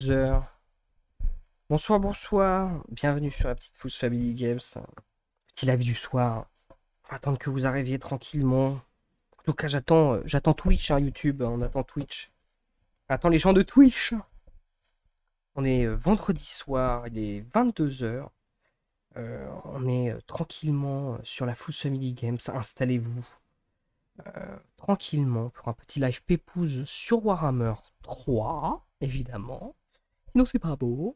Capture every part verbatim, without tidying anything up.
footers. Bonsoir, bonsoir. Bienvenue sur la petite Foods Family Games. Petit live du soir. On va attendre que vous arriviez tranquillement. En tout cas, j'attends euh, j'attends Twitch, hein, YouTube. On attend Twitch. On attend les gens de Twitch. On est euh, vendredi soir, il est vingt-deux heures. Euh, on est euh, tranquillement euh, sur la Foods Family Games. Installez-vous. Euh, tranquillement pour un petit live pépouze sur Warhammer trois, évidemment. Sinon, c'est pas beau.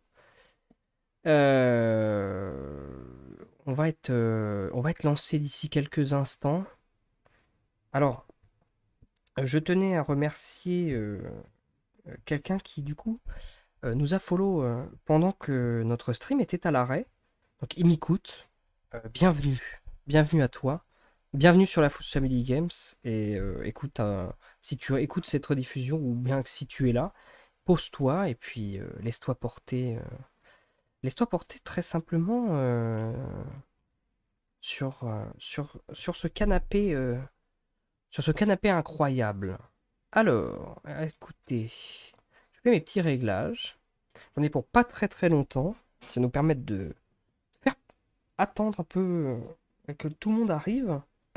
Euh, on va être, euh, on va être lancé d'ici quelques instants. Alors, je tenais à remercier euh, quelqu'un qui, du coup, euh, nous a follow euh, pendant que notre stream était à l'arrêt. Donc, il m'écoute. Euh, bienvenue. Bienvenue à toi. Bienvenue sur la Foods Family Games. Et euh, écoute, euh, si tu écoutes cette rediffusion, ou bien que si tu es là, pose-toi et puis euh, laisse-toi porter. Euh, laisse-toi porter très simplement euh, sur, euh, sur, sur ce canapé. Euh, sur ce canapé incroyable. Alors, écoutez, je fais mes petits réglages. J'en ai pour pas très très longtemps. Ça nous permet de faire attendre un peu euh, que tout le monde arrive.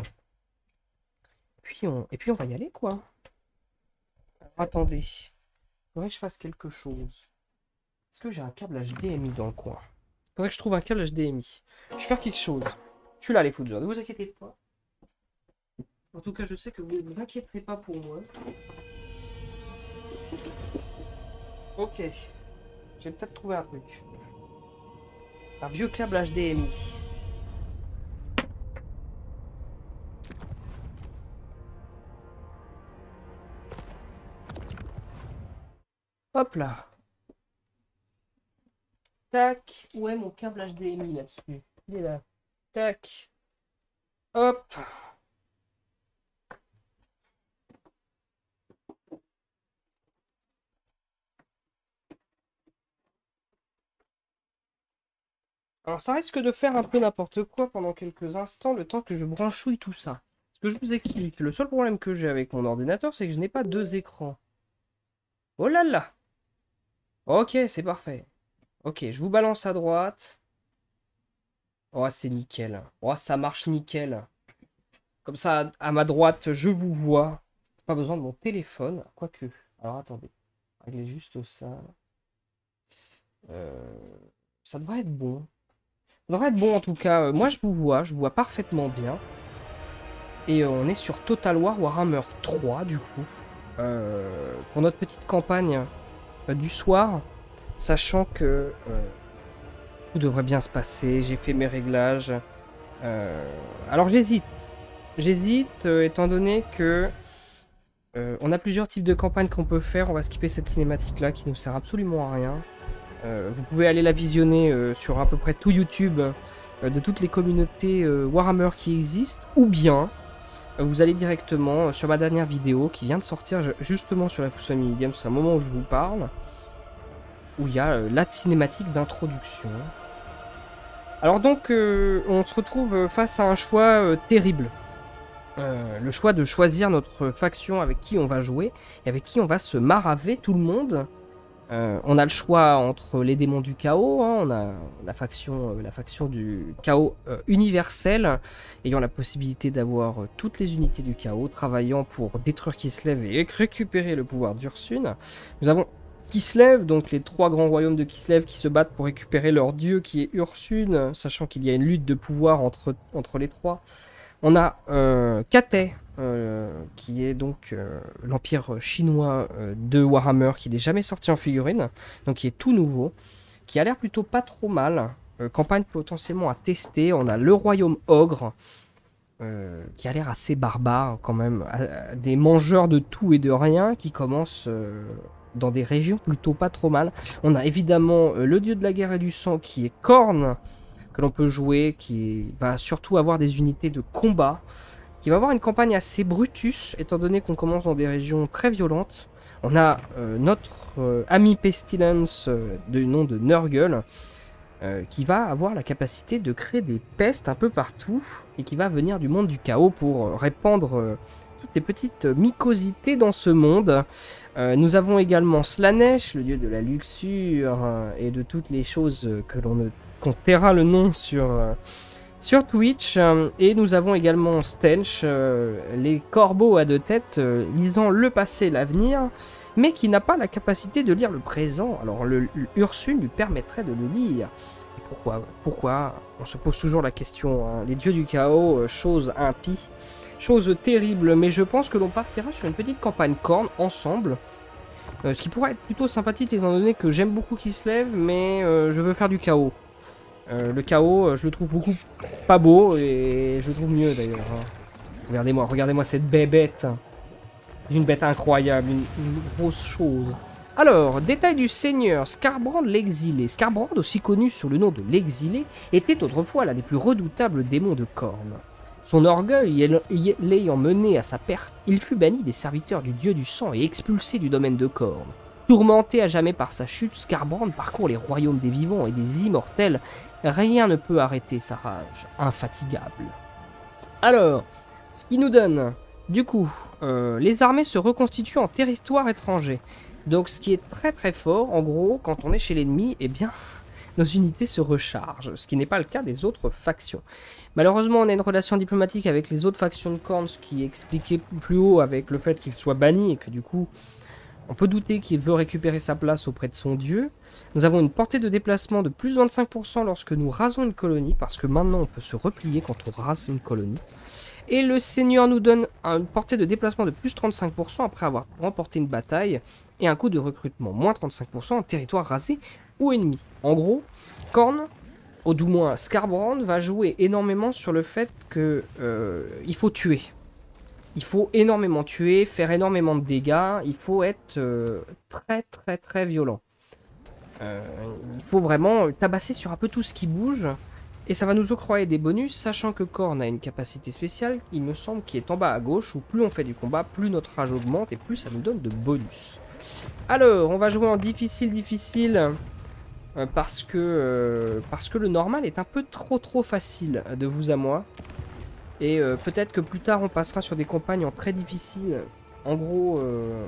Puis on... Et puis on va y aller, quoi. Alors, attendez. Il faudrait que je fasse quelque chose. Est-ce que j'ai un câble H D M I dans le coin? Il faudrait que je trouve un câble H D M I. Je vais faire quelque chose. Je suis là, les footers. Ne vous inquiétez pas. En tout cas, je sais que vous ne vous inquiéterez pas pour moi. Ok. J'ai peut-être trouvé un truc. Un vieux câble H D M I. Hop là. Tac. Où est mon câble H D M I là-dessus? Il est là. Tac. Hop. Alors ça risque de faire un peu n'importe quoi pendant quelques instants, le temps que je branchouille tout ça. Ce que je vous explique, le seul problème que j'ai avec mon ordinateur, c'est que je n'ai pas deux écrans. Oh là là. Ok, c'est parfait. Ok, je vous balance à droite. Oh, c'est nickel. Oh, ça marche nickel. Comme ça, à ma droite, je vous vois. Pas besoin de mon téléphone. Quoique. Alors, attendez. Régler juste ça. Euh, Ça devrait être bon. Ça devrait être bon, en tout cas. Moi, je vous vois. Je vous vois parfaitement bien. Et euh, on est sur Total War Warhammer trois, du coup. Euh, pour notre petite campagne euh, du soir. Sachant que euh, tout devrait bien se passer. J'ai fait mes réglages. Euh, alors, j'hésite. J'hésite, euh, étant donné que euh, on a plusieurs types de campagnes qu'on peut faire. On va skipper cette cinématique-là qui nous sert absolument à rien. Euh, vous pouvez aller la visionner euh, sur à peu près tout YouTube euh, de toutes les communautés euh, Warhammer qui existent. Ou bien, euh, vous allez directement euh, sur ma dernière vidéo qui vient de sortir justement sur la Foods Family Games, c'est un moment où je vous parle, où il y a euh, la cinématique d'introduction. Alors donc, euh, on se retrouve face à un choix euh, terrible. Euh, le choix de choisir notre faction avec qui on va jouer et avec qui on va se maraver tout le monde. Euh, on a le choix entre les démons du chaos, hein, on a la faction, euh, la faction du chaos euh, universel, ayant la possibilité d'avoir euh, toutes les unités du chaos, travaillant pour détruire Kislev et récupérer le pouvoir d'Ursune. Nous avons Kislev, donc les trois grands royaumes de Kislev qui se battent pour récupérer leur dieu qui est Ursune, sachant qu'il y a une lutte de pouvoir entre, entre les trois. On a euh, Cathay, euh, qui est donc euh, l'empire chinois euh, de Warhammer, qui n'est jamais sorti en figurine, donc qui est tout nouveau, qui a l'air plutôt pas trop mal. Euh, campagne potentiellement à tester. On a le royaume ogre, euh, qui a l'air assez barbare quand même, à, à des mangeurs de tout et de rien, qui commencent euh, dans des régions plutôt pas trop mal. On a évidemment euh, le dieu de la guerre et du sang, qui est Khorne, que l'on peut jouer, qui va surtout avoir des unités de combat, qui va avoir une campagne assez Brutus, étant donné qu'on commence dans des régions très violentes. On a euh, notre euh, ami Pestilence, euh, de nom de Nurgle, euh, qui va avoir la capacité de créer des pestes un peu partout, et qui va venir du monde du chaos pour euh, répandre euh, toutes ces petites mycosités dans ce monde. Euh, nous avons également Slanesh, le dieu de la luxure euh, et de toutes les choses que l'on ne qu'on taira le nom sur, euh, sur Twitch. Euh, et nous avons également Stench, euh, les corbeaux à deux têtes, euh, lisant le passé et l'avenir, mais qui n'a pas la capacité de lire le présent. Alors le, le Ursune lui permettrait de le lire. Et pourquoi Pourquoi On se pose toujours la question. Hein. Les dieux du chaos, euh, chose impie, chose terrible, mais je pense que l'on partira sur une petite campagne Khorne ensemble. Euh, ce qui pourrait être plutôt sympathique étant donné que j'aime beaucoup Kislev, mais euh, je veux faire du chaos. Euh, le chaos, euh, je le trouve beaucoup pas beau et je le trouve mieux d'ailleurs. Hein. Regardez-moi, regardez-moi cette bébête. Une bête incroyable, une, une grosse chose. Alors, détail du seigneur, Skarbrand l'exilé. Skarbrand, aussi connu sous le nom de l'exilé, était autrefois l'un des plus redoutables démons de Khorne. Son orgueil l'ayant mené à sa perte, il fut banni des serviteurs du dieu du sang et expulsé du domaine de Khorne. Tourmenté à jamais par sa chute, Skarbrand parcourt les royaumes des vivants et des immortels. Rien ne peut arrêter sa rage infatigable. Alors, ce qui nous donne, du coup, euh, les armées se reconstituent en territoire étranger. Donc ce qui est très très fort, en gros, quand on est chez l'ennemi, eh bien, nos unités se rechargent, ce qui n'est pas le cas des autres factions. Malheureusement, on a une relation diplomatique avec les autres factions de Khorne, ce qui est expliqué plus haut avec le fait qu'il soit banni et que du coup, on peut douter qu'il veut récupérer sa place auprès de son dieu. Nous avons une portée de déplacement de plus vingt-cinq pour cent lorsque nous rasons une colonie, parce que maintenant on peut se replier quand on rase une colonie. Et le seigneur nous donne une portée de déplacement de plus trente-cinq pour cent après avoir remporté une bataille, et un coût de recrutement, moins trente-cinq pour cent en territoire rasé ou ennemi. En gros, Khorne, ou du moins Skarbrand, va jouer énormément sur le fait que euh, il faut tuer. Il faut énormément tuer, faire énormément de dégâts, il faut être euh, très très très violent. Euh, il faut vraiment tabasser sur un peu tout ce qui bouge, et ça va nous octroyer des bonus, sachant que Khorne a une capacité spéciale, il me semble, qui est en bas à gauche, où plus on fait du combat, plus notre rage augmente, et plus ça nous donne de bonus. Alors, on va jouer en difficile difficile, euh, parce, que, euh, parce que le normal est un peu trop trop facile de vous à moi. Et euh, peut-être que plus tard on passera sur des campagnes en très difficiles. En gros, euh,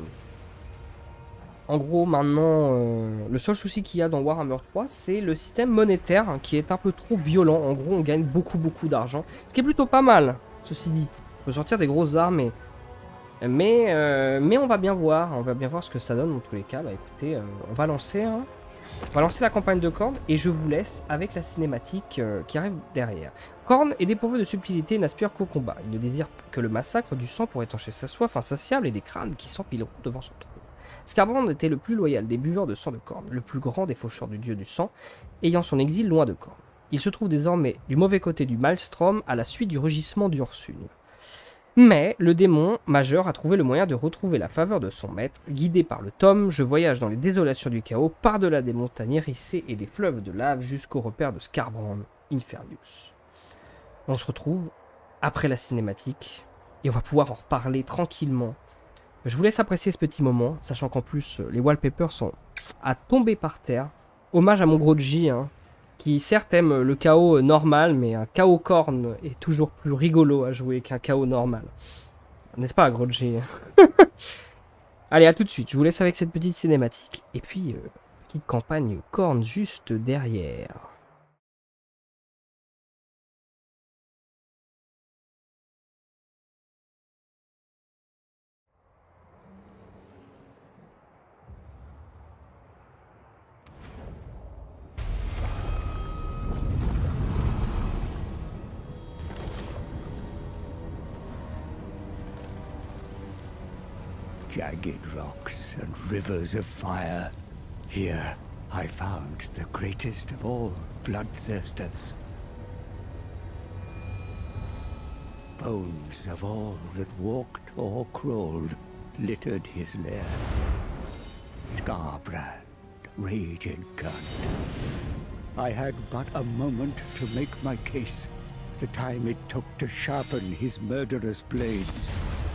en gros maintenant, euh, le seul souci qu'il y a dans Warhammer trois, c'est le système monétaire hein, qui est un peu trop violent. En gros, on gagne beaucoup beaucoup d'argent, ce qui est plutôt pas mal, ceci dit. On peut sortir des grosses armes, mais, mais, euh, mais on va bien voir, on va bien voir ce que ça donne dans tous les cas. Bah écoutez, euh, on va lancer, hein, on va lancer la campagne de Khorne et je vous laisse avec la cinématique euh, qui arrive derrière. Khorne est dépourvu de subtilité et n'aspire qu'au combat. Il ne désire que le massacre du sang pour étancher sa soif insatiable et des crânes qui s'empileront devant son trône. Skarbrand était le plus loyal des buveurs de sang de Khorne, le plus grand des faucheurs du dieu du sang, ayant son exil loin de Khorne. Il se trouve désormais du mauvais côté du Maelstrom à la suite du rugissement d'Ursune. Mais le démon majeur a trouvé le moyen de retrouver la faveur de son maître. Guidé par le tome, je voyage dans les désolations du chaos, par-delà des montagnes hérissées et des fleuves de lave jusqu'au repère de Skarbrand, Infernus. On se retrouve après la cinématique et on va pouvoir en reparler tranquillement. Je vous laisse apprécier ce petit moment, sachant qu'en plus les wallpapers sont à tomber par terre. Hommage à mon gros J, hein, qui certes aime le chaos normal, mais un chaos Khorne est toujours plus rigolo à jouer qu'un chaos normal. N'est-ce pas, gros J? Allez, à tout de suite, je vous laisse avec cette petite cinématique. Et puis, euh, petite campagne Khorne juste derrière. Jagged rocks and rivers of fire. Here I found the greatest of all bloodthirsters. Bones of all that walked or crawled littered his lair. Skarbrand, rage incarnate. I had but a moment to make my case. The time it took to sharpen his murderous blades.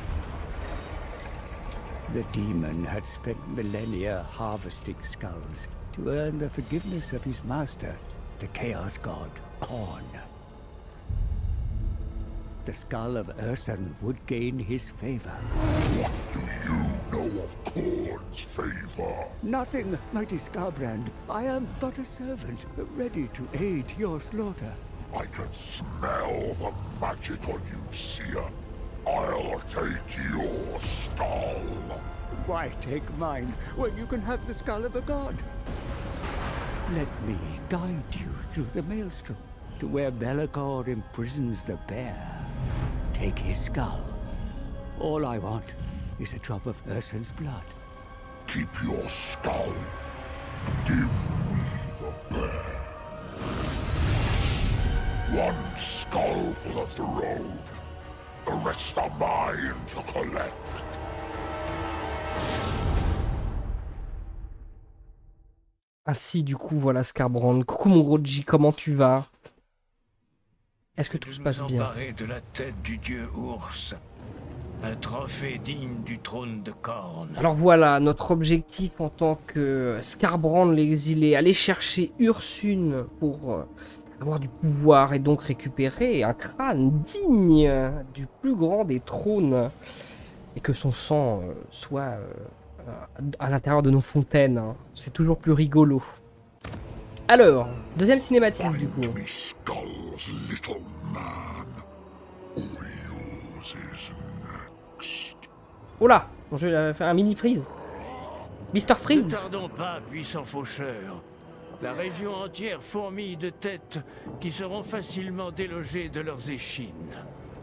The demon had spent millennia harvesting skulls to earn the forgiveness of his master, the Chaos God, Khorne. the skull of Ursun would gain his favor. What do you know of Khorne's favor? Nothing, mighty Skarbrand. I am but a servant, ready to aid your slaughter. I can smell the magic on you, Seer. I'll take your skull. Why take mine when you can have the skull of a god? Let me guide you through the maelstrom to where Be'lakor imprisons the bear. Take his skull. All I want is a drop of Ursun's blood. Keep your skull. Give me the bear. One skull for the throne. The rest are mine to collect. Ainsi, du coup, voilà Skarbrand. Coucou mon gros G, comment tu vas? Est-ce que tout se passe bien? Emparer de la tête du dieu ours. Un trophée digne du trône de Khorne. Alors voilà, notre objectif en tant que Skarbrand l'exilé, aller chercher Ursun pour euh, avoir du pouvoir et donc récupérer un crâne digne du plus grand des trônes. Et que son sang euh, soit euh, à l'intérieur de nos fontaines. Hein. C'est toujours plus rigolo. Alors, deuxième cinématique du coup. Find me skulls, little man. Or yours is next. Oh là, je vais faire un mini freeze. Mister Ne Freeze. tardons pas, puissant faucheur. La région entière fourmille de têtes qui seront facilement délogées de leurs échines.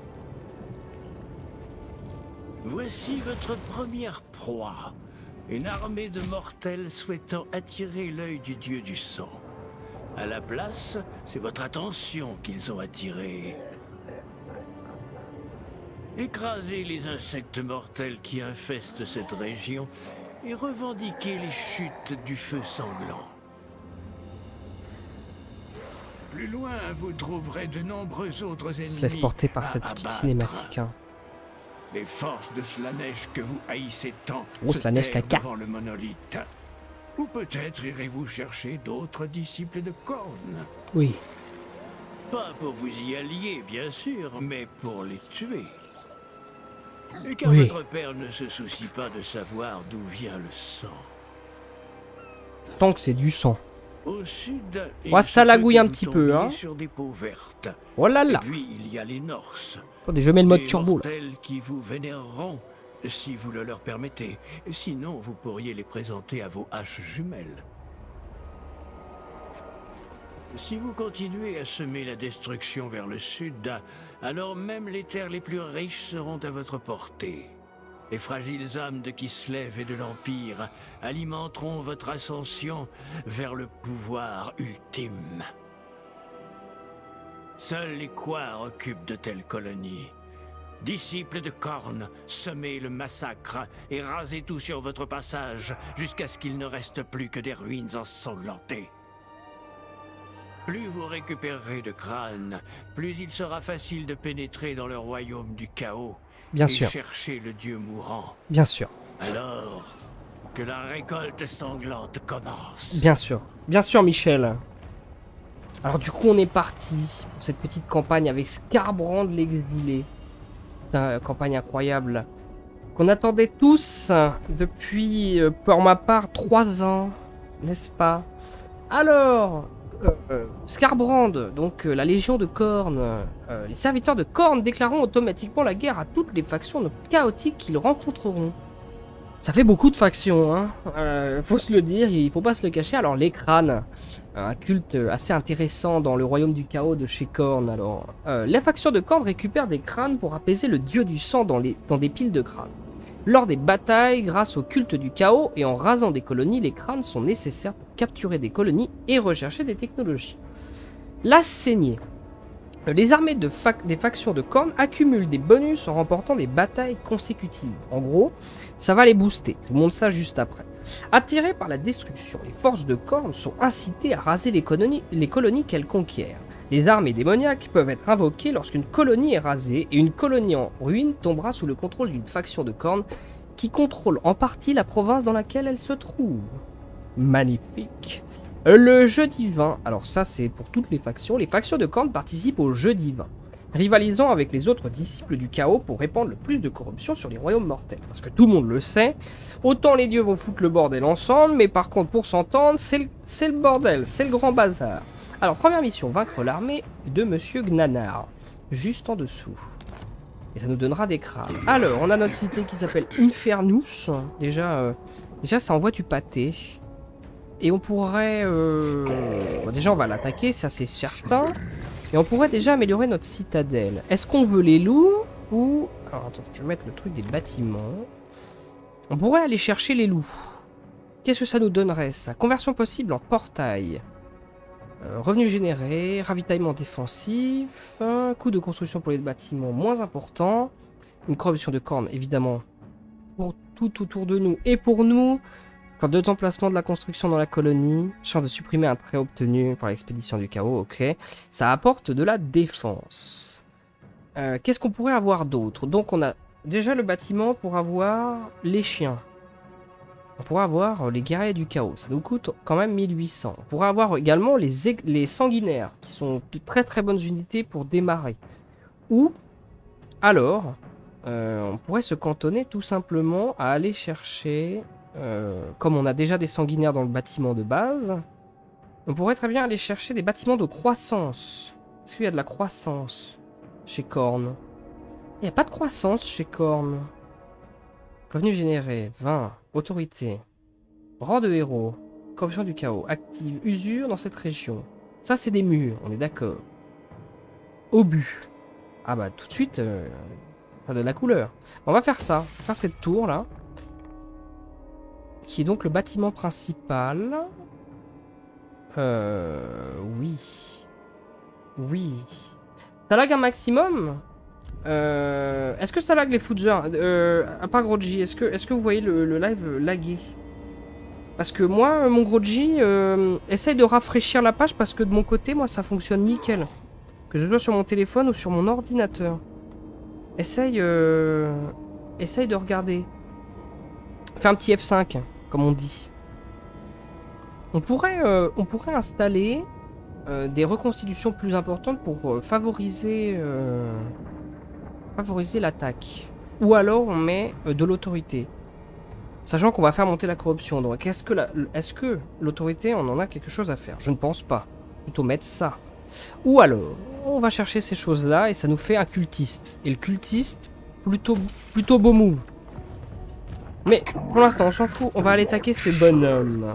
Voici votre première proie. Une armée de mortels souhaitant attirer l'œil du dieu du sang. À la place, c'est votre attention qu'ils ont attirée. Écrasez les insectes mortels qui infestent cette région et revendiquez les chutes du feu sanglant. Plus loin, vous trouverez de nombreux autres ennemis. Se laisse porter par à cette petite abattre. cinématique. Hein. Les forces de Slaanesh que vous haïssez tant Oh, se Slaanesh terrent caca. devant le monolithe. Ou peut-être irez-vous chercher d'autres disciples de Khorne. Oui. Pas pour vous y allier, bien sûr, mais pour les tuer. Et car Oui. votre père ne se soucie pas de savoir d'où vient le sang. Tant que c'est du sang. Au sud, Ouais, il ça se lagouille peut que un vous petit peu, tombiez hein. sur des peaux vertes. Oh là Et là. puis, il y a les Norse. Attendez, je mets le mode Des turbo là. mortels qui vous vénéreront, si vous le leur permettez. Sinon, vous pourriez les présenter à vos haches jumelles. Si vous continuez à semer la destruction vers le sud, alors même les terres les plus riches seront à votre portée. Les fragiles âmes de Kislev et de l'Empire alimenteront votre ascension vers le pouvoir ultime. Seuls les Quars occupent de telles colonies. Disciples de Khorne, semez le massacre et rasez tout sur votre passage jusqu'à ce qu'il ne reste plus que des ruines ensanglantées. Plus vous récupérerez de crânes, plus il sera facile de pénétrer dans le royaume du chaos Bien et sûr. chercher le dieu mourant. Bien sûr. Alors, que la récolte sanglante commence. Bien sûr. Bien sûr, Michel. Alors du coup, on est parti pour cette petite campagne avec Skarbrand l'exilé. Une campagne incroyable qu'on attendait tous depuis, euh, pour ma part, trois ans, n'est-ce pas? Alors, euh, euh, Skarbrand, donc euh, la Légion de Khorne, euh, les serviteurs de Khorne déclareront automatiquement la guerre à toutes les factions chaotiques qu'ils rencontreront. Ça fait beaucoup de factions, hein. Euh, faut se le dire, il faut pas se le cacher. Alors les crânes, un culte assez intéressant dans le royaume du chaos de chez Khorne. Alors, euh, la faction de Khorne récupère des crânes pour apaiser le dieu du sang dans, les, dans des piles de crânes. Lors des batailles, grâce au culte du chaos et en rasant des colonies, les crânes sont nécessaires pour capturer des colonies et rechercher des technologies. La saignée. Les armées de fac des factions de Khorne accumulent des bonus en remportant des batailles consécutives. En gros, ça va les booster. Je vous montre ça juste après. Attirées par la destruction, les forces de Khorne sont incitées à raser les colonies, les colonies qu'elles conquièrent. Les armées démoniaques peuvent être invoquées lorsqu'une colonie est rasée et une colonie en ruine tombera sous le contrôle d'une faction de Khorne qui contrôle en partie la province dans laquelle elle se trouve. Magnifique. Le jeu divin, alors ça c'est pour toutes les factions, les factions de Khorne participent au jeu divin. rivalisant avec les autres disciples du chaos pour répandre le plus de corruption sur les royaumes mortels. Parce que tout le monde le sait, autant les dieux vont foutre le bordel ensemble, mais par contre, pour s'entendre, c'est le, c'est le bordel, c'est le grand bazar. Alors, première mission, vaincre l'armée de Monsieur Gnanar, juste en dessous. Et ça nous donnera des crânes. Alors, on a notre cité qui s'appelle Infernus. Déjà, euh, déjà, ça envoie du pâté. Et on pourrait... Euh... Bon, déjà, on va l'attaquer, ça c'est certain. Et on pourrait déjà améliorer notre citadelle. Est-ce qu'on veut les loups ou... Alors, attends, je vais mettre le truc des bâtiments. On pourrait aller chercher les loups. Qu'est-ce que ça nous donnerait, ça? Conversion possible en portail. Euh, revenus générés, ravitaillement défensif, un coût de construction pour les bâtiments moins important, une corruption de cornes évidemment pour tout autour de nous et pour nous, quand deux emplacements de la construction dans la colonie, chance de supprimer un trait obtenu par l'expédition du chaos, ok, ça apporte de la défense. Euh, Qu'est-ce qu'on pourrait avoir d'autre? Donc on a déjà le bâtiment pour avoir les chiens. On pourrait avoir les guerriers du chaos, ça nous coûte quand même mille huit cents. On pourrait avoir également les, les sanguinaires, qui sont de très très bonnes unités pour démarrer. Ou, alors, euh, on pourrait se cantonner tout simplement à aller chercher, euh, comme on a déjà des sanguinaires dans le bâtiment de base, on pourrait très bien aller chercher des bâtiments de croissance. Est-ce qu'il y a de la croissance chez Khorne? Il n'y a pas de croissance chez Khorne. Revenu généré, vingt. Autorité. Rang de héros. Corruption du chaos. Active. Usure dans cette région. Ça, c'est des murs, on est d'accord. Obus. Ah bah, tout de suite, euh, ça donne la couleur. On va faire ça. On va faire cette tour-là. Qui est donc le bâtiment principal. Euh... Oui. Oui. Ça lag un maximum ? Euh, est-ce que ça lag les footers euh, à part Gros J, est-ce que, est-ce que vous voyez le, le live laguer? Parce que moi, mon Gros J euh, essaye de rafraîchir la page parce que de mon côté, moi, ça fonctionne nickel. Que je sois sur mon téléphone ou sur mon ordinateur. Essaye, euh, essaye de regarder. Fais un petit F cinq, comme on dit. On pourrait, euh, on pourrait installer euh, des reconstitutions plus importantes pour euh, favoriser... Euh, favoriser l'attaque. Ou alors on met euh, de l'autorité. Sachant qu'on va faire monter la corruption. Donc est-ce que la, est-ce que l'autorité, on en a quelque chose à faire? Je ne pense pas. Plutôt mettre ça. Ou alors, on va chercher ces choses-là et ça nous fait un cultiste. Et le cultiste, plutôt, plutôt beau move. Mais pour l'instant, on s'en fout. On va aller attaquer ces bonhommes.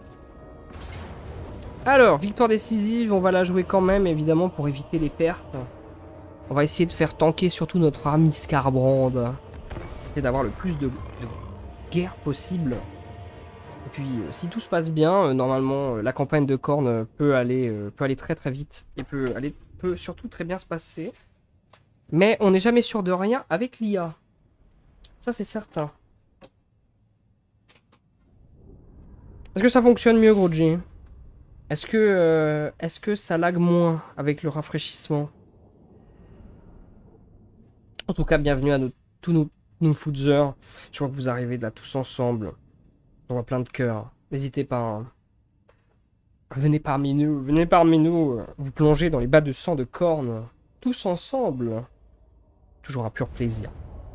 Alors, victoire décisive, on va la jouer quand même, évidemment, pour éviter les pertes. On va essayer de faire tanker surtout notre armée Skarbrand. Et d'avoir le plus de, de guerre possible. Et puis, euh, si tout se passe bien, euh, normalement, euh, la campagne de Khorne euh, peut aller, euh, peut aller très très vite. Et peut, aller, peut surtout très bien se passer. Mais on n'est jamais sûr de rien avec l'I A. Ça, c'est certain. Est-ce que ça fonctionne mieux, Gros J? Est-ce que, euh, est-ce que ça lag moins avec le rafraîchissement? En tout cas, bienvenue à nos, tous nos, nos footers. Je vois que vous arrivez là tous ensemble. On voit plein de cœurs. N'hésitez pas. Hein. Venez parmi nous, venez parmi nous. Vous plongez dans les bas de sang de Khorne. Tous ensemble. Toujours un pur plaisir.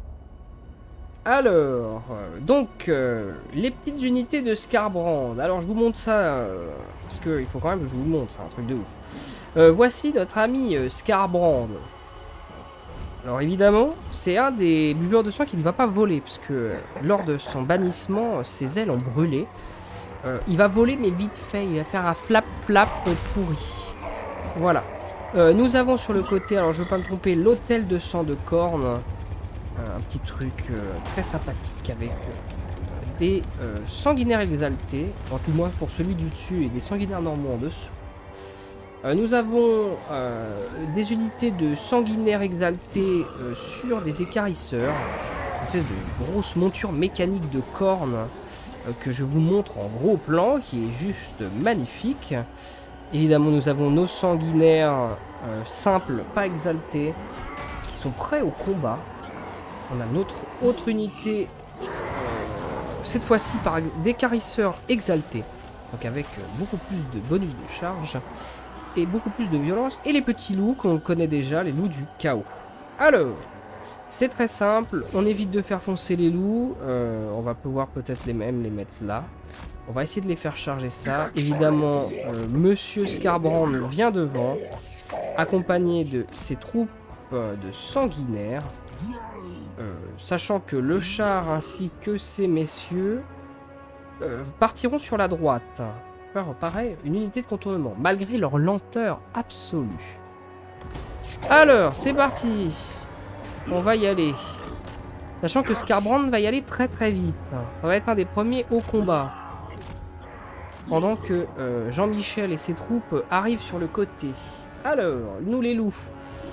Alors, euh, donc, euh, les petites unités de Skarbrand. Alors, je vous montre ça, euh, parce qu'il faut quand même que je vous montre, c'est un truc de ouf. Euh, voici notre ami euh, Skarbrand. Alors évidemment, c'est un des buveurs de sang qui ne va pas voler, parce que euh, lors de son bannissement, ses ailes ont brûlé. Euh, il va voler, mais vite fait, il va faire un flap-flap pourri. Voilà. Euh, nous avons sur le côté, alors je ne veux pas me tromper, l'hôtel de sang de Khorne. Euh, un petit truc euh, très sympathique avec euh, des euh, sanguinaires exaltés, en tout moins pour celui du dessus, et des sanguinaires normands en dessous. Euh, nous avons euh, des unités de sanguinaires exaltés euh, sur des écarisseurs, une espèce de grosse monture mécanique de Khorne euh, que je vous montre en gros plan, qui est juste magnifique. Évidemment, nous avons nos sanguinaires euh, simples, pas exaltés, qui sont prêts au combat. On a notre autre unité, euh, cette fois-ci par d'écarisseurs exaltés, donc avec euh, beaucoup plus de bonus de charge. et beaucoup plus de violence. Et les petits loups qu'on connaît déjà, les loups du chaos. Alors, c'est très simple. On évite de faire foncer les loups. Euh, on va pouvoir peut-être les mêmes les mettre là. On va essayer de les faire charger ça. Évidemment, euh, Monsieur Skarbrand vient devant, accompagné de ses troupes euh, de sanguinaires. Euh, sachant que le char ainsi que ces messieurs euh, partiront sur la droite. Alors, pareil, une unité de contournement, malgré leur lenteur absolue. Alors, c'est parti. On va y aller. Sachant que Skarbrand va y aller très très vite. Ça va être un des premiers au combat. Pendant que euh, Jean-Michel et ses troupes arrivent sur le côté. Alors, nous les loups.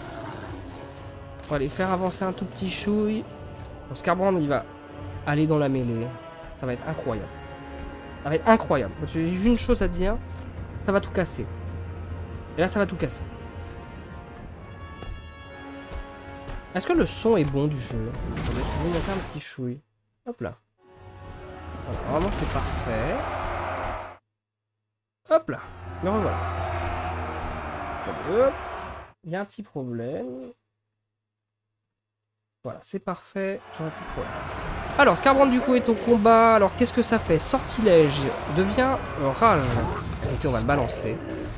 On va les faire avancer un tout petit chouille. Bon, Skarbrand, il va aller dans la mêlée. Ça va être incroyable. Ça va être incroyable. J'ai juste une chose à dire. Ça va tout casser. Et là, ça va tout casser. Est-ce que le son est bon du jeu? Je vais monter un petit chouille. Hop là. Voilà, vraiment, c'est parfait. Hop là. Me revoilà. Hop. Il y a un petit problème. Voilà, c'est parfait. J'ai un petit problème. Alors, Skarbrand du coup est au combat. Alors, qu'est-ce que ça fait? Sortilège devient euh, rage. Ok, on va le balancer.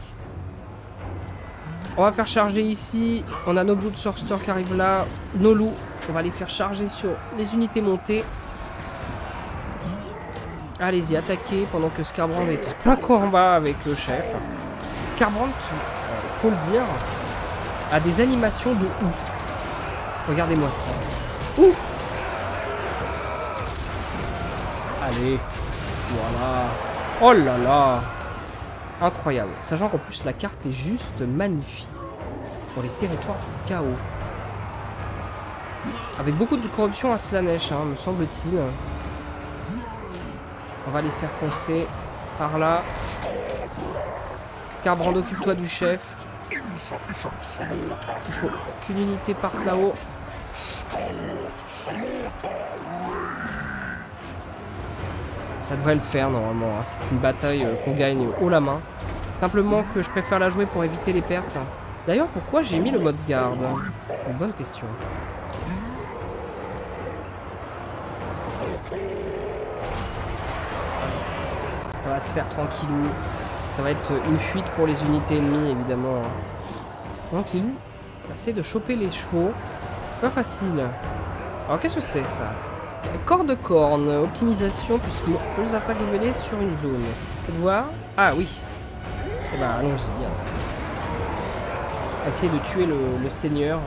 On va faire charger ici. On a nos Blood Thirster qui arrivent là. Nos loups. On va les faire charger sur les unités montées. Allez-y, attaquez pendant que Skarbrand est en plein combat avec le chef. Skarbrand qui, euh, faut le dire, a des animations de ouf. Regardez-moi ça. Ouh! Allez. Voilà. Oh là là. Incroyable. Sachant qu'en plus la carte est juste magnifique. Pour les territoires du chaos. Avec beaucoup de corruption à Slaanesh, hein, me semble-t-il. On va les faire foncer par là. Skarbrand, occupe-toi du chef. Il faut qu'une unité parte là-haut. Ça devrait le faire normalement. Hein. C'est une bataille euh, qu'on gagne haut la main. Simplement que je préfère la jouer pour éviter les pertes. D'ailleurs, pourquoi j'ai mis le mode garde? Une bonne question. Ça va se faire tranquillou. Ça va être une fuite pour les unités ennemies, évidemment. Tranquillou. On va essayer de choper les chevaux. Pas facile. Alors, qu'est-ce que c'est, ça? Corps de corne. Optimisation plus, plus attaques mêlées sur une zone. Faites voir. Ah, oui. Eh ben, allons-y. Essayer de tuer le, le seigneur.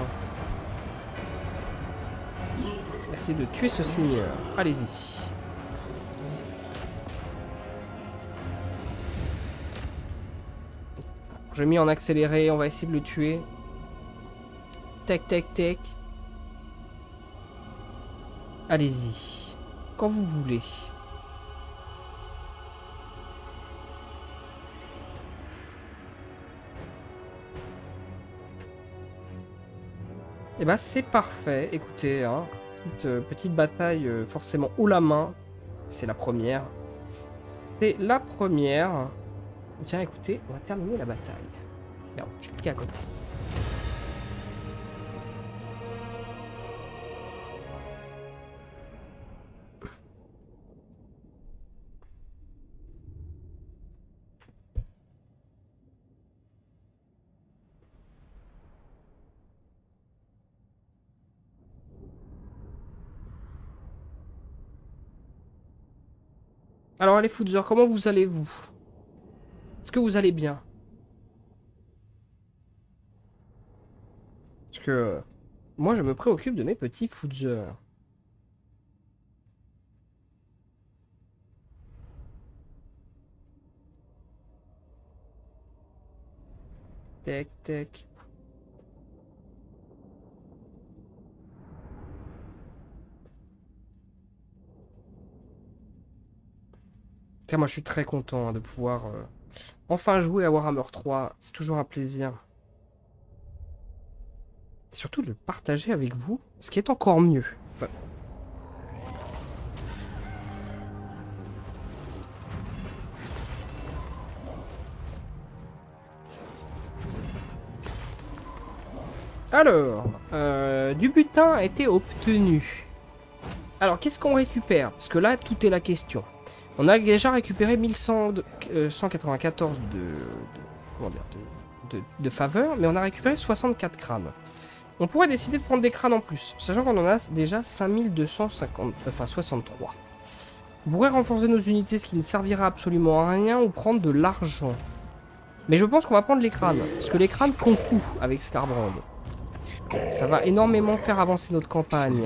Essayer de tuer ce seigneur. Allez-y. Je mis en accéléré, on va essayer de le tuer. Tac, tac, tac. Allez-y. Quand vous voulez. Et bah c'est parfait. Écoutez, hein, petite, euh, petite bataille euh, forcément haut la main. C'est la première. C'est la première. Tiens, écoutez, on va terminer la bataille. Regarde, je vais cliquer à côté. Alors, les Foodzers, comment vous allez-vous? Est-ce que vous allez bien? Parce que euh, moi, je me préoccupe de mes petits Foodzers. Tac, tac. Tiens, moi, je suis très content hein, de pouvoir... Euh... Enfin jouer à Warhammer trois, c'est toujours un plaisir. Et surtout de le partager avec vous, ce qui est encore mieux. Ouais. Alors, euh, du butin a été obtenu. Alors, qu'est-ce qu'on récupère? Parce que là, tout est la question. On a déjà récupéré mille cent quatre-vingt-quatorze de, de, comment dire, de, de, de faveur, mais on a récupéré soixante-quatre crânes. On pourrait décider de prendre des crânes en plus, sachant qu'on en a déjà cinq mille deux cent cinquante, enfin soixante-trois. On pourrait renforcer nos unités, ce qui ne servira absolument à rien, ou prendre de l'argent. Mais je pense qu'on va prendre les crânes, parce que les crânes font coup avec Skarbrand. Ça va énormément faire avancer notre campagne.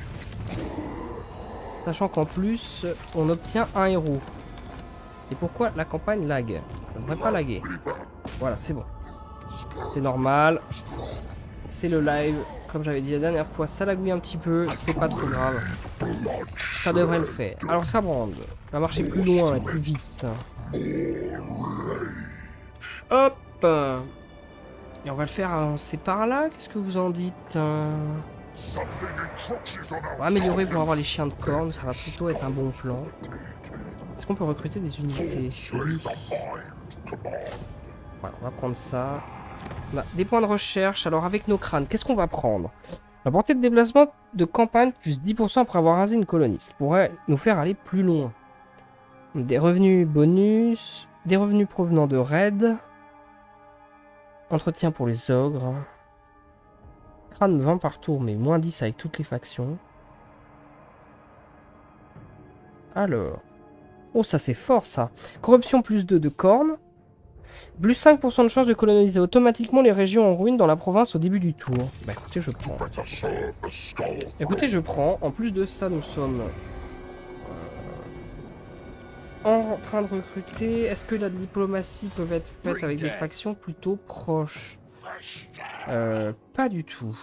Sachant qu'en plus, on obtient un héros. Et pourquoi la campagne lag? Ça ne devrait pas laguer. Voilà, c'est bon. C'est normal. C'est le live. Comme j'avais dit la dernière fois, ça lagouille un petit peu. C'est pas trop grave. Ça devrait le faire. Alors, Skarbrand va marcher plus loin et plus vite. Hop. Et on va le faire avancer par là. Qu'est-ce que vous en dites? On va améliorer pour avoir les chiens de corne. Ça va plutôt être un bon plan. Est-ce qu'on peut recruter des unités? Oui. Voilà, on va prendre ça. On a des points de recherche. Alors avec nos crânes, qu'est-ce qu'on va prendre? La portée de déplacement de campagne plus dix pour cent après avoir rasé une colonie. Ce qui pourrait nous faire aller plus loin. Des revenus bonus. Des revenus provenant de raids. Entretien pour les ogres. Crâne vingt par tour, mais moins dix avec toutes les factions. Alors. Oh, ça c'est fort ça. Corruption plus deux de cornes. Plus cinq pour cent de chance de coloniser automatiquement les régions en ruine dans la province au début du tour. Bah écoutez, je prends. Écoutez, je prends. En plus de ça, nous sommes euh, en train de recruter. Est-ce que la diplomatie peut être faite avec des factions plutôt proches? Euh, pas du tout.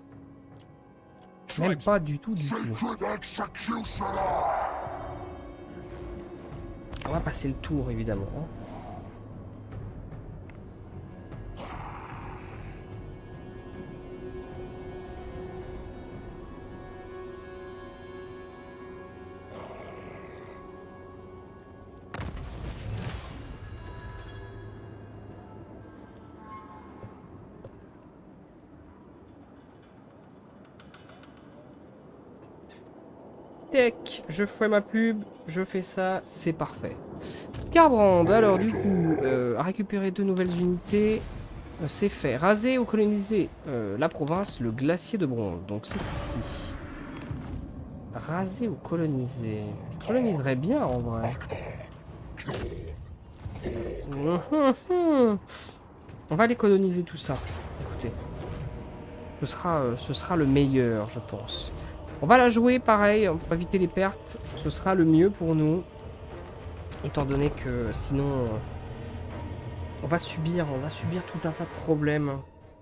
Même pas du tout, du tout. On va passer le tour, évidemment. Tac, je fais ma pub, je fais ça, c'est parfait. Skarbrand, alors du coup, euh, a récupéré deux nouvelles unités. Euh, c'est fait. Raser ou coloniser euh, la province, le glacier de bronze. Donc c'est ici. Raser ou coloniser? Je coloniserais bien en vrai. On va aller coloniser tout ça. Écoutez. Ce sera, euh, ce sera le meilleur, je pense. On va la jouer pareil, pour éviter les pertes. Ce sera le mieux pour nous. Étant donné que sinon... Euh, on va subir, on va subir tout un tas de problèmes.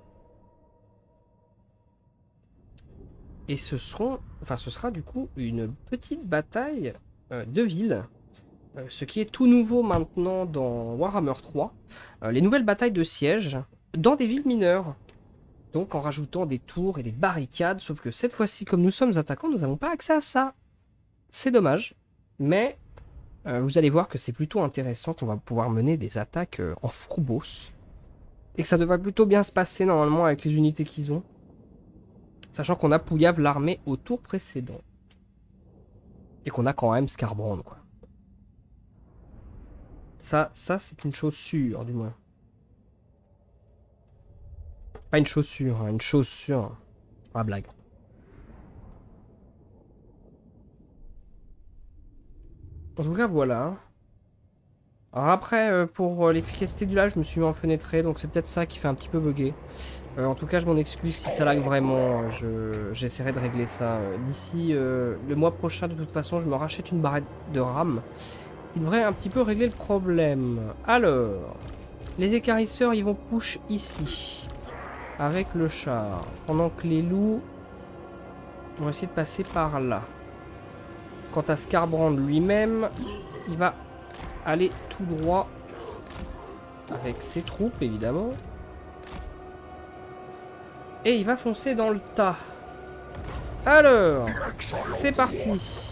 Et ce seront... Enfin, ce sera du coup une petite bataille euh, de ville. Euh, ce qui est tout nouveau maintenant dans Warhammer trois. Euh, les nouvelles batailles de siège dans des villes mineures. Donc en rajoutant des tours et des barricades, sauf que cette fois-ci, comme nous sommes attaquants, nous n'avons pas accès à ça. C'est dommage, mais euh, vous allez voir que c'est plutôt intéressant qu'on va pouvoir mener des attaques euh, en Frobos. Et que ça devrait plutôt bien se passer normalement avec les unités qu'ils ont. Sachant qu'on a Pouillave l'armée au tour précédent. Et qu'on a quand même Skarbrand, quoi. Ça, ça c'est une chose sûre, du moins. Pas une chaussure, hein, une chaussure. Pas blague. En tout cas, voilà. Alors après, euh, pour l'efficacité du live, je me suis mis en fenêtré, donc c'est peut-être ça qui fait un petit peu bugger. Euh, en tout cas, je m'en excuse si ça lag vraiment. Je, j'essaierai de régler ça. D'ici euh, le mois prochain, de toute façon, je me rachète une barrette de RAM. Il devrait un petit peu régler le problème. Alors, les écarisseurs, ils vont push ici. Avec le char. Pendant que les loups vont essayer de passer par là. Quant à Skarbrand lui-même, il va aller tout droit avec ses troupes, évidemment. Et il va foncer dans le tas. Alors, c'est parti.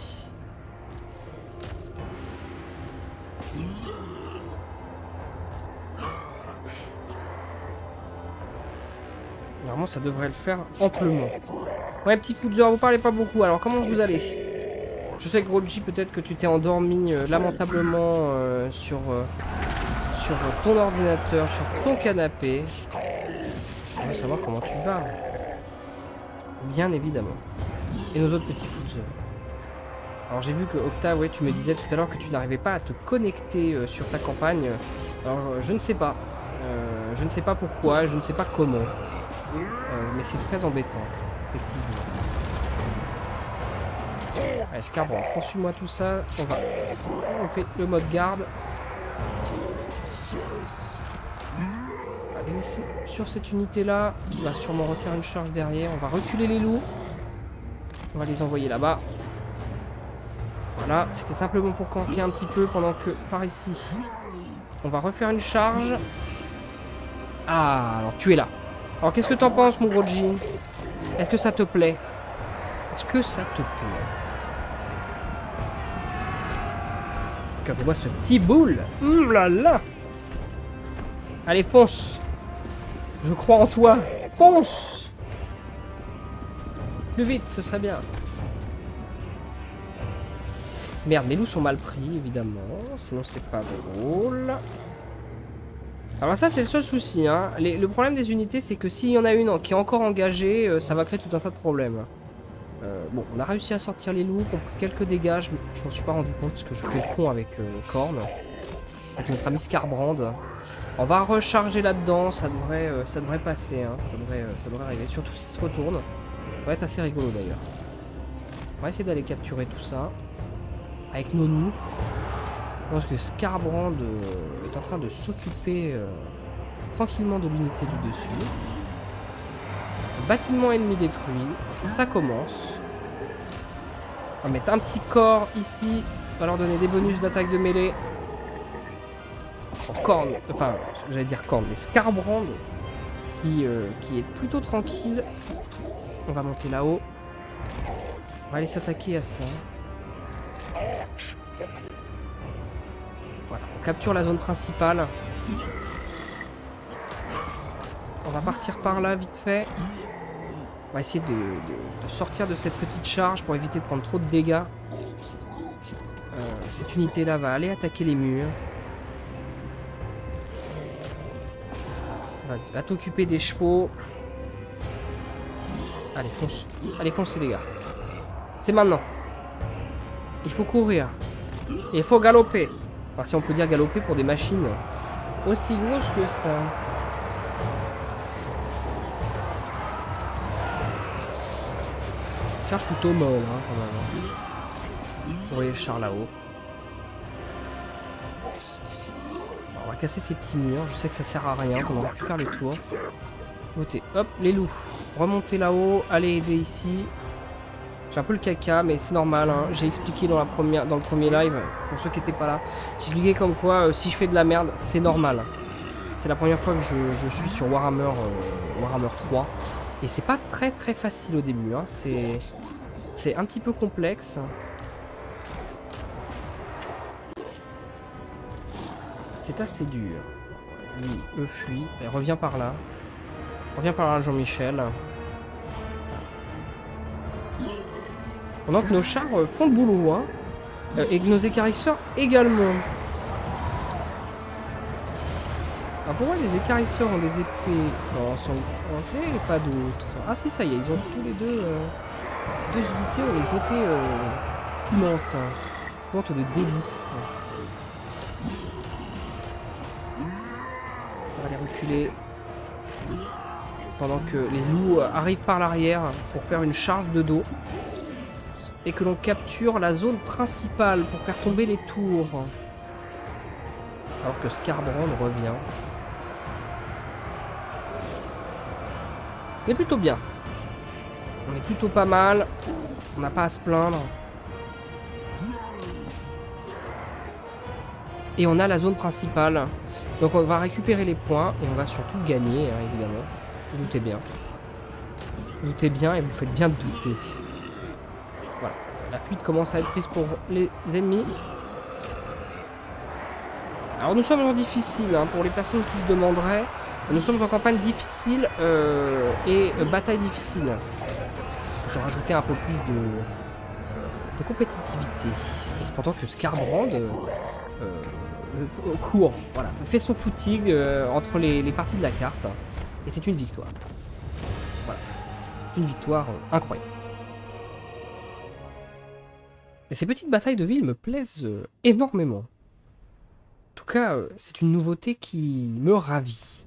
Normalement, ça devrait le faire amplement. Ouais, petit Foozer, vous parlez pas beaucoup. Alors, comment vous allez? Je sais que Roji, peut-être que tu t'es endormi euh, lamentablement euh, sur, euh, sur ton ordinateur, sur ton canapé. On va savoir comment tu vas. Bien évidemment. Et nos autres petits Foozer. Alors, j'ai vu que Octa, ouais, tu me disais tout à l'heure que tu n'arrivais pas à te connecter euh, sur ta campagne. Alors, euh, je ne sais pas. Euh, je ne sais pas pourquoi, je ne sais pas comment. Euh, mais c'est très embêtant, effectivement. Allez, Scarbrand, poursuis-moi tout ça. On va. On fait le mode garde. On va les laisser sur cette unité-là, qui va sûrement refaire une charge derrière. On va reculer les loups. On va les envoyer là-bas. Voilà, c'était simplement pour camper un petit peu pendant que, par ici, on va refaire une charge. Ah, alors tu es là. Alors qu'est-ce que t'en penses, mon gros Jean? Est-ce que ça te plaît? Est-ce que ça te plaît? Regardez-moi ce petit boule. Hum là là. Allez, fonce. Je crois en toi. Fonce. Plus vite, ce serait bien. Merde, mes loups sont mal pris, évidemment. Sinon, c'est pas drôle. Alors ça, c'est le seul souci. Hein. Les, le problème des unités, c'est que s'il y en a une qui est encore engagée, euh, ça va créer tout un tas de problèmes. Euh, bon, on a réussi à sortir les loups, compris quelques dégâts. Je, je m'en suis pas rendu compte parce que je fais le con avec euh, Korn. Avec notre ami Scarbrand. On va recharger là-dedans. Ça devrait, euh, ça devrait passer. Hein. Ça, devrait, euh, ça devrait arriver. Surtout s'il se retourne. Ça va être assez rigolo d'ailleurs. On va essayer d'aller capturer tout ça. Avec nos loups. Je pense que Scarbrand euh, est en train de s'occuper euh, tranquillement de l'unité du dessus. Bâtiment ennemi détruit. Ça commence. On va mettre un petit corps ici. On va leur donner des bonus d'attaque de mêlée. Korn, enfin, j'allais dire Korn, mais Scarbrand qui, euh, qui est plutôt tranquille. On va monter là-haut. On va aller s'attaquer à ça. Voilà, on capture la zone principale. On va partir par là vite fait. On va essayer de, de, de sortir de cette petite charge pour éviter de prendre trop de dégâts. Euh, cette unité là va aller attaquer les murs. Vas-y, va t'occuper des chevaux. Allez, fonce. Allez, foncez les gars. C'est maintenant. Il faut courir. Et il faut galoper. Enfin, si on peut dire galoper pour des machines aussi grosses que ça. Charge plutôt molle, hein, quand même. Vous voyez le char là-haut. On va casser ces petits murs. Je sais que ça sert à rien, qu'on va faire le tour. Écoutez, hop, les loups. Remontez là-haut. Allez aider ici. J'ai un peu le caca, mais c'est normal. Hein. J'ai expliqué dans, la première, dans le premier live, pour ceux qui n'étaient pas là, j'ai expliqué comme quoi, euh, si je fais de la merde, c'est normal. C'est la première fois que je, je suis sur Warhammer, euh, Warhammer trois. Et c'est pas très très facile au début. Hein. C'est un petit peu complexe. C'est assez dur. Lui, eux fuit. Et revient par là. Revient par là, Jean-Michel. Pendant que nos chars font le boulot, hein. Euh, et que nos écarisseurs également. Alors pourquoi les écarisseurs ont des épées? Non, sont... ok, et pas d'autres. Ah si, ça y est, ils ont tous les deux... Euh... Deux unités ont les épées... Euh... Pimentes. Pimentes de délice. On va les reculer. Pendant que les loups arrivent par l'arrière pour faire une charge de dos. Et que l'on capture la zone principale pour faire tomber les tours. Alors que Scarbrand revient. On est plutôt bien. On est plutôt pas mal. On n'a pas à se plaindre. Et on a la zone principale. Donc on va récupérer les points. Et on va surtout gagner, hein, évidemment. Vous doutez bien. Vous doutez bien et vous faites bien de douter. Voilà. La fuite commence à être prise pour les ennemis. Alors nous sommes en difficile, hein, pour les personnes qui se demanderaient. Nous sommes en campagne difficile euh, et euh, bataille difficile. Pour se rajouter un peu plus de, de compétitivité. Et cependant que Skarbrand euh, euh, court, voilà, fait son footing euh, entre les, les parties de la carte. Et c'est une victoire. Voilà. C'est une victoire euh, incroyable. Et ces petites batailles de ville me plaisent euh, énormément. En tout cas, euh, c'est une nouveauté qui me ravit.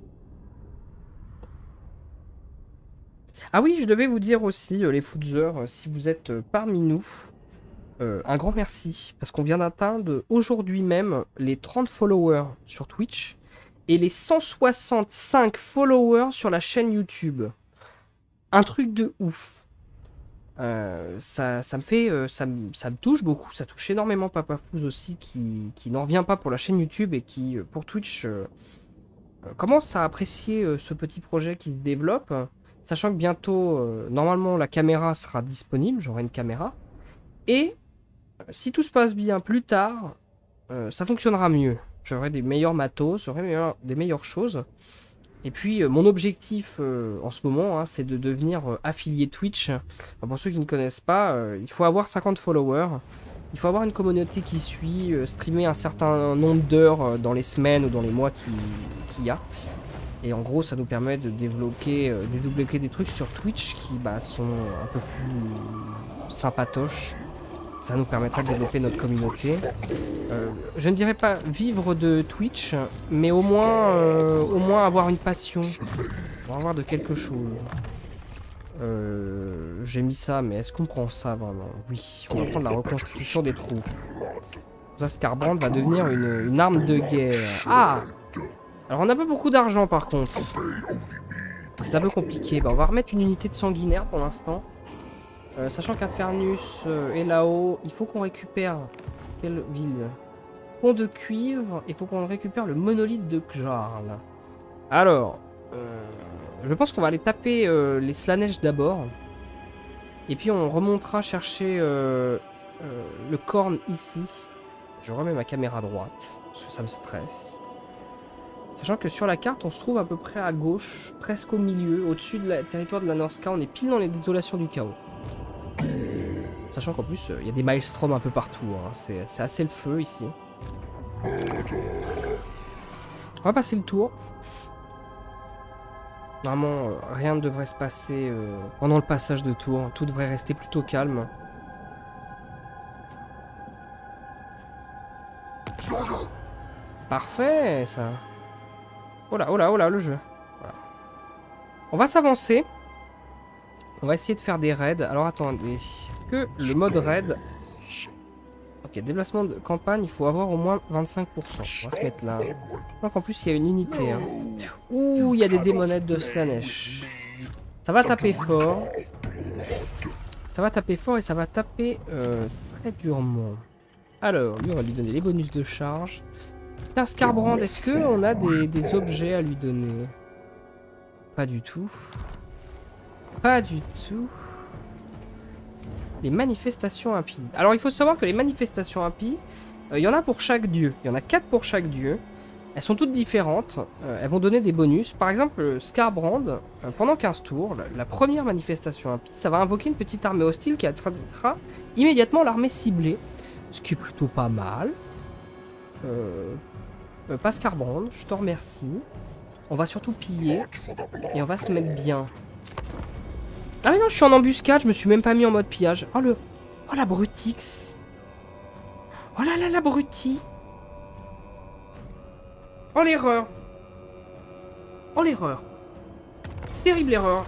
Ah oui, je devais vous dire aussi, euh, les Footzers, euh, si vous êtes euh, parmi nous, euh, un grand merci. Parce qu'on vient d'atteindre aujourd'hui même les trente followers sur Twitch et les cent soixante-cinq followers sur la chaîne YouTube. Un truc de ouf. Euh, ça, ça me fait, euh, ça, me, ça me touche beaucoup, ça touche énormément Papafouz aussi qui, qui n'en revient pas pour la chaîne YouTube et qui euh, pour Twitch euh, euh, commence à apprécier euh, ce petit projet qui se développe, sachant que bientôt euh, normalement la caméra sera disponible, j'aurai une caméra et euh, si tout se passe bien plus tard, euh, ça fonctionnera mieux, j'aurai des meilleurs matos, j'aurai meilleur, des meilleures choses. Et puis, euh, mon objectif euh, en ce moment, hein, c'est de devenir euh, affilié Twitch. Enfin, pour ceux qui ne connaissent pas, euh, il faut avoir cinquante followers. Il faut avoir une communauté qui suit, euh, streamer un certain nombre d'heures euh, dans les semaines ou dans les mois qu'il qui y a. Et en gros, ça nous permet de débloquer, euh, de débloquer des trucs sur Twitch qui bah, sont un peu plus sympatoches. Ça nous permettra de développer notre communauté. Euh, je ne dirais pas vivre de Twitch, mais au moins, euh, au moins avoir une passion. Pour avoir de quelque chose. Euh, J'ai mis ça, mais est-ce qu'on prend ça vraiment? Oui, on va prendre la reconstitution des trous. Ça, Skarbrand va devenir une, une arme de guerre. Ah! Alors on n'a pas beaucoup d'argent par contre. C'est un peu compliqué. Bah, on va remettre une unité de sanguinaire pour l'instant. Euh, sachant qu'Infernus euh, est là-haut, il faut qu'on récupère... Quelle ville? Pont de cuivre, il faut qu'on récupère le monolithe de Jarl. Alors, euh, je pense qu'on va aller taper euh, les Slaanesh d'abord. Et puis on remontera chercher euh, euh, le corne ici. Je remets ma caméra à droite, parce que ça me stresse. Sachant que sur la carte, on se trouve à peu près à gauche, presque au milieu, au-dessus du territoire de la Norsca. On est pile dans les désolations du chaos. Sachant qu'en plus, il y a des maelstroms un peu partout. Hein. C'est assez le feu ici. On va passer le tour. Normalement, euh, rien ne devrait se passer euh, pendant le passage de tour. Tout devrait rester plutôt calme. Parfait, ça. Oh là, oh là, oh là, le jeu. Voilà. On va s'avancer. On va essayer de faire des raids. Alors attendez, est-ce que le mode raid... Ok, déplacement de campagne, il faut avoir au moins vingt-cinq pour cent. On va se mettre là. Donc en plus il y a une unité. Hein. Ouh, il y a des démonettes de Slaanesh. Ça va taper fort. Ça va taper fort et ça va taper euh, très durement. Alors, lui on va lui donner les bonus de charge. Là, Skarbrand, est-ce qu'on a des, des objets à lui donner? Pas du tout. Pas du tout. Les manifestations impies. Alors il faut savoir que les manifestations impies, il euh, y en a pour chaque dieu. Il y en a quatre pour chaque dieu. Elles sont toutes différentes. Euh, elles vont donner des bonus. Par exemple, Skarbrand, euh, pendant quinze tours, la, la première manifestation impie, ça va invoquer une petite armée hostile qui attaquera immédiatement l'armée ciblée. Ce qui est plutôt pas mal. Euh, euh, pas Skarbrand, je te remercie. On va surtout piller. Et on va se mettre bien. Ah mais non, je suis en embuscade, je me suis même pas mis en mode pillage. Oh le... Oh la Brutix. Oh là là, la Bruti. Oh l'erreur. Oh l'erreur. Terrible erreur.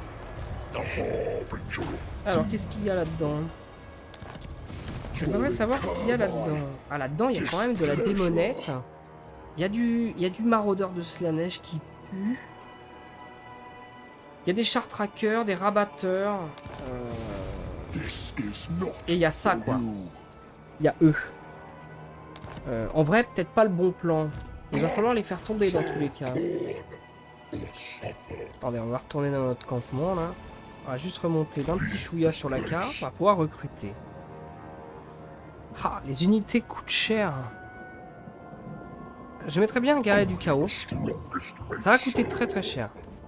Alors, qu'est-ce qu'il y a là-dedans? Je voudrais savoir ce qu'il y a là-dedans. Ah, là-dedans, il y a quand même de la démonette. Il y a du, il y a du maraudeur de Slaanesh qui pue. Il y a des char trackers, des rabatteurs. Euh... Et il y a ça, quoi. Il y a eux. Euh, en vrai, peut-être pas le bon plan. Il va falloir les faire tomber dans tous les cas. Attendez, on va retourner dans notre campement, là. On va juste remonter d'un petit chouïa sur la carte. On va pouvoir recruter. Ah, les unités coûtent cher. Je mettrais bien un guerrier du chaos. Ça va coûter très très cher.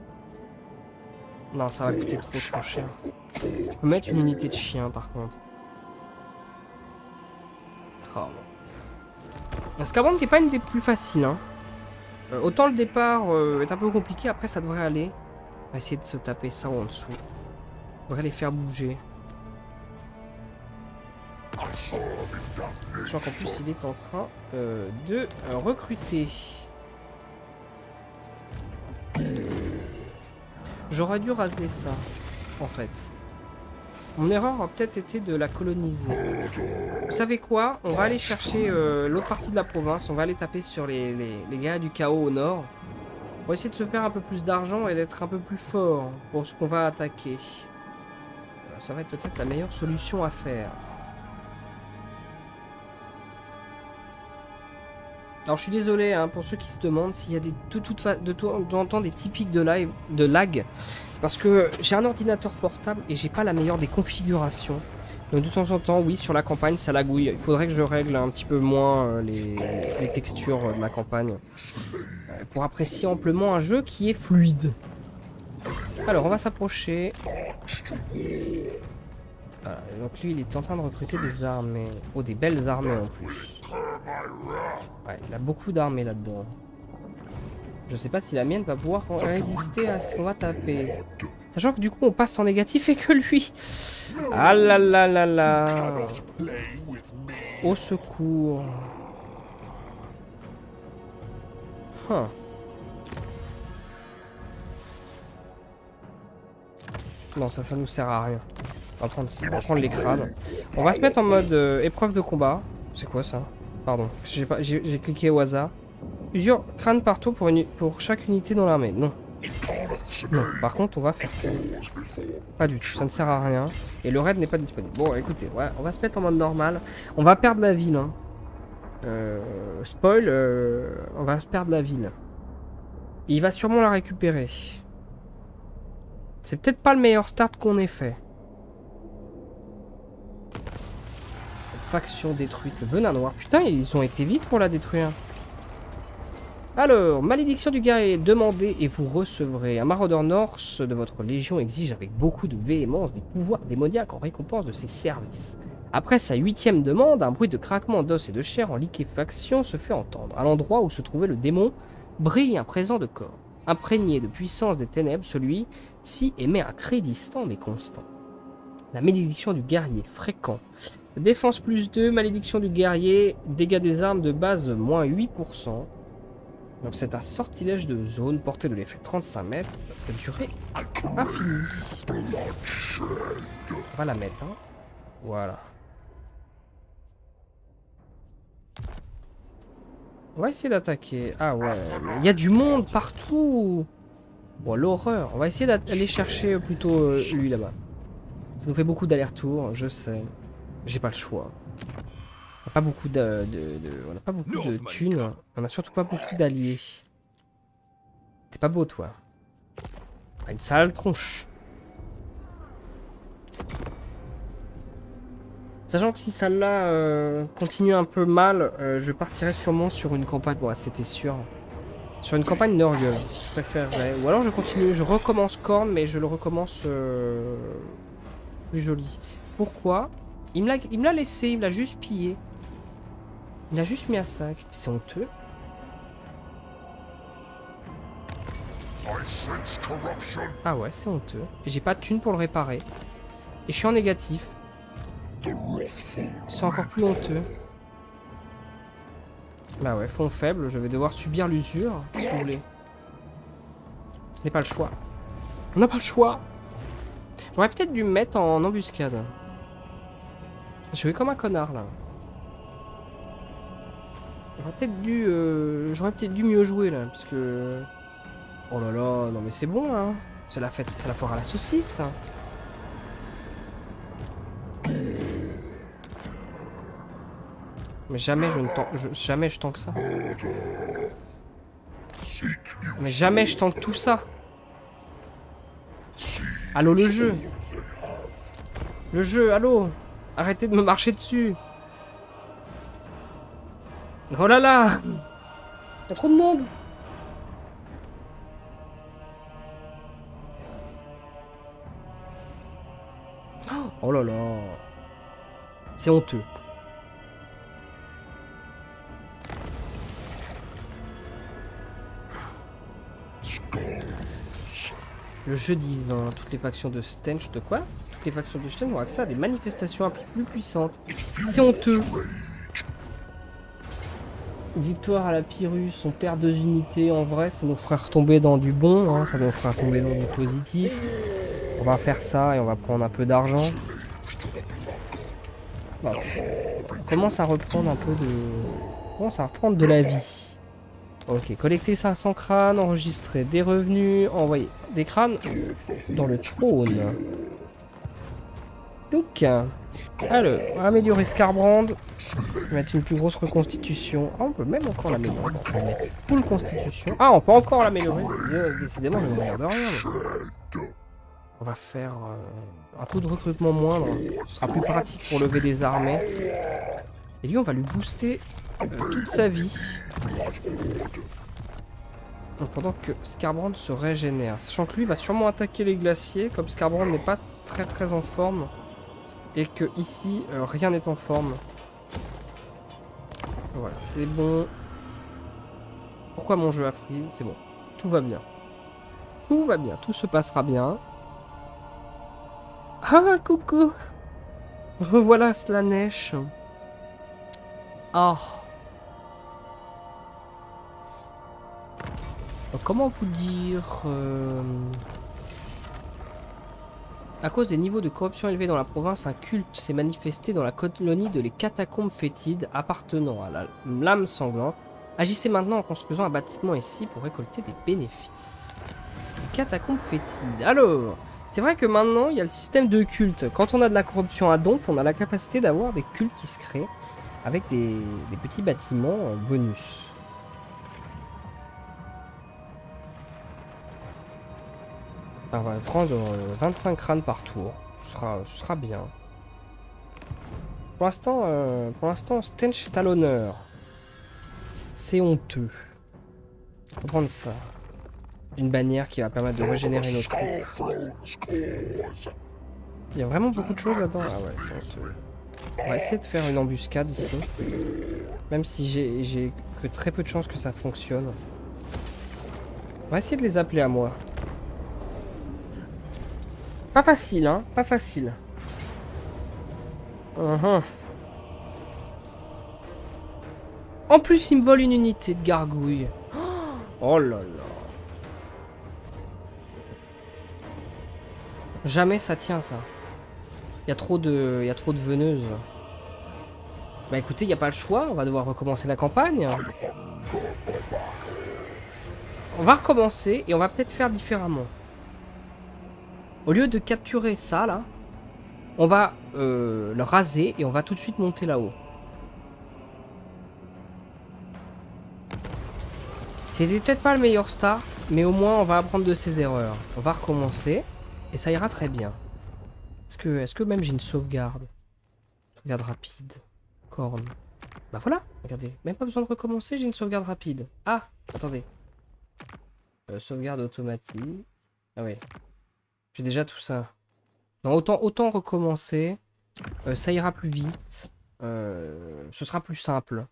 Non, ça va coûter trop trop cher. Je peux mettre une unité de chien par contre. Oh, bon. La Scarbrand qui est pas une des plus faciles. Hein. Euh, autant le départ euh, est un peu compliqué, après ça devrait aller. On va essayer de se taper ça en dessous. On devrait les faire bouger. Je crois qu'en plus il est en train euh, de euh, recruter. J'aurais dû raser ça, en fait. Mon erreur a peut-être été de la coloniser. Vous savez quoi? On va aller chercher euh, l'autre partie de la province. On va aller taper sur les, les, les guerriers du chaos au nord. On va essayer de se faire un peu plus d'argent et d'être un peu plus fort pour ce qu'on va attaquer. Ça va être peut-être la meilleure solution à faire. Alors je suis désolé hein, pour ceux qui se demandent s'il y a des, de toute fa de temps en temps des petits pics de, live, de lag. C'est parce que j'ai un ordinateur portable et j'ai pas la meilleure des configurations. Donc de temps en temps, oui, sur la campagne, ça lagouille. Il faudrait que je règle un petit peu moins euh, les, les textures de la campagne. Euh, pour apprécier amplement un jeu qui est fluide. Alors on va s'approcher. Voilà, donc lui il est en train de recruter des armées. Oh, des belles armées en plus. Ouais, il a beaucoup d'armées là-dedans. Je sais pas si la mienne va pouvoir résister à ce qu'on va taper. Sachant que du coup on passe en négatif et que lui. Ah là là là là. Au secours. Huh. Non, ça, ça nous sert à rien. On va prendre, on va prendre les crânes. On va se mettre en mode euh, épreuve de combat. C'est quoi ça? Pardon, j'ai cliqué au hasard. Plusieurs crânes par tour pour, une, pour chaque unité dans l'armée. Non. Non. Par contre, on va faire ça. Pas du tout, ça ne sert à rien. Et le raid n'est pas disponible. Bon, écoutez, ouais, on va se mettre en mode normal. On va perdre la ville. Hein. Euh, spoil, euh, on va perdre la ville. Et il va sûrement la récupérer. C'est peut-être pas le meilleur start qu'on ait fait. Faction détruite, le venin noir. Putain, ils ont été vite pour la détruire. Alors, malédiction du guerrier, demandez et vous recevrez. Un maraudeur norse de votre légion exige avec beaucoup de véhémence des pouvoirs démoniaques en récompense de ses services. Après sa huitième demande, un bruit de craquement d'os et de chair en liquéfaction se fait entendre. À l'endroit où se trouvait le démon, brille un présent de corps. Imprégné de puissance des ténèbres, celui-ci émet un cri distant mais constant. La malédiction du guerrier, fréquent. Défense plus deux, malédiction du guerrier, dégâts des armes de base moins huit pour cent. Donc c'est un sortilège de zone, portée de l'effet trente-cinq mètres, de durée infinie. On va la mettre, hein. Voilà. On va essayer d'attaquer. Ah ouais, il y a du monde partout. Bon, l'horreur. On va essayer d'aller chercher plutôt euh, lui là-bas. Ça nous fait beaucoup d'allers-retours, je sais. J'ai pas le choix. On n'a pas beaucoup de, de, de on n'a pas beaucoup de thunes. On a surtout pas beaucoup d'alliés. T'es pas beau, toi. T'as une sale tronche. Sachant que si celle-là euh, continue un peu mal, euh, je partirai sûrement sur une campagne. Bon, c'était sûr. Sur une campagne Nurgle, je préférerais. Ou alors je continue, je recommence Khorne, mais je le recommence euh, plus joli. Pourquoi? Il me l'a laissé, il me l'a juste pillé. Il l'a juste mis à cinq. C'est honteux. Ah ouais, c'est honteux. Et j'ai pas de thune pour le réparer. Et je suis en négatif. C'est encore plus honteux. Bah ouais, fond faible, je vais devoir subir l'usure. Qu'est-ce que vous voulez? On n'a pas le choix. On n'a pas le choix. J'aurais peut-être dû me mettre en embuscade. Je vais comme un connard là. J'aurais peut-être dû, euh, j'aurais peut-être dû mieux jouer là, parce que. Oh là là, non mais c'est bon là. C'est la fête, c'est la foire à la saucisse. Mais jamais je ne tank, je, jamais je tank ça. Mais jamais je tank tout ça. Allô le jeu. Le jeu, allô. Arrêtez de me marcher dessus. Oh là là. y a trop de monde. Oh là là. C'est honteux. Le jeu divin, toutes les factions de Stench, de quoi? Toutes les factions de Stench ont accès à des manifestations plus puissantes. C'est honteux. Victoire à la Pyrrhus, on perd deux unités. En vrai, ça nous ferait retomber dans du bon, hein, ça nous ferait retomber dans du positif. On va faire ça et on va prendre un peu d'argent. Voilà. On commence à reprendre un peu de... On commence à reprendre de la vie. Ok, collecter cinq cents crânes, enregistrer des revenus, envoyer des crânes dans le trône. Donc, alors, améliorer Skarbrand. Mettre une plus grosse reconstitution. Ah, on peut même encore l'améliorer. On peut mettre full constitution. Ah, on peut encore l'améliorer. Décidément, je ne regarde rien. On va faire euh, un taux de recrutement moindre. Ce sera plus pratique pour lever des armées. Et lui, on va lui booster euh, toute sa vie. Donc, pendant que Skarbrand se régénère. Sachant que lui va sûrement attaquer les glaciers. Comme Skarbrand n'est pas très très en forme. Et que ici, euh, rien n'est en forme. Voilà, c'est bon. Pourquoi mon jeu a freeze? C'est bon. Tout va bien. Tout va bien. Tout se passera bien. Ah, coucou. Revoilà Slaanesh. Ah. Comment vous dire euh... À cause des niveaux de corruption élevés dans la province, un culte s'est manifesté dans la colonie de les catacombes fétides appartenant à la lame sanglante. Agissez maintenant en construisant un bâtiment ici pour récolter des bénéfices. Les catacombes fétides. Alors, c'est vrai que maintenant, il y a le système de culte. Quand on a de la corruption à donf, on a la capacité d'avoir des cultes qui se créent avec des, des petits bâtiments bonus. On va prendre vingt-cinq crânes par tour. Ce sera, ce sera bien. Pour l'instant, euh, pour l'instant, Stench est à l'honneur. C'est honteux. On va prendre ça. Une bannière qui va permettre de régénérer nos troupes. Il y a vraiment beaucoup de choses là-dedans. Ah ouais, c'est honteux. On va essayer de faire une embuscade ici. Même si j'ai que très peu de chances que ça fonctionne. On va essayer de les appeler à moi. Pas facile, hein, pas facile. Uh-huh. En plus, il me vole une unité de gargouille. Oh là là. Jamais ça tient, ça. Il y a trop de, il y a trop de veneuses. Bah écoutez, il n'y a pas le choix. On va devoir recommencer la campagne. On va recommencer et on va peut-être faire différemment. Au lieu de capturer ça, là, on va euh, le raser et on va tout de suite monter là-haut. C'était peut-être pas le meilleur start, mais au moins on va apprendre de ses erreurs. On va recommencer et ça ira très bien. Est-ce que, est-ce que même j'ai une sauvegarde? Sauvegarde rapide. Corne. Bah voilà, regardez. Même pas besoin de recommencer, j'ai une sauvegarde rapide. Ah, attendez. Euh, sauvegarde automatique. Ah ouais. J'ai déjà tout ça. Non, autant, autant recommencer. Euh, ça ira plus vite. Euh, ce sera plus simple.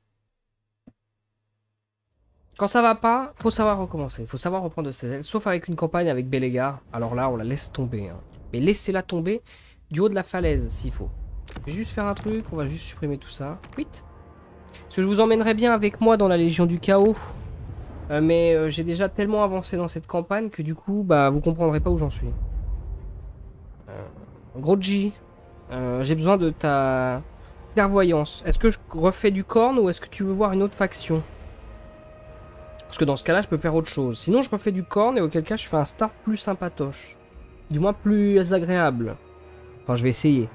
Quand ça va pas, faut savoir recommencer. Faut savoir reprendre de ses ailes. Sauf avec une campagne avec Belegar. Alors là, on la laisse tomber. Hein. Mais laissez-la tomber du haut de la falaise s'il faut. Je vais juste faire un truc. On va juste supprimer tout ça. Vite. Parce que je vous emmènerai bien avec moi dans la Légion du Chaos. Euh, mais euh, j'ai déjà tellement avancé dans cette campagne que du coup, bah, vous comprendrez pas où j'en suis. Gros G, euh, j'ai besoin de ta clairvoyance. Est-ce que je refais du corne ou est-ce que tu veux voir une autre faction? Parce que dans ce cas-là, je peux faire autre chose. Sinon, je refais du corne et auquel cas, je fais un start plus sympatoche. Du moins plus agréable. Enfin, je vais essayer.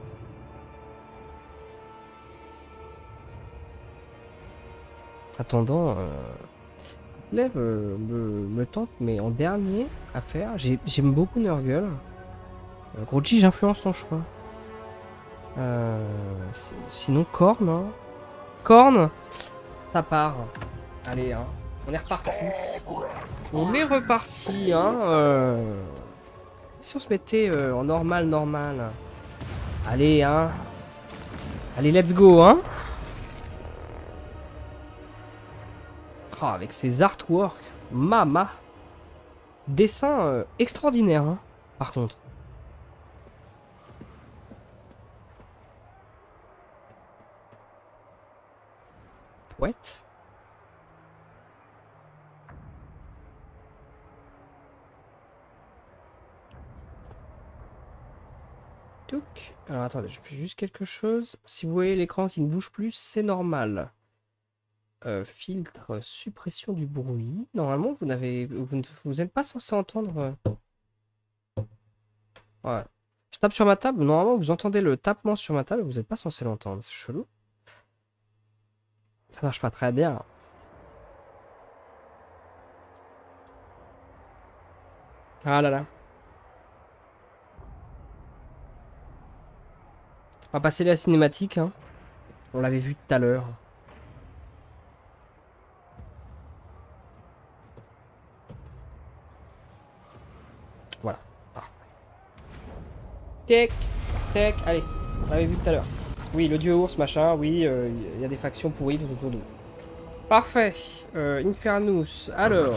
Attendant, euh, Lève euh, me, me tente, mais en dernier à faire, j'aime beaucoup Nurgle. Euh, Gros G, j'influence ton choix. Euh, sinon, Corne. Hein. Corne, ça part. Allez, hein. On est reparti. On est reparti, hein. Euh... Si on se mettait euh, en normal, normal. Allez, hein. Allez, let's go, hein. Oh, avec ces artworks. Mama. Dessin euh, extraordinaire, hein, par contre. Poète. Touc. Alors attendez, je fais juste quelque chose. Si vous voyez l'écran qui ne bouge plus, c'est normal. Euh, filtre, suppression du bruit. Normalement, vous n'avez, vous ne vous n'êtes pas censé entendre. Ouais. Je tape sur ma table. Normalement, vous entendez le tapement sur ma table. Vous n'êtes pas censé l'entendre. C'est chelou. Ça marche pas très bien. Ah là là. On va passer la cinématique. Hein. On l'avait vu tout à l'heure. Voilà. Ah. Tac, tac, allez. On l'avait vu tout à l'heure. Oui, le dieu ours, machin, oui, il euh, y a des factions pourries tout autour de nous. Parfait. Euh, Infernus. Alors.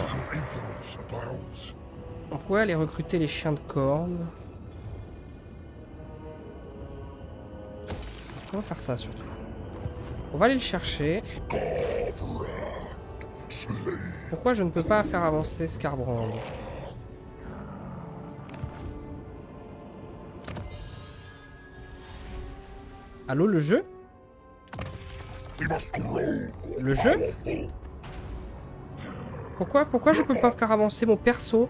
On pourrait aller recruter les chiens de corne. On va faire ça surtout. On va aller le chercher. Pourquoi je ne peux pas faire avancer Skarbrand? Allô, le jeu? Le jeu? Pourquoi, pourquoi je peux pas faire avancer mon perso?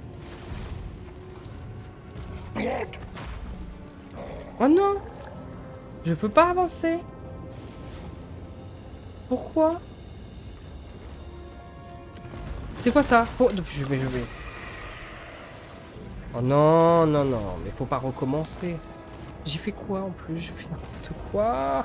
Oh non! Je peux pas avancer. Pourquoi? C'est quoi ça? Oh, je vais, je vais. Oh non, non, non, mais faut pas recommencer. J'ai fait quoi en plus? J'ai fait n'importe quoi.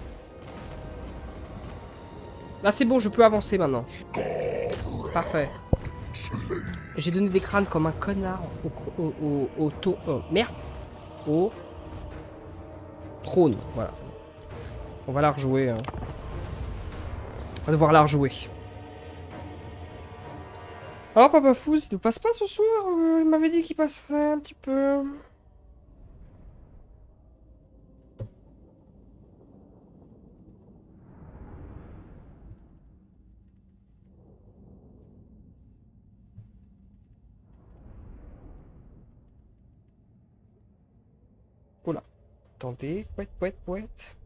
Là c'est bon, je peux avancer maintenant. Parfait. J'ai donné des crânes comme un connard au au au, au, au oh, merde. Au trône, voilà. On va la rejouer. Hein. On va devoir la rejouer. Alors Papa Fou, il ne passe pas ce soir. Euh, il m'avait dit qu'il passerait un petit peu. Oula. Attendez, poète, poète, poète.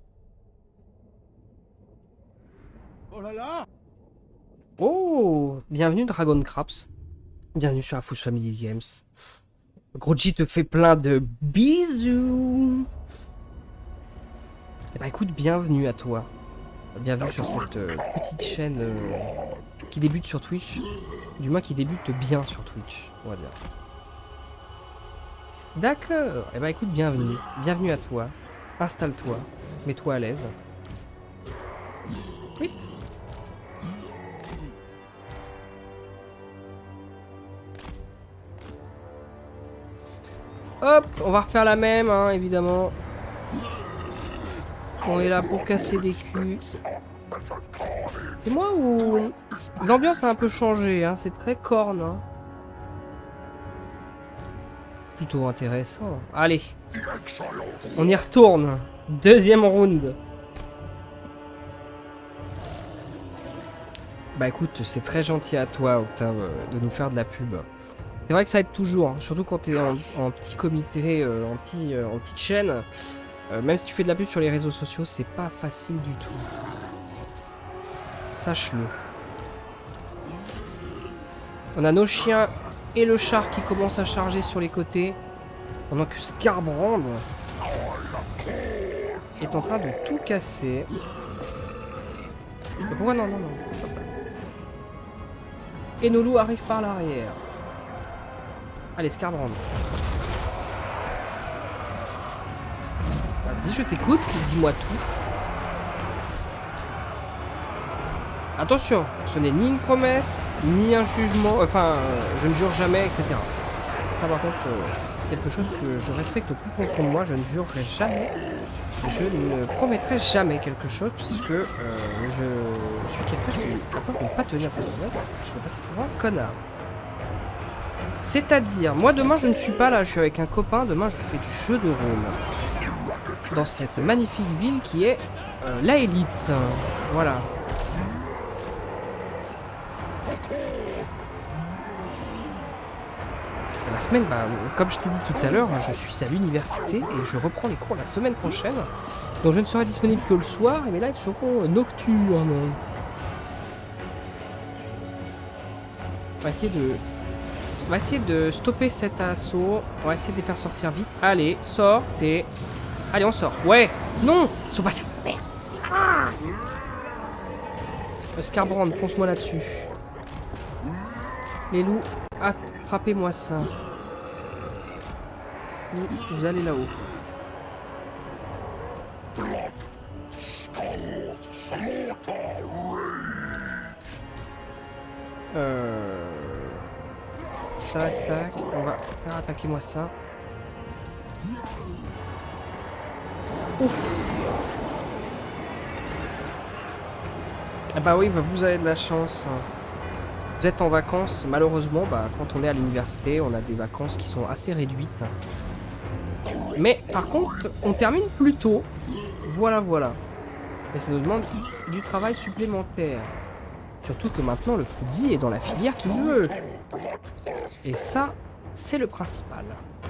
Oh là là! Oh! Bienvenue Dragon Craps. Bienvenue sur la Fouche Family Games. Groggy te fait plein de bisous! Eh bah écoute, bienvenue à toi. Bienvenue sur cette euh, petite chaîne euh, qui débute sur Twitch. Du moins qui débute bien sur Twitch, on va dire. D'accord. Eh bah écoute, bienvenue. Bienvenue à toi. Installe-toi. Mets-toi à l'aise. Oui. Hop, on va refaire la même, hein, évidemment. On est là pour casser des culs. C'est moi ou... L'ambiance a un peu changé, hein. C'est très corne, hein. Plutôt intéressant. Allez. On y retourne. Deuxième round. Bah écoute, c'est très gentil à toi, Octave, de nous faire de la pub. C'est vrai que ça aide toujours, hein, surtout quand tu es en, en petit comité, euh, en, petit, euh, en petite chaîne. Euh, même si tu fais de la pub sur les réseaux sociaux, c'est pas facile du tout. Sache-le. On a nos chiens et le char qui commencent à charger sur les côtés. Pendant que Skarbrand est en train de tout casser. Mais pourquoi non, non, non. Et nos loups arrivent par l'arrière. Allez, Skarbrand. Vas-y, je t'écoute, dis-moi tout. Attention, ce n'est ni une promesse, ni un jugement, enfin, euh, je ne jure jamais, et cetera. Ça, par contre, euh, c'est quelque chose que je respecte au plus profond de moi, je ne jurerai jamais. Je ne promettrai jamais quelque chose, puisque euh, je suis quelqu'un qui est capable de ne pas tenir ses promesses. Je vais passer pour un connard. C'est-à-dire, moi demain je ne suis pas là, je suis avec un copain, demain je fais du jeu de rôle. Dans cette magnifique ville qui est euh, la Élite. Voilà. La semaine, bah, comme je t'ai dit tout à l'heure, je suis à l'université et je reprends les cours la semaine prochaine. Donc je ne serai disponible que le soir et mes lives seront nocturnes. On va essayer de... On va essayer de stopper cet assaut. On va essayer de les faire sortir vite. Allez, sortez. Allez, on sort. Ouais. Non. Ils sont passés. Merde. Ah. Scarbrand, ponce-moi là-dessus. Les loups, attrapez-moi ça. Vous, vous allez là-haut. Euh... Tac, tac. On va faire attaquer moi ça. Ouf. Ah bah oui, bah vous avez de la chance. Vous êtes en vacances, malheureusement, bah, quand on est à l'université, on a des vacances qui sont assez réduites. Mais par contre, on termine plus tôt. Voilà, voilà. Mais ça nous demande du travail supplémentaire. Surtout que maintenant, le Fuzzy est dans la filière qu'il veut. Et ça, c'est le principal.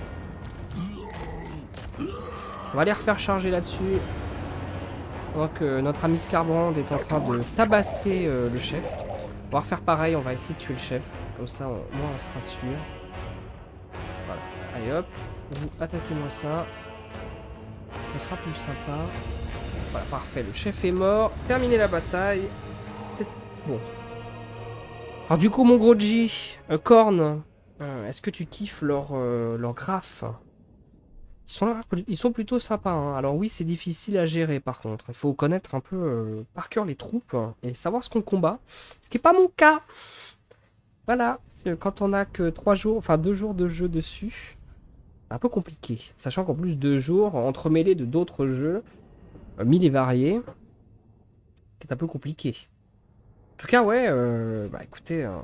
On va les refaire charger là-dessus. Donc euh, notre ami Scarbrand est en train de tabasser euh, le chef. On va refaire pareil, on va essayer de tuer le chef. Comme ça, on, moi, on sera sûr. Voilà. Allez hop, vous attaquez-moi ça. Ce sera plus sympa. Voilà, parfait. Le chef est mort. Terminez la bataille. C'est bon. Alors du coup, mon gros G, euh, Korn, euh, est-ce que tu kiffes leur, euh, leur graphe? Ils sont, là, ils sont plutôt sympas. Hein. Alors oui, c'est difficile à gérer par contre. Il faut connaître un peu euh, par cœur les troupes hein, et savoir ce qu'on combat. Ce qui n'est pas mon cas. Voilà. Quand on a que trois jours, enfin deux jours de jeu dessus, c'est un peu compliqué. Sachant qu'en plus deux jours, entremêlés de d'autres jeux, euh, mille et variés, c'est un peu compliqué. En tout cas, ouais, euh, bah écoutez, euh,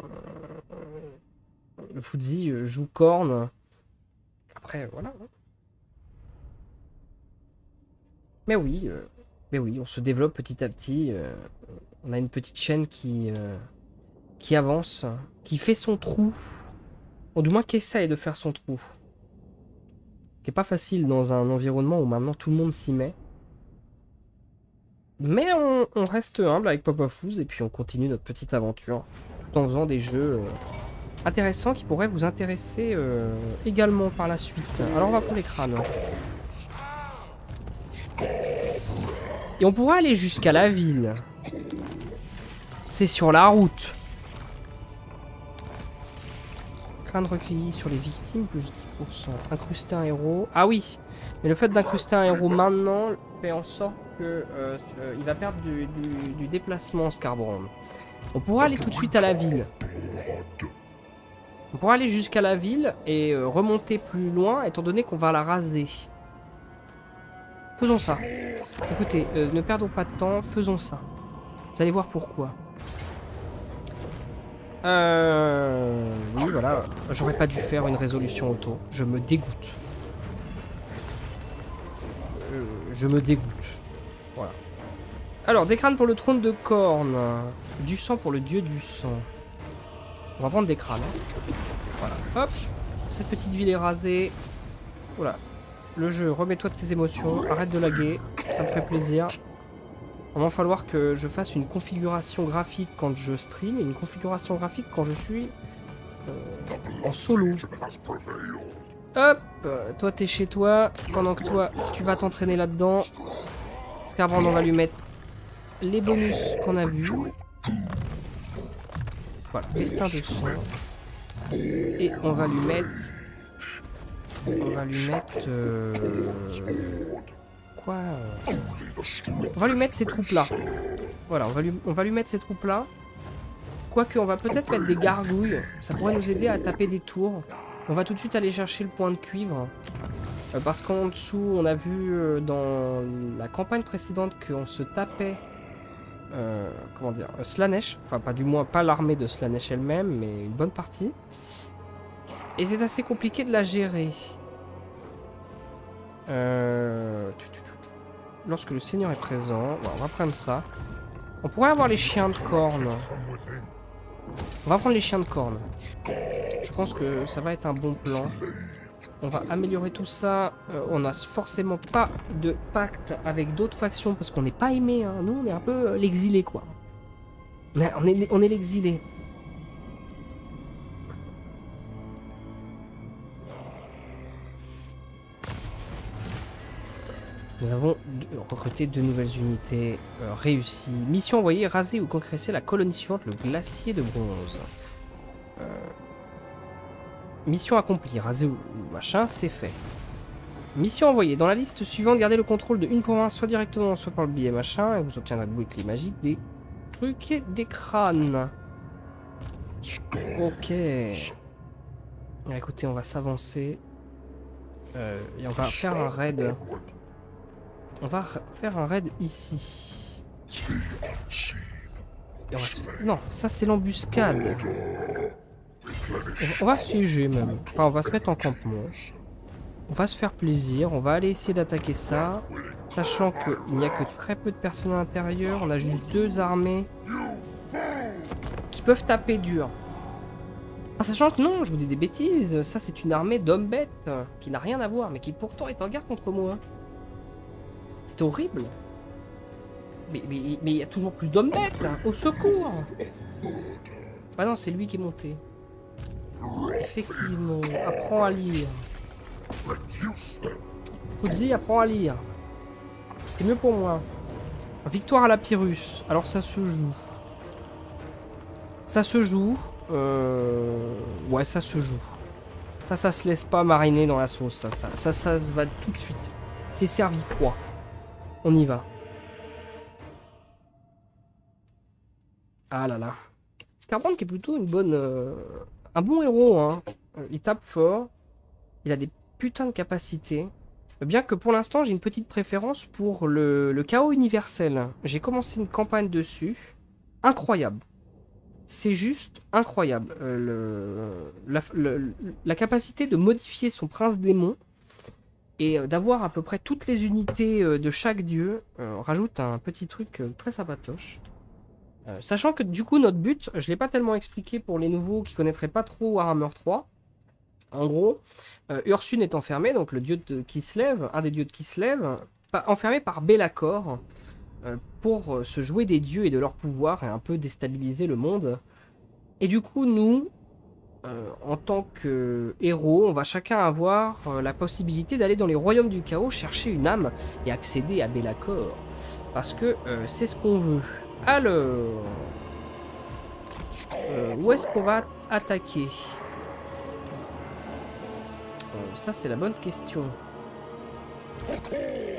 le Fuzzy euh, joue Korn. Après, voilà. Mais oui, euh, mais oui, on se développe petit à petit. Euh, on a une petite chaîne qui, euh, qui avance, qui fait son trou. Ou du moins qui essaye de faire son trou. Qui est pas facile dans un environnement où maintenant tout le monde s'y met. Mais on, on reste humble avec Pop of Fuzz et puis on continue notre petite aventure. Tout en faisant des jeux euh, intéressants qui pourraient vous intéresser euh, également par la suite. Alors on va pour les crânes. Et on pourra aller jusqu'à la ville. C'est sur la route. Crâne recueilli sur les victimes, plus dix pour cent. Incruster un héros. Ah oui, mais le fait d'incruster un héros maintenant fait en sorte que euh, euh, il va perdre du, du, du déplacement, Scarbrand. On pourra aller tout de suite à la ville. On pourra aller jusqu'à la ville et euh, remonter plus loin, étant donné qu'on va la raser. Faisons ça. Écoutez, euh, ne perdons pas de temps, faisons ça. Vous allez voir pourquoi. Euh... Oui, voilà. J'aurais pas dû faire une résolution auto. Je me dégoûte. Euh, je me dégoûte. Voilà. Alors, des crânes pour le trône de Korn. Du sang pour le dieu du sang. On va prendre des crânes. Voilà. Hop. Cette petite ville est rasée. Voilà. Le jeu, remets-toi de tes émotions, arrête de laguer, ça me ferait plaisir. Il va falloir que je fasse une configuration graphique quand je stream et une configuration graphique quand je suis euh, en solo. Hop, toi t'es chez toi, pendant que toi tu vas t'entraîner là-dedans. Scarbrand, on va lui mettre les bonus qu'on a vus. Voilà, destin de sang. Et on va lui mettre... On va lui mettre... Euh... quoi euh... On va lui mettre ces troupes-là. Voilà, on va lui, on va lui mettre ces troupes-là. Quoique, on va peut-être mettre des gargouilles. Ça pourrait nous aider à taper des tours. On va tout de suite aller chercher le point de cuivre. Euh, parce qu'en dessous, on a vu euh, dans la campagne précédente qu'on se tapait... Euh, comment dire, euh, Slaanesh, enfin pas du moins pas l'armée de Slaanesh elle-même, mais une bonne partie. Et c'est assez compliqué de la gérer. Euh... Lorsque le seigneur est présent, bon, on va prendre ça. On pourrait avoir les chiens de corne. On va prendre les chiens de corne. Je pense que ça va être un bon plan. On va améliorer tout ça. Euh, on n'a forcément pas de pacte avec d'autres factions parce qu'on n'est pas aimé. Hein. Nous, on est un peu euh, l'exilé, quoi. Mais on est, on est l'exilé. Nous avons recruté deux nouvelles unités euh, réussies. Mission envoyée, raser ou concrétiser la colonie suivante, le glacier de bronze. Euh... Mission accomplie, raser ou machin, c'est fait. Mission envoyée. Dans la liste suivante, gardez le contrôle de une province, soit directement, soit par le biais machin, et vous obtiendrez le bouclier magique, des trucs et des crânes. Ok. Ah, écoutez, on va s'avancer. Euh, et on va faire un raid. On va faire un raid ici. Et on va se... Non, ça c'est l'embuscade. On va siéger même. Enfin, on va se mettre en campement. On va se faire plaisir. On va aller essayer d'attaquer ça. Sachant qu'il n'y a que très peu de personnes à l'intérieur. On a juste deux armées qui peuvent taper dur. Ah, sachant que non, je vous dis des bêtises. Ça, c'est une armée d'hommes bêtes qui n'a rien à voir, mais qui pourtant est en guerre contre moi. C'est horrible. Mais il mais, mais, y a toujours plus d'hommes bêtes là. Au secours. Ah non, c'est lui qui est monté. Effectivement, apprends à lire. Fudzi, apprends à lire. C'est mieux pour moi. Victoire à la Pyrrhus. Alors ça se joue. Ça se joue. Euh... Ouais, ça se joue. Ça, ça se laisse pas mariner dans la sauce. Ça, ça, ça, ça va tout de suite. C'est servi froid. On y va. Ah là là. Skarbrand qui est plutôt une bonne... Euh... Un bon héros, hein. Il tape fort. Il a des putains de capacités. Bien que pour l'instant, j'ai une petite préférence pour le, le chaos universel. J'ai commencé une campagne dessus. Incroyable. C'est juste incroyable. Euh, le, la, le, la capacité de modifier son prince démon et d'avoir à peu près toutes les unités de chaque dieu euh, rajoute un petit truc très sympatoche. Euh, sachant que du coup notre but, je ne l'ai pas tellement expliqué pour les nouveaux qui ne connaîtraient pas trop Warhammer trois. En gros, euh, Ursun est enfermé, donc le dieu de Kislev, un des dieux de Kislev, enfermé par Be'lakor euh, pour se jouer des dieux et de leur pouvoir et un peu déstabiliser le monde. Et du coup nous, euh, en tant que héros, on va chacun avoir euh, la possibilité d'aller dans les royaumes du chaos chercher une âme et accéder à Be'lakor. Parce que euh, c'est ce qu'on veut. Alors, euh, où est-ce qu'on va attaquer? euh, Ça, c'est la bonne question. Euh,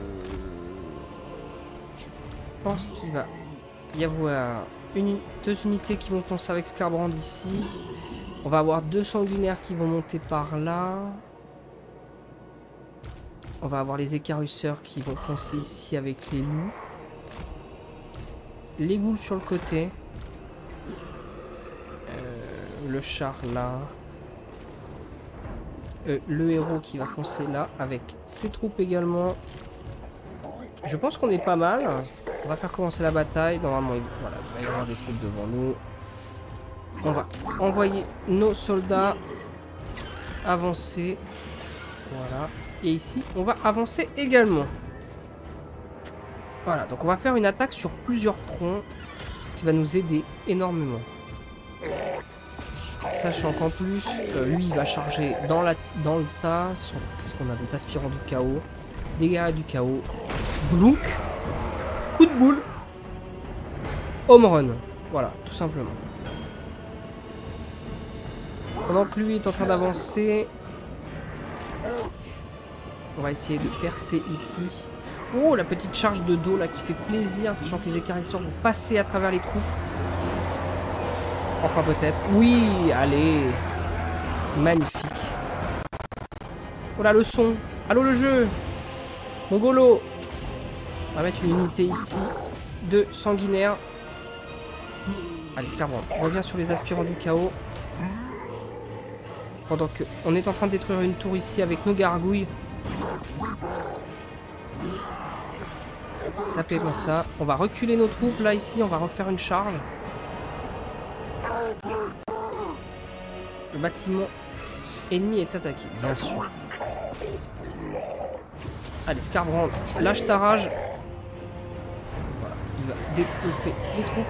je pense qu'il va y avoir une, deux unités qui vont foncer avec Skarbrand ici. On va avoir deux sanguinaires qui vont monter par là. On va avoir les écarusseurs qui vont foncer ici avec les loups. Les ghouls sur le côté. Euh, le char là. Euh, le héros qui va foncer là avec ses troupes également. Je pense qu'on est pas mal. On va faire commencer la bataille. Normalement, il, voilà, il va y avoir des troupes devant nous. On va envoyer nos soldats avancer. Voilà. Et ici, on va avancer également. Voilà, donc on va faire une attaque sur plusieurs fronts, ce qui va nous aider énormément. Sachant qu'en plus, euh, lui il va charger dans, la, dans le tas, sur qu'est-ce qu'on a, des aspirants du chaos, des guerriers du chaos, blouk, coup de boule, home run. Voilà, tout simplement. Pendant que lui est en train d'avancer, on va essayer de percer ici. Oh, la petite charge de dos là qui fait plaisir, sachant que les écarisseurs vont passer à travers les troupes. Enfin peut-être. Oui, allez. Magnifique. Oh là le son. Allô le jeu. Mongolo. On va mettre une unité ici de sanguinaire. Allez, Scarbrand, reviens sur les aspirants du chaos. Pendant que on est en train de détruire une tour ici avec nos gargouilles. Tapez-moi ça. On va reculer nos troupes là ici. On va refaire une charge. Le bâtiment ennemi est attaqué, bien sûr. Allez, Scarbrand, lâche ta rage. Voilà, il va dépouffer les troupes.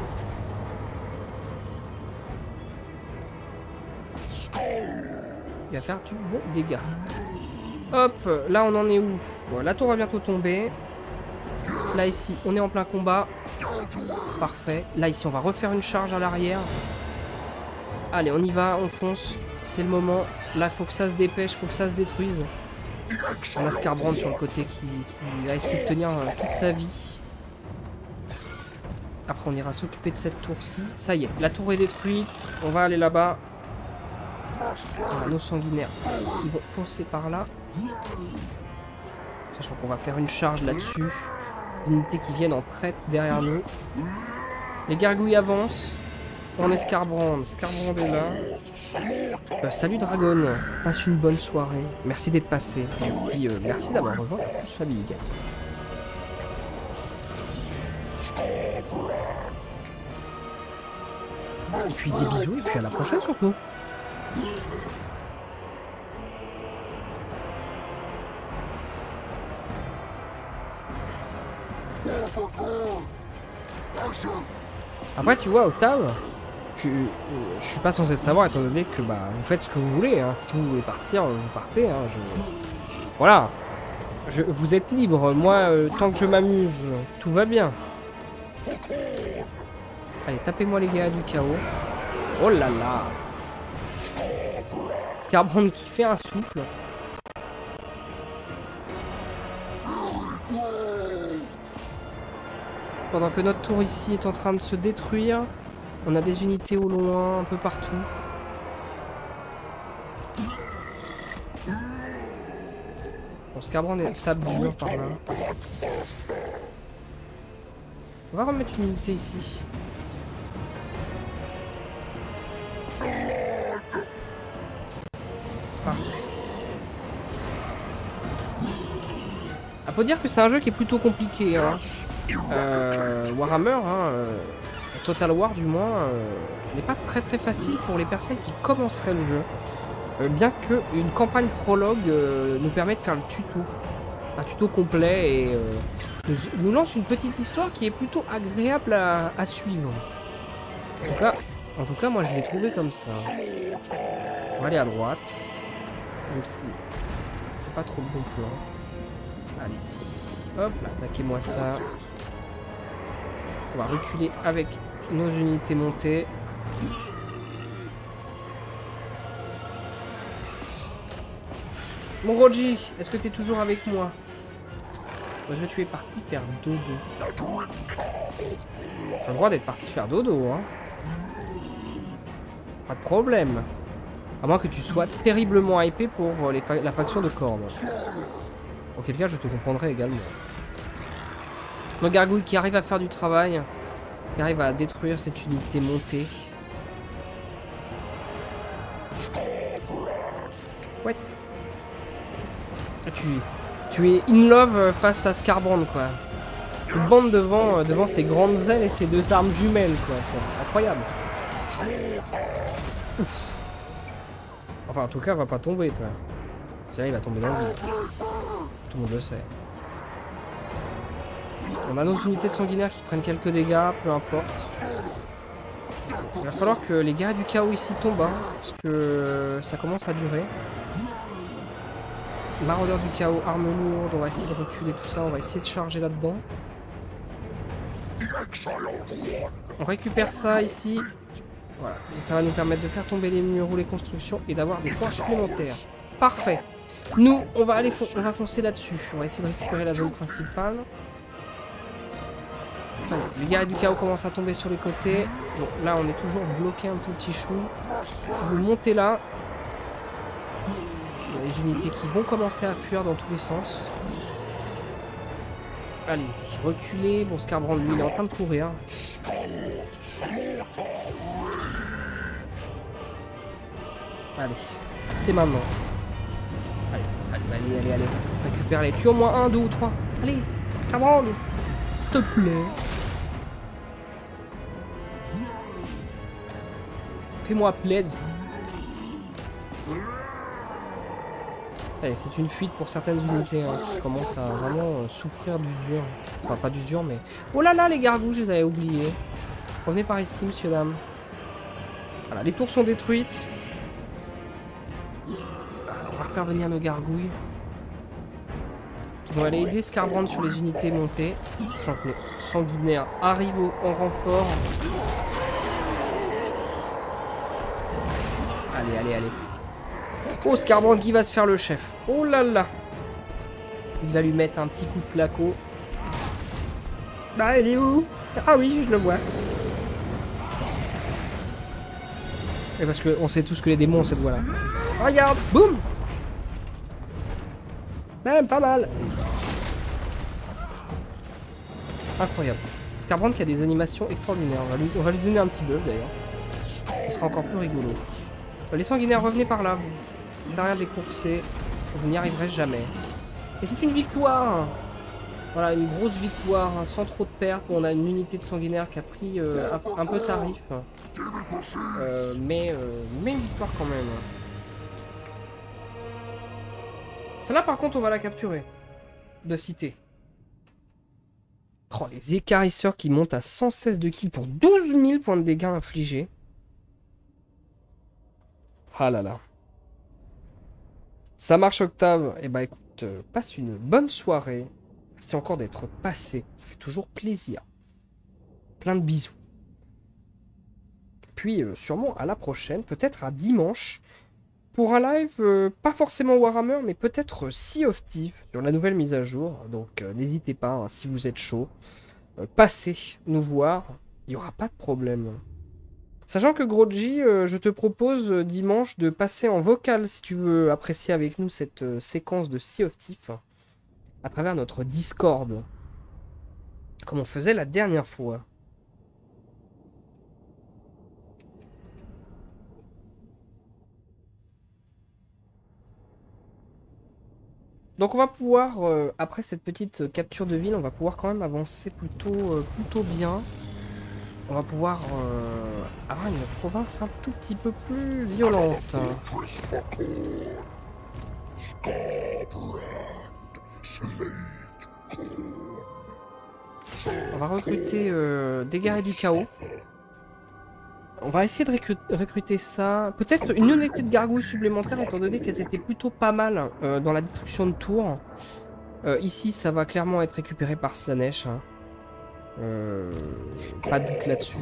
Il va faire du bon dégât. Hop, là on en est où? Bon, la tour va bientôt tomber. Là ici, on est en plein combat. Parfait. Là ici, on va refaire une charge à l'arrière. Allez, on y va, on fonce. C'est le moment. Là, faut que ça se dépêche, faut que ça se détruise. On a Scarbrand sur le côté qui, qui va essayer de tenir euh, toute sa vie. Après, on ira s'occuper de cette tour-ci. Ça y est, la tour est détruite. On va aller là-bas. On a nos sanguinaires qui vont foncer par là. Sachant qu'on va faire une charge là-dessus. Unités qui viennent en traite derrière nous. Les gargouilles avancent. On est Scarbrand. Scarbrand est là. Euh, salut Dragon. Passe une bonne soirée. Merci d'être passé. Et puis euh, merci d'avoir rejoint la famille Gat. Et puis des bisous et puis à la prochaine surtout. Après tu vois Octave, je, je suis pas censé le savoir étant donné que bah vous faites ce que vous voulez, hein. Si vous voulez partir, vous partez, hein. Je... Voilà, je, vous êtes libre, moi euh, tant que je m'amuse, tout va bien. Allez, tapez-moi les gars du chaos. Oh là là. Scarbrand qui fait un souffle. Pendant que notre tour ici est en train de se détruire, on a des unités au loin, un peu partout. Bon, Scarbrand tape dur par là. On va remettre une unité ici. Parfait. Ah, faut dire que c'est un jeu qui est plutôt compliqué, hein. Euh, Warhammer, hein, euh, Total War du moins, euh, n'est pas très très facile pour les personnes qui commenceraient le jeu. Euh, bien que une campagne prologue euh, nous permet de faire le tuto. Un tuto complet et euh, nous, nous lance une petite histoire qui est plutôt agréable à, à suivre. En tout cas, en tout cas, moi je l'ai trouvé comme ça. On va aller à droite. Même si c'est pas trop le bon plan. Allez, hop là, attaquez-moi ça. On va reculer avec nos unités montées. Mon Roji, est-ce que tu es toujours avec moi? Parce que tu es parti faire dodo. T'as le droit d'être parti faire dodo, hein. Pas de problème. À moins que tu sois terriblement hypé pour les fa la faction de Khorne. Auquel cas, je te comprendrai également. Nos gargouilles qui arrivent à faire du travail, qui arrivent à détruire cette unité montée. Ouais. Tu, tu es in love face à Scarbrand, quoi. Tu bandes devant, devant ses grandes ailes et ses deux armes jumelles, quoi. C'est incroyable. Ouf. Enfin, en tout cas, elle va pas tomber, toi. C'est là, il va tomber dans le vide. Tout le monde le sait. On a nos unités de sanguinaires qui prennent quelques dégâts, peu importe. Il va falloir que les guerriers du chaos ici tombent, hein, parce que ça commence à durer. Maraudeur du chaos, arme lourde, on va essayer de reculer tout ça, on va essayer de charger là-dedans. On récupère ça ici. Voilà, et ça va nous permettre de faire tomber les murs ou les constructions et d'avoir des points supplémentaires. Parfait. Nous, on va aller, on va foncer là-dessus. On va essayer de récupérer la zone principale. Allez, les guerriers du chaos commencent à tomber sur les côtés. Bon, là, on est toujours bloqué un tout petit chou. Vous montez là. Il y a les unités qui vont commencer à fuir dans tous les sens. Allez-y, reculez. Bon, Skarbrand, lui, il est en train de courir. Allez, c'est maintenant. Allez, allez, allez, allez, allez. Récupère-les. Tue au moins un, deux ou trois. Allez, Skarbrand, s'il te plaît. Fais-moi plaisir. C'est une fuite pour certaines unités hein, qui commencent à vraiment euh, souffrir d'usure. Enfin, pas d'usure, mais... Oh là là, les gargouilles, je les avais oubliés. Revenez par ici, messieurs, dames. Voilà, les tours sont détruites. On va refaire venir nos gargouilles. Qui vont aller aider Skarbrand sur les unités montées. Sachant que les sanguinaires arrivent au, en renfort. Allez, allez, allez. Oh, Skarbrand qui va se faire le chef. Oh là là. Il va lui mettre un petit coup de claco. Bah, il est où? Ah oui, je le vois. Et parce qu'on sait tous que les démons ont cette voie-là. Regarde, boum. Même pas mal. Incroyable. Skarbrand qui a des animations extraordinaires. On va lui, on va lui donner un petit buff d'ailleurs. Ce sera encore plus rigolo. Les sanguinaires, revenez par là. Derrière les coursés, vous n'y arriverez jamais. Et c'est une victoire. Voilà, une grosse victoire, hein, sans trop de pertes. On a une unité de sanguinaires qui a pris euh, un, un peu tarif. Euh, mais, euh, mais une victoire quand même. Celle-là, par contre, on va la capturer. De cité. Oh, les écarisseurs qui montent à cent seize de kills pour douze mille points de dégâts infligés. Ah là là. Ça marche, Octave. Eh bah écoute, euh, passe une bonne soirée. Merci encore d'être passé. Ça fait toujours plaisir. Plein de bisous. Puis euh, sûrement à la prochaine, peut-être à dimanche, pour un live, euh, pas forcément Warhammer, mais peut-être Sea of Thieves, sur la nouvelle mise à jour. Donc euh, n'hésitez pas, hein, si vous êtes chaud, euh, passez nous voir. Il n'y aura pas de problème. Sachant que Groggy, euh, je te propose euh, dimanche de passer en vocal si tu veux apprécier avec nous cette euh, séquence de Sea of Thieves à travers notre Discord, comme on faisait la dernière fois. Donc on va pouvoir, euh, après cette petite capture de ville, on va pouvoir quand même avancer plutôt, euh, plutôt bien. On va pouvoir euh, avoir une province un tout petit peu plus violente. On va recruter euh, des guerriers du chaos. On va essayer de recru recruter ça. Peut-être une unité de gargouilles supplémentaire, étant donné qu'elles étaient plutôt pas mal euh, dans la destruction de tours. Euh, ici, ça va clairement être récupéré par Slaanesh. Hein. Euh, pas de doute là-dessus.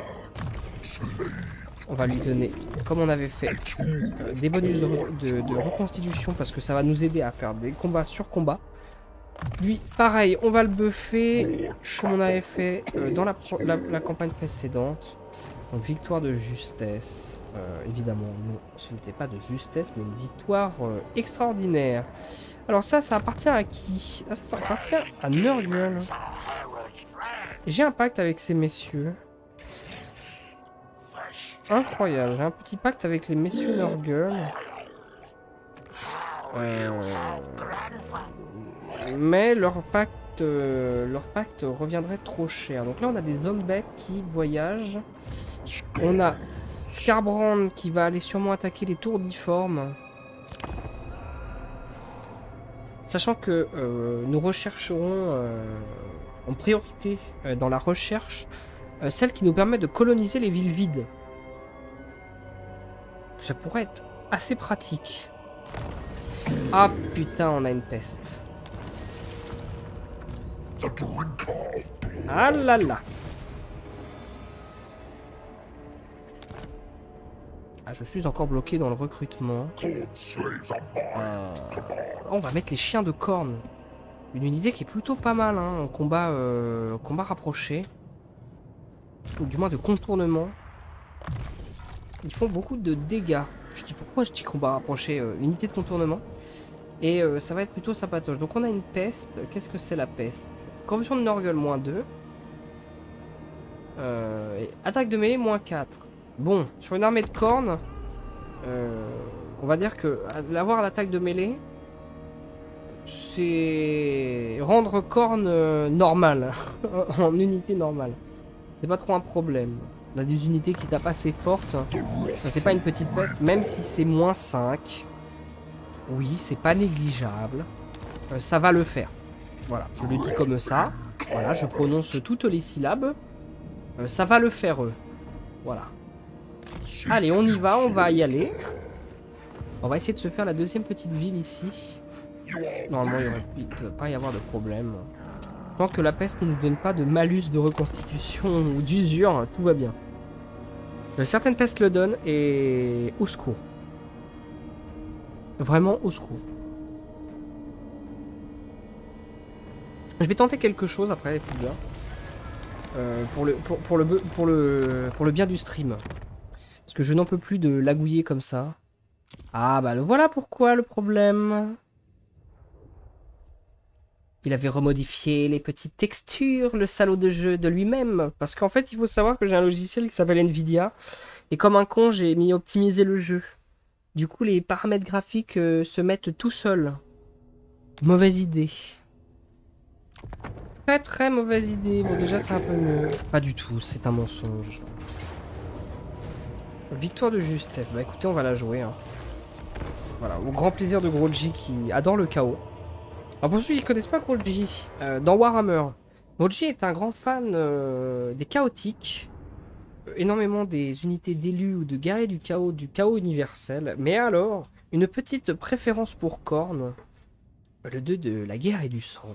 On va lui donner, comme on avait fait, euh, des bonus de, de, de reconstitution parce que ça va nous aider à faire des combats sur combat. Lui, pareil, on va le buffer comme on avait fait euh, dans la, la, la campagne précédente. Donc victoire de justesse. Euh, évidemment, non, ce n'était pas de justesse, mais une victoire euh, extraordinaire. Alors ça, ça appartient à qui? Ah, ça, ça appartient à Nurgle. J'ai un pacte avec ces messieurs. Incroyable, j'ai un petit pacte avec les messieurs Nurgle. Euh... Mais leur pacte, euh, leur pacte reviendrait trop cher. Donc là, on a des hommes bêtes qui voyagent. On a Skarbrand qui va aller sûrement attaquer les tours difformes. Sachant que euh, nous rechercherons euh, en priorité euh, dans la recherche euh, celle qui nous permet de coloniser les villes vides. Ça pourrait être assez pratique. Ah putain, on a une peste. Ah là là. Ah, je suis encore bloqué dans le recrutement. Euh, on va mettre les chiens de corne. Une unité qui est plutôt pas mal hein, en combat, euh, combat rapproché. Ou du moins de contournement. Ils font beaucoup de dégâts. Je dis pourquoi je dis combat rapproché, euh, unité de contournement. Et euh, ça va être plutôt sympatoche. Donc on a une peste. Qu'est-ce que c'est la peste? Corruption de Nurgle, moins deux. Euh, et attaque de mêlée, moins quatre. Bon, sur une armée de cornes, euh, on va dire que avoir l'attaque de mêlée, c'est rendre corne euh, normale, en unité normale. C'est pas trop un problème. On a des unités qui tapent assez fortes. C'est pas une petite peste, même si c'est moins cinq. Oui, c'est pas négligeable. Euh, ça va le faire. Voilà, je le dis comme ça. Voilà, je prononce toutes les syllabes. Euh, ça va le faire, eux. Voilà. Allez, on y va, on va y aller. On va essayer de se faire la deuxième petite ville ici. Normalement, il ne devrait pas y avoir de problème. Tant que la peste ne nous donne pas de malus de reconstitution ou d'usure, tout va bien. Euh, certaines pestes le donnent et au secours. Vraiment au secours. Je vais tenter quelque chose après les plus bien. Euh, pour, le, pour, pour, le, pour, le, pour le bien du stream. Parce que je n'en peux plus de lagouiller comme ça. Ah bah le voilà pourquoi le problème. Il avait remodifié les petites textures, le salaud de jeu de lui-même. Parce qu'en fait il faut savoir que j'ai un logiciel qui s'appelle Nvidia. Et comme un con j'ai mis optimiser le jeu. Du coup les paramètres graphiques euh, se mettent tout seuls. Mauvaise idée. Très très mauvaise idée. Bon déjà c'est un peu mieux. Pas du tout, c'est un mensonge. Victoire de justesse. Bah écoutez, on va la jouer. Hein. Voilà, au grand plaisir de Grolgi qui adore le chaos. Alors pour ceux qui ne connaissent pas Grolgi, euh, dans Warhammer, Grolgi est un grand fan euh, des chaotiques. Euh, énormément des unités d'élus ou de guerriers du chaos, du chaos universel. Mais alors, une petite préférence pour Khorne, le deux de la guerre et du sang.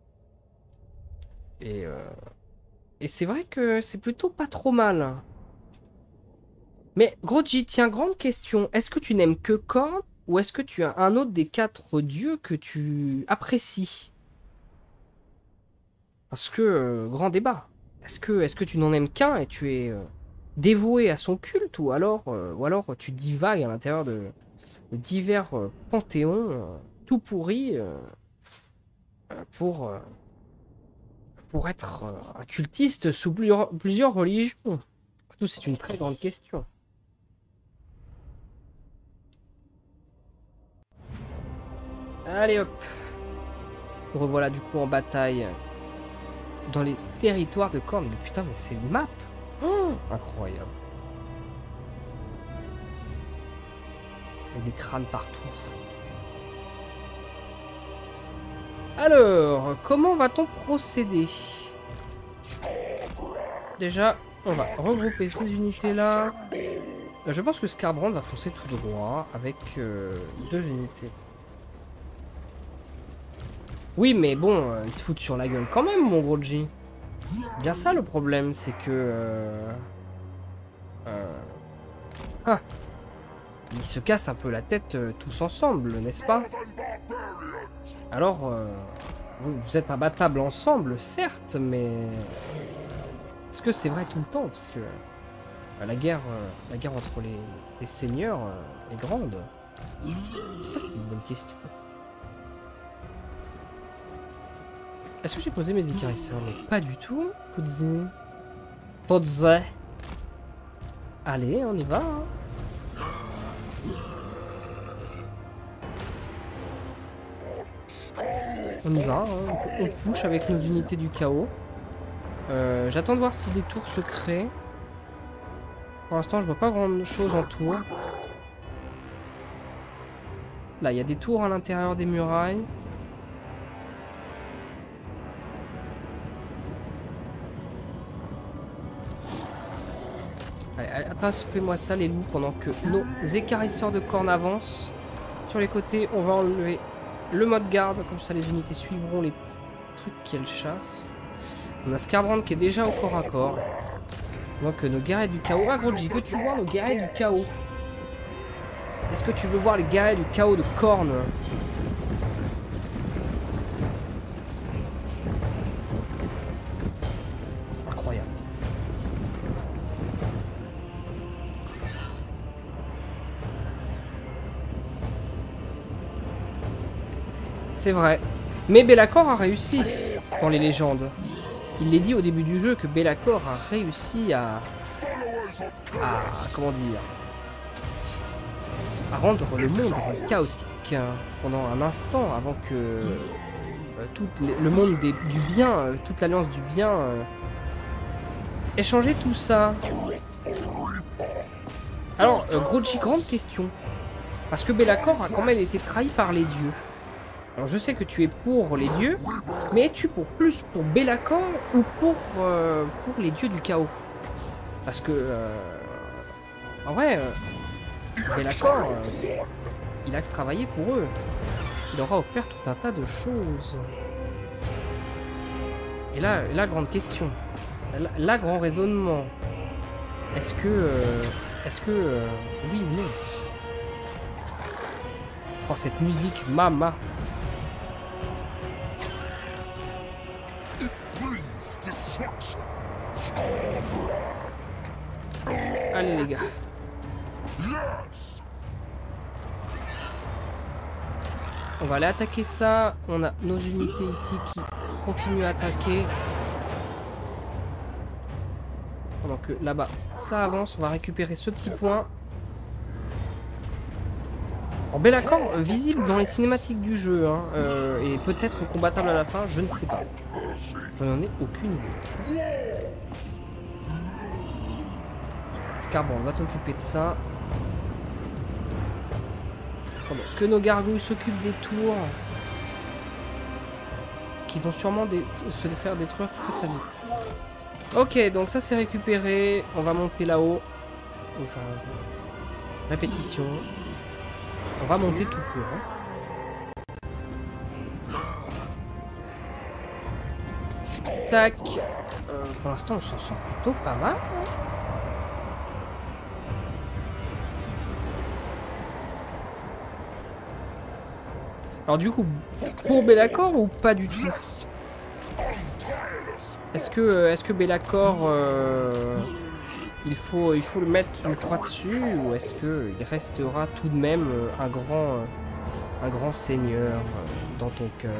Et, euh, et c'est vrai que c'est plutôt pas trop mal. Mais Grolgi, tiens, grande question. Est-ce que tu n'aimes que Khorne ou est-ce que tu as un autre des quatre dieux que tu apprécies? Parce que, euh, grand débat. Est-ce que, est-ce que tu n'en aimes qu'un et tu es euh, dévoué à son culte ou alors, euh, ou alors tu divagues à l'intérieur de, de divers euh, panthéons euh, tout pourris euh, pour... Euh, pour être euh, un cultiste sous plusieurs, plusieurs religions? Surtout, c'est une très grande question. Allez hop. Nous revoilà du coup en bataille dans les territoires de Khorne. Mais putain, mais c'est une map. Oh, incroyable. Il y a des crânes partout. Alors, comment va-t-on procéder? Déjà, on va regrouper ces unités-là. Je pense que Skarbrand va foncer tout droit avec euh, deux unités. Oui, mais bon, euh, il se fout sur la gueule quand même, mon Grolgi. Bien ça, le problème, c'est que... Euh... Euh... Ah. Ils se cassent un peu la tête euh, tous ensemble, n'est-ce pas? Alors, euh, vous êtes imbattables ensemble, certes, mais... Est-ce que c'est vrai tout le temps? Parce que euh, la guerre, euh, la guerre entre les, les seigneurs euh, est grande. Ça, c'est une bonne question. Est-ce que j'ai posé mes écarisseurs? Mais pas du tout. Podze. Podze. Allez, on y va. Hein. On y va. Hein. On push avec nos unités du chaos. Euh, J'attends de voir si des tours se créent. Pour l'instant, je vois pas grand chose en tour. Là, il y a des tours à l'intérieur des murailles. Allez, attrapez-moi ça les loups pendant que nos écarisseurs de cornes avancent. Sur les côtés, on va enlever le mode garde, comme ça les unités suivront les trucs qu'elles chassent. On a Skarbrand qui est déjà au corps à corps. Donc nos guerriers du chaos. Ah Grolgi, veux-tu voir nos guerriers du chaos? Est-ce que tu veux voir les guerriers du chaos de Khorne? Incroyable. C'est vrai. Mais Be'lakor a réussi dans les légendes. Il est dit au début du jeu que Be'lakor a réussi à... à... comment dire... à rendre le monde chaotique pendant un instant avant que euh, tout les, le monde des, du bien, euh, toute l'alliance du bien euh, ait changé tout ça. Alors, euh, Groggy, grande question. Parce que Be'lakor a quand même été trahi par les dieux. Alors je sais que tu es pour les dieux, mais es-tu pour plus pour Be'lakor ou pour, euh, pour les dieux du chaos? Parce que... Euh, en vrai... Euh, Be'lakor, euh, il a travaillé pour eux. Il aura offert tout un tas de choses. Et là, la grande question, la, la grand raisonnement. Est-ce que, euh, est-ce que, euh, oui ou non? Oh, cette musique, mama. Allez les gars. On va aller attaquer ça. On a nos unités ici qui continuent à attaquer. Pendant que là-bas, ça avance. On va récupérer ce petit point. En Be'lakor, euh, visible dans les cinématiques du jeu. Hein, euh, et peut-être combattable à la fin, je ne sais pas. Je n'en ai aucune idée. Scarborn, on va t'occuper de ça. Pendant que nos gargouilles s'occupent des tours. Qui vont sûrement se faire détruire très très vite. Ok, donc ça c'est récupéré. On va monter là-haut. Enfin, répétition. On va monter tout court. Hein. Tac. Euh, pour l'instant, on s'en sort plutôt pas mal. Hein. Alors du coup, pour Be'lakor ou pas du tout? Est-ce que, est-ce que Be'lakor, euh, il faut, il faut le mettre une croix dessus, ou est-ce que il restera tout de même un grand, un grand seigneur dans ton cœur?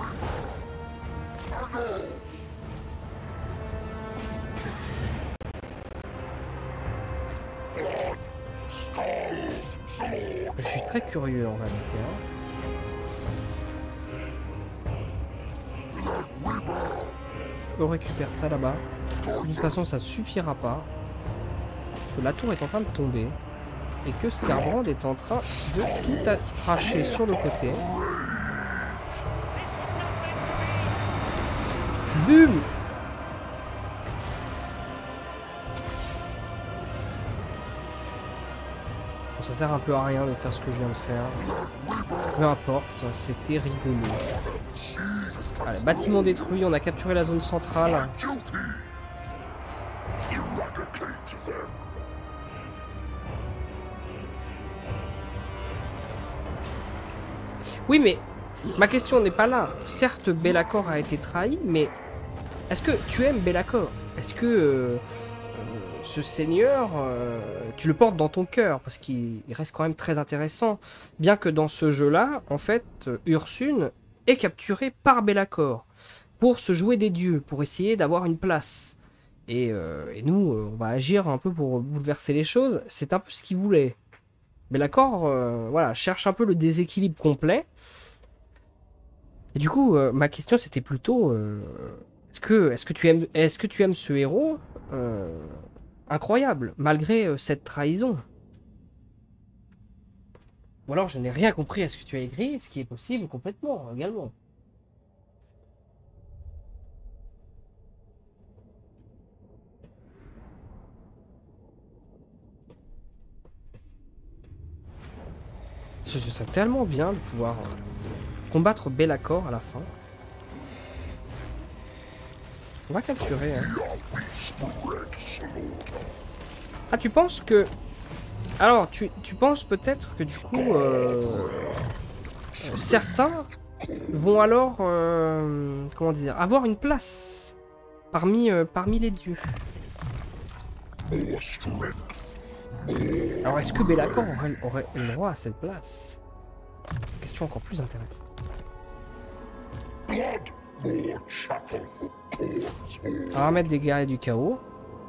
Je suis très curieux en réalité. Hein. On récupère ça là-bas. De toute façon, ça suffira pas. Parce que la tour est en train de tomber. Et que Scarbrand est en train de tout arracher sur le côté. Boum! Bon, ça sert un peu à rien de faire ce que je viens de faire. Peu importe, c'était rigolo. Allez, bâtiment détruit, on a capturé la zone centrale. Oui, mais ma question n'est pas là. Certes, Be'lakor a été trahi, mais est-ce que tu aimes Be'lakor? Est-ce que euh, ce seigneur, euh, tu le portes dans ton cœur? Parce qu'il reste quand même très intéressant. Bien que dans ce jeu-là, en fait, Ursun est capturé par Be'lakor pour se jouer des dieux, pour essayer d'avoir une place. Et, euh, et nous, euh, on va agir un peu pour bouleverser les choses. C'est un peu ce qu'il voulait. Be'lakor, euh, voilà, cherche un peu le déséquilibre complet. Et du coup, euh, ma question c'était plutôt, euh, est-ce que, est-ce que tu aimes, est-ce que tu aimes ce héros euh, incroyable, malgré euh, cette trahison? Ou alors je n'ai rien compris à ce que tu as écrit, ce qui est possible complètement, également. Ce serait tellement bien de pouvoir euh, combattre Be'lakor à la fin. On va capturer. Hein. Ah, tu penses que Alors, tu, tu penses peut-être que du coup, euh, certains vont alors, euh, comment dire, avoir une place parmi, euh, parmi les dieux. Alors, est-ce que Be'lakor aurait, aurait le droit à cette place? Question encore plus intéressante. On va mettre des guerriers du chaos.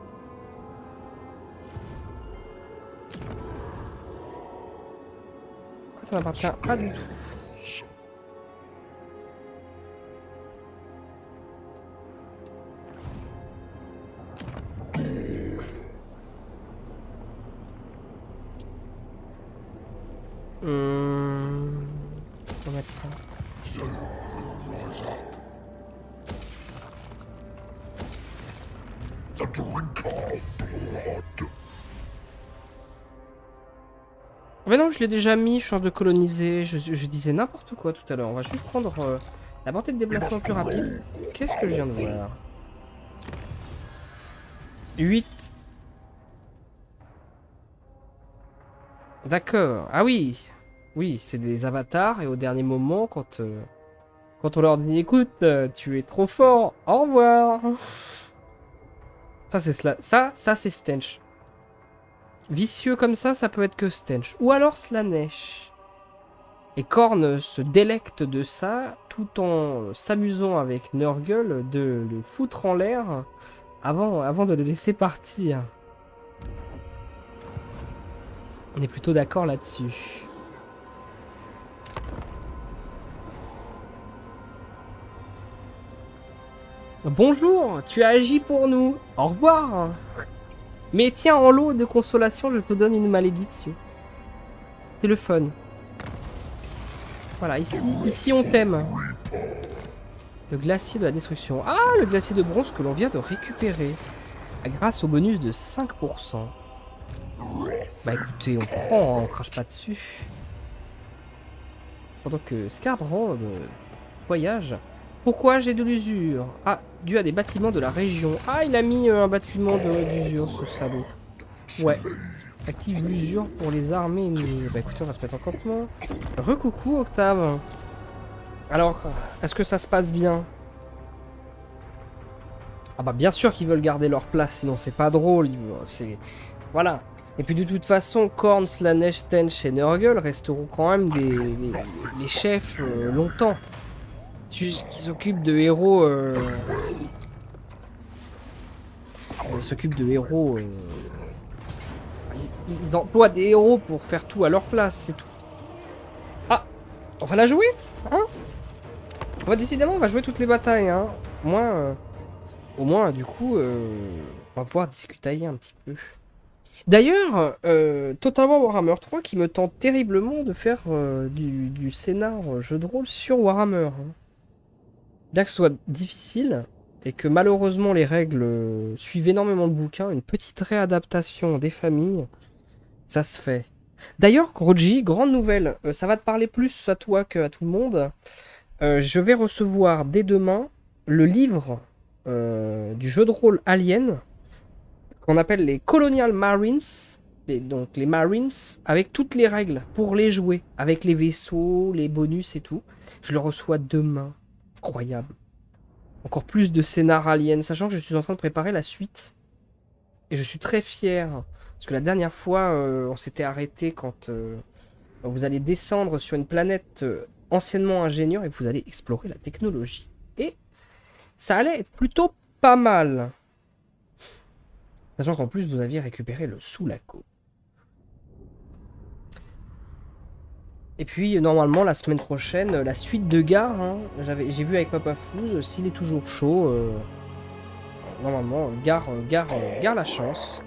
Ça n'appartient pas du tout. Hum... On va mettre ça. Mais non, je l'ai déjà mis, chance de coloniser. Je, je disais n'importe quoi tout à l'heure. On va juste prendre euh, la portée de déplacement plus rapide. Qu'est-ce que je viens de voir? huit. D'accord. Ah oui. Oui, c'est des avatars. Et au dernier moment, quand, euh, quand on leur dit écoute, euh, tu es trop fort, au revoir. Ça, c'est cela. Ça, ça c'est Stench. Vicieux comme ça, ça peut être que Stench. Ou alors Slaanesh. Et Khorne se délecte de ça, tout en s'amusant avec Nurgle de le foutre en l'air avant, avant de le laisser partir. On est plutôt d'accord là-dessus. Bonjour, tu as agi pour nous. Au revoir. Mais tiens, en lot de consolation, je te donne une malédiction. C'est le fun. Voilà, ici, ici on t'aime. Le glacier de la destruction. Ah, le glacier de bronze que l'on vient de récupérer. Grâce au bonus de cinq pour cent. Bah écoutez, on prend, on crache pas dessus. Pendant que Skarbrand voyage. Pourquoi j'ai de l'usure? Ah, dû à des bâtiments de la région. Ah, il a mis euh, un bâtiment d'usure, ce salaud. Ouais. Active l'usure pour les armées ennemies. Bah écoutez, on va se mettre en campement. Recoucou, Octave. Alors, est-ce que ça se passe bien? Ah bah bien sûr qu'ils veulent garder leur place, sinon c'est pas drôle. C'est... Voilà. Et puis de toute façon, Khorne, Slaanesh, Stench et Nurgle resteront quand même des, les, les chefs euh, longtemps. Juste qu'ils s'occupent de héros... Euh... Ils s'occupent de héros... Euh... Ils emploient des héros pour faire tout à leur place, c'est tout. Ah, on va la jouer, hein? On va décidément, on va jouer toutes les batailles, hein. Au moins, euh... au moins, du coup, euh... on va pouvoir discuter un petit peu. D'ailleurs, euh, Total War Warhammer trois qui me tente terriblement de faire euh, du, du scénar jeu de rôle sur Warhammer. Hein. Bien que ce soit difficile, et que malheureusement les règles euh, suivent énormément le bouquin, une petite réadaptation des familles, ça se fait. D'ailleurs, Groji, grande nouvelle, euh, ça va te parler plus à toi qu'à tout le monde. Euh, je vais recevoir dès demain le livre euh, du jeu de rôle Alien, qu'on appelle les Colonial Marines, les, donc les Marines, avec toutes les règles pour les jouer, avec les vaisseaux, les bonus et tout. Je le reçois demain. Incroyable. Encore plus de scénar Alien, sachant que je suis en train de préparer la suite. Et je suis très fier, parce que la dernière fois, euh, on s'était arrêté quand euh, vous allez descendre sur une planète euh, anciennement ingénieure et vous allez explorer la technologie. Et ça allait être plutôt pas mal. Sachant qu'en plus, vous aviez récupéré le Sulaco. Et puis, normalement, la semaine prochaine, la suite de Gare, hein, j'ai vu avec Papa Fouz, s'il est toujours chaud, euh, normalement, Gare, Gare, Gare la chance.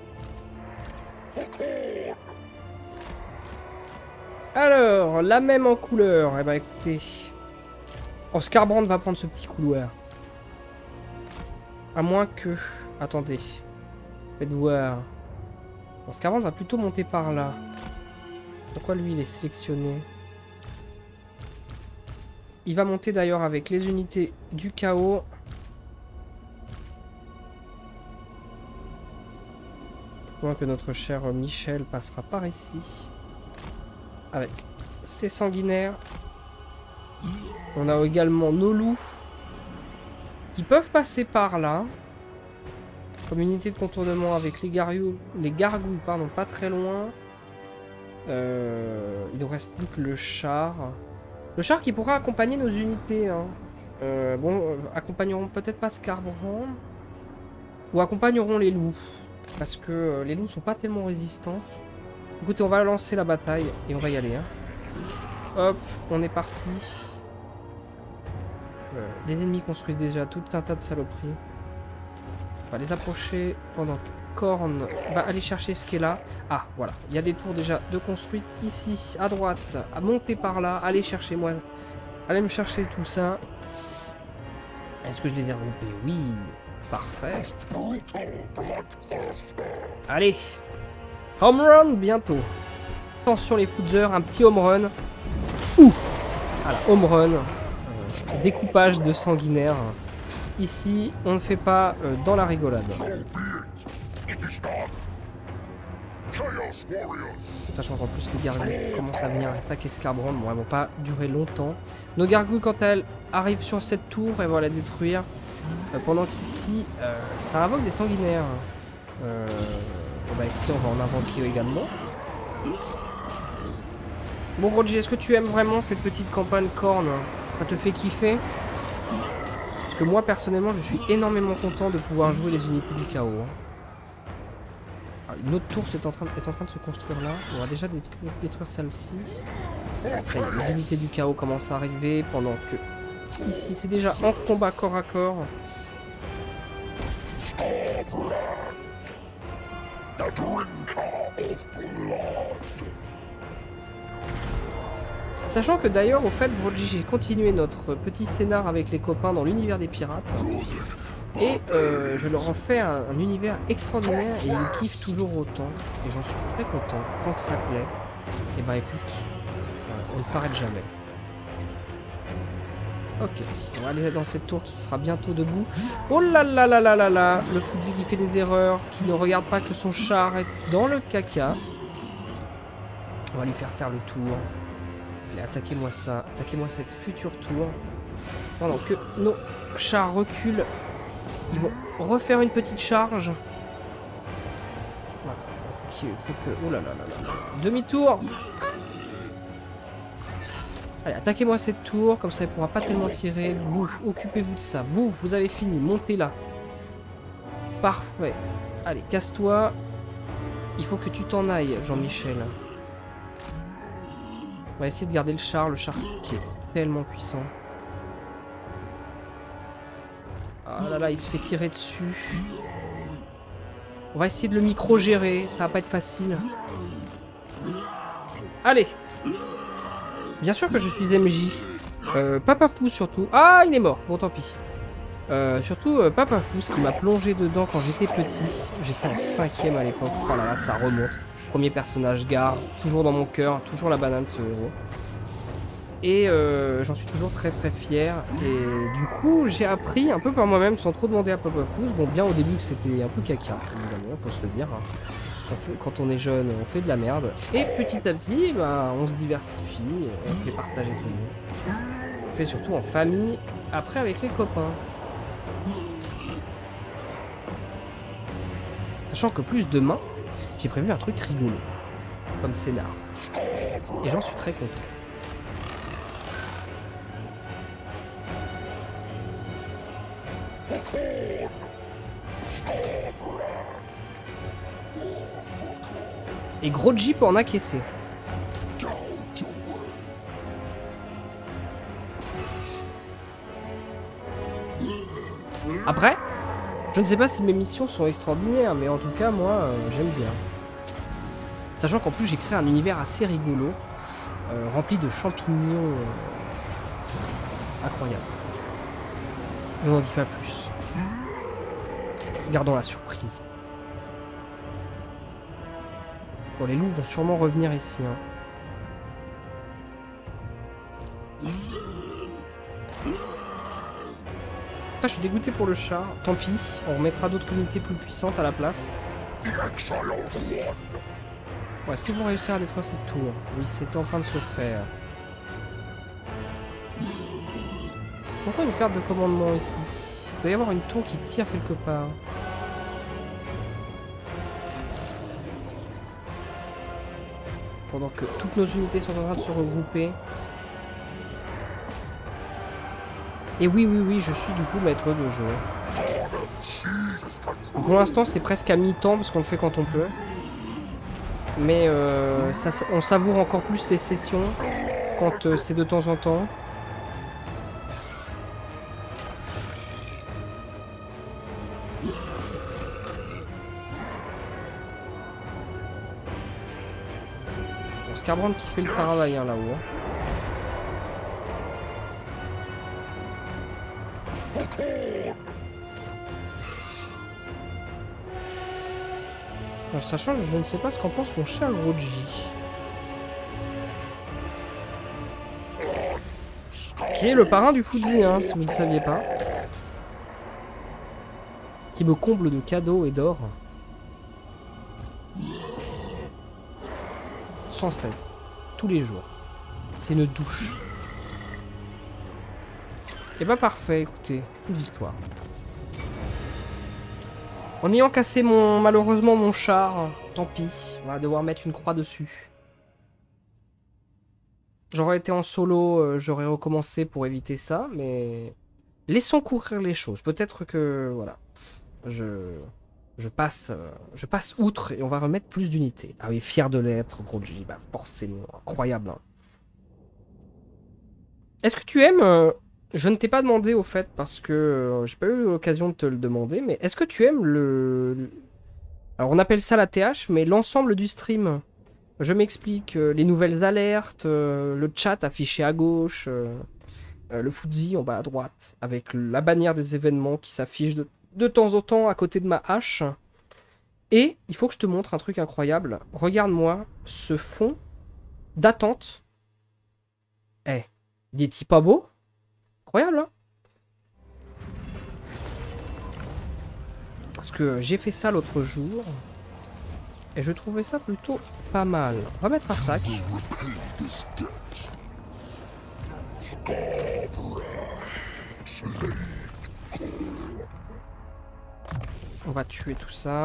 Alors, la même en couleur. Eh ben, écoutez. Oh, Skarbrand va prendre ce petit couloir. À moins que... Attendez. Faites voir. Bon, Skarbrand va plutôt monter par là. Pourquoi lui il est sélectionné? Il va monter d'ailleurs avec les unités du chaos. Moins que notre cher Michel passera par ici. Avec ses sanguinaires. On a également nos loups. Qui peuvent passer par là. Comme unité de contournement avec les, gargouilles, les gargouilles, pardon, pas très loin. Euh, il nous reste plus que le char. Le char qui pourra accompagner nos unités. Hein. Euh, bon, euh, accompagneront peut-être pas Scarbrand. Ou accompagneront les loups. Parce que euh, les loups sont pas tellement résistants. Écoutez, on va lancer la bataille et on va y aller. Hein. Hop, on est parti. Euh, les ennemis construisent déjà tout un tas de saloperies. On va les approcher pendant que Khorne va aller chercher ce qui est là. Ah, voilà. Il y a des tours déjà de construites ici, à droite, à monter par là. Allez chercher moi. Allez me chercher tout ça. Est-ce que je les ai regroupés? Oui. Parfait. Allez. Home run bientôt. Attention les footers, un petit home run. Ouh. Voilà, home run. Euh, découpage de sanguinaire. Ici, on ne fait pas euh, dans la rigolade. Sachant qu'en plus les gargouilles commencent à venir attaquer Scarbrand, bon elles vont pas durer longtemps. Nos gargouilles quand elles arrivent sur cette tour, elles vont la détruire. Euh, pendant qu'ici, euh, ça invoque des sanguinaires. Euh, bon bah écoutez, on va en invoquer également. Bon Roger, est-ce que tu aimes vraiment cette petite campagne Khorne? Ça te fait kiffer? Parce que moi personnellement, je suis énormément content de pouvoir jouer les unités du chaos. Hein. Une autre tour est en, train, est en train de se construire là. On va déjà détruire, détruire celle-ci. Après, les unités du chaos commencent à arriver pendant que... Ici, c'est déjà en combat corps à corps. Sachant que d'ailleurs, au fait, Brogy, j'ai continué notre petit scénar avec les copains dans l'univers des pirates. Et euh, je leur en fais un, un univers extraordinaire et ils kiffent toujours autant. Et j'en suis très content. Tant que ça plaît, et bah écoute, euh, on ne s'arrête jamais. Ok, on va aller dans cette tour qui sera bientôt debout. Oh là là là là là là, le Fudzi qui fait des erreurs, qui ne regarde pas que son char est dans le caca. On va lui faire faire le tour. Allez, attaquez-moi ça, attaquez-moi cette future tour. Pendant que nos chars reculent, ils vont refaire une petite charge. Voilà. Ok, il faut que... Oh là là là là. Demi-tour. Allez, attaquez-moi cette tour, comme ça il ne pourra pas tellement tirer. Bouf, occupez-vous de ça. Bouf, vous avez fini, montez là. Parfait. Allez, casse-toi. Il faut que tu t'en ailles, Jean-Michel. On va essayer de garder le char, le char qui est tellement puissant. Ah là là, il se fait tirer dessus. On va essayer de le micro-gérer, ça va pas être facile. Allez. Bien sûr que je suis M J. Euh, Papafou surtout. Ah, il est mort. Bon, tant pis. Euh, surtout euh, Papafou, ce qui m'a plongé dedans quand j'étais petit. J'étais en cinquième à l'époque. Oh là là, ça remonte. Premier personnage gare, toujours dans mon cœur, toujours la banane ce héros. Et euh, j'en suis toujours très très fier. Et du coup, j'ai appris un peu par moi-même, sans trop demander à Papafou. Bon, bien au début que c'était un peu caca, évidemment, faut se le dire. Hein. On fait, quand on est jeune, on fait de la merde. Et petit à petit, bah, on se diversifie, on fait partager tout le monde. On fait surtout en famille, après avec les copains. Sachant que plus demain, j'ai prévu un truc rigolo, comme scénar. Et j'en suis très content. Et gros J pour en encaisser. Après, je ne sais pas si mes missions sont extraordinaires, mais en tout cas, moi, euh, j'aime bien. Sachant qu'en plus, j'ai créé un univers assez rigolo, euh, rempli de champignons euh, incroyables. Je n'en dis pas plus. Gardons la surprise. Bon, les loups vont sûrement revenir ici. Hein. Ah, je suis dégoûté pour le chat. Tant pis, on remettra d'autres unités plus puissantes à la place. The exiled one. Bon, est-ce qu'ils vont réussir à détruire cette tour? Oui, c'est en train de se faire. Pourquoi une perte de commandement ici? Il doit y avoir une tour qui tire quelque part. Pendant que toutes nos unités sont en train de se regrouper. Et oui, oui, oui, je suis du coup maître de jeu. Pour l'instant, c'est presque à mi-temps parce qu'on le fait quand on peut. Mais euh, ça, on savoure encore plus ces sessions quand euh, c'est de temps en temps. Bon, Skarbrand qui fait le travail hein, là-haut. Alors, sachant que je ne sais pas ce qu'en pense mon cher Roji. Qui est le parrain du Fudzi, hein, si vous ne le saviez pas. Qui me comble de cadeaux et d'or. Sans cesse. Tous les jours. C'est une douche. Et bah parfait, écoutez. Une victoire. En ayant cassé mon, malheureusement mon char, tant pis, on va devoir mettre une croix dessus. J'aurais été en solo, euh, j'aurais recommencé pour éviter ça, mais laissons courir les choses. Peut-être que, voilà, je, je, passe, euh, je passe outre et on va remettre plus d'unités. Ah oui, fier de l'être, Groji, bah forcément, incroyable. Hein. Est-ce que tu aimes... Euh, Je ne t'ai pas demandé au fait parce que euh, j'ai pas eu l'occasion de te le demander, mais est-ce que tu aimes le... Alors on appelle ça la T H, mais l'ensemble du stream. Je m'explique, euh, les nouvelles alertes, euh, le chat affiché à gauche, euh, euh, le Fudzi en bas à droite, avec la bannière des événements qui s'affiche de, de temps en temps à côté de ma hache. Et il faut que je te montre un truc incroyable. Regarde-moi ce fond d'attente. Eh, il est-il pas beau? Incroyable, hein? Parce que j'ai fait ça l'autre jour. Et je trouvais ça plutôt pas mal. On va mettre un sac. On va tuer tout ça.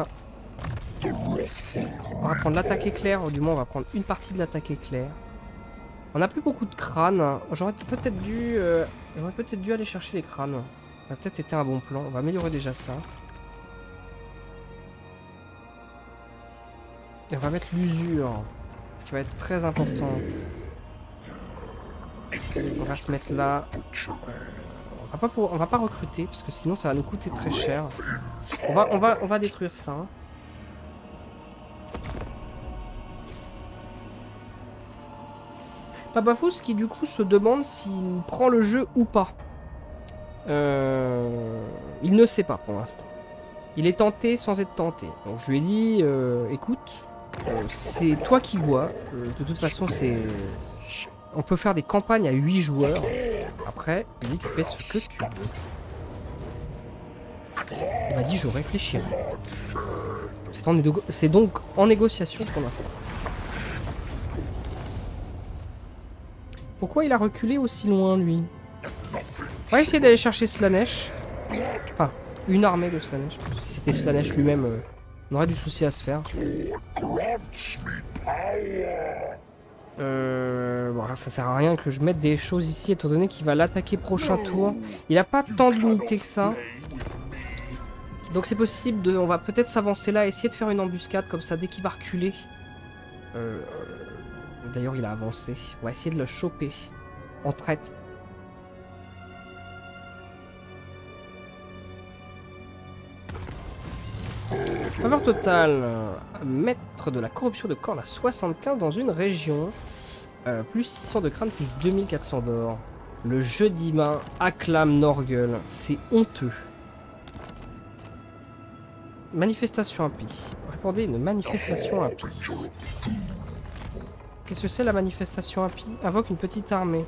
On va prendre l'attaque éclair. Ou du moins, on va prendre une partie de l'attaque éclair. On n'a plus beaucoup de crânes. J'aurais peut-être dû... Euh, J'aurais peut-être dû aller chercher les crânes. Ça a peut-être été un bon plan. On va améliorer déjà ça. Et on va mettre l'usure. Ce qui va être très important. On va se mettre là. On va pas, pour... on va pas recruter parce que sinon ça va nous coûter très cher. On va, on va, on va détruire ça. Hein. Papafous qui du coup se demande s'il prend le jeu ou pas. Euh... Il ne sait pas pour l'instant. Il est tenté sans être tenté. Donc je lui ai dit, euh, écoute, euh, c'est toi qui vois. Euh, de toute façon, c'est... On peut faire des campagnes à huit joueurs. Après, il dit, tu fais ce que tu veux. Il m'a dit, je réfléchirai. C'est donc en négociation pour l'instant. Pourquoi il a reculé aussi loin, lui? On va essayer d'aller chercher Slaanesh. Enfin, une armée de Slaanesh. Si c'était Slaanesh lui-même, euh, on aurait du souci à se faire. Euh, bon, ça sert à rien que je mette des choses ici, étant donné qu'il va l'attaquer prochain tour. Il n'a pas tant d'unités que ça. Donc c'est possible de... On va peut-être s'avancer là, essayer de faire une embuscade, comme ça, dès qu'il va reculer. Euh... D'ailleurs, il a avancé. On va essayer de le choper. En traite. Faveur totale. Euh, maître de la corruption de corne à soixante-quinze dans une région. Euh, plus six cents de crâne, plus deux mille quatre cents d'or. Le jeudi main acclame Norgul. C'est honteux. Manifestation impie. Répondez une manifestation impie. Qu'est-ce que c'est la manifestation impie? Invoque une petite armée.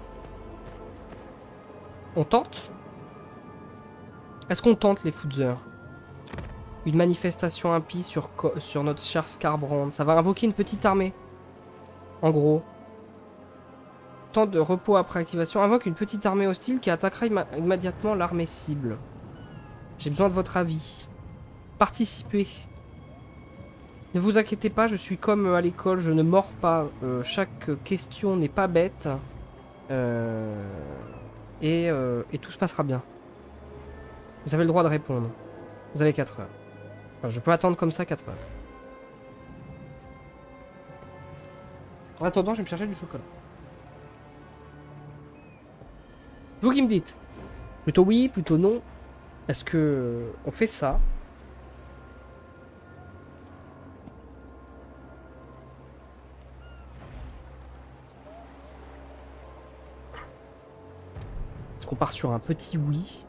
On tente? Est-ce qu'on tente les Fudzers? Une manifestation impie sur, sur notre cher Skarbrand. Ça va invoquer une petite armée. En gros. Temps de repos après activation. Invoque une petite armée hostile qui attaquera imma immédiatement l'armée cible. J'ai besoin de votre avis. Participez. Ne vous inquiétez pas, je suis comme à l'école, je ne mords pas. Euh, chaque question n'est pas bête. Euh, et, euh, et tout se passera bien. Vous avez le droit de répondre. Vous avez quatre heures. Enfin, je peux attendre comme ça quatre heures. En attendant, je vais me chercher du chocolat. Vous qui me dites. Plutôt oui, plutôt non. Est-ce que on fait ça? Est-ce qu'on part sur un petit oui?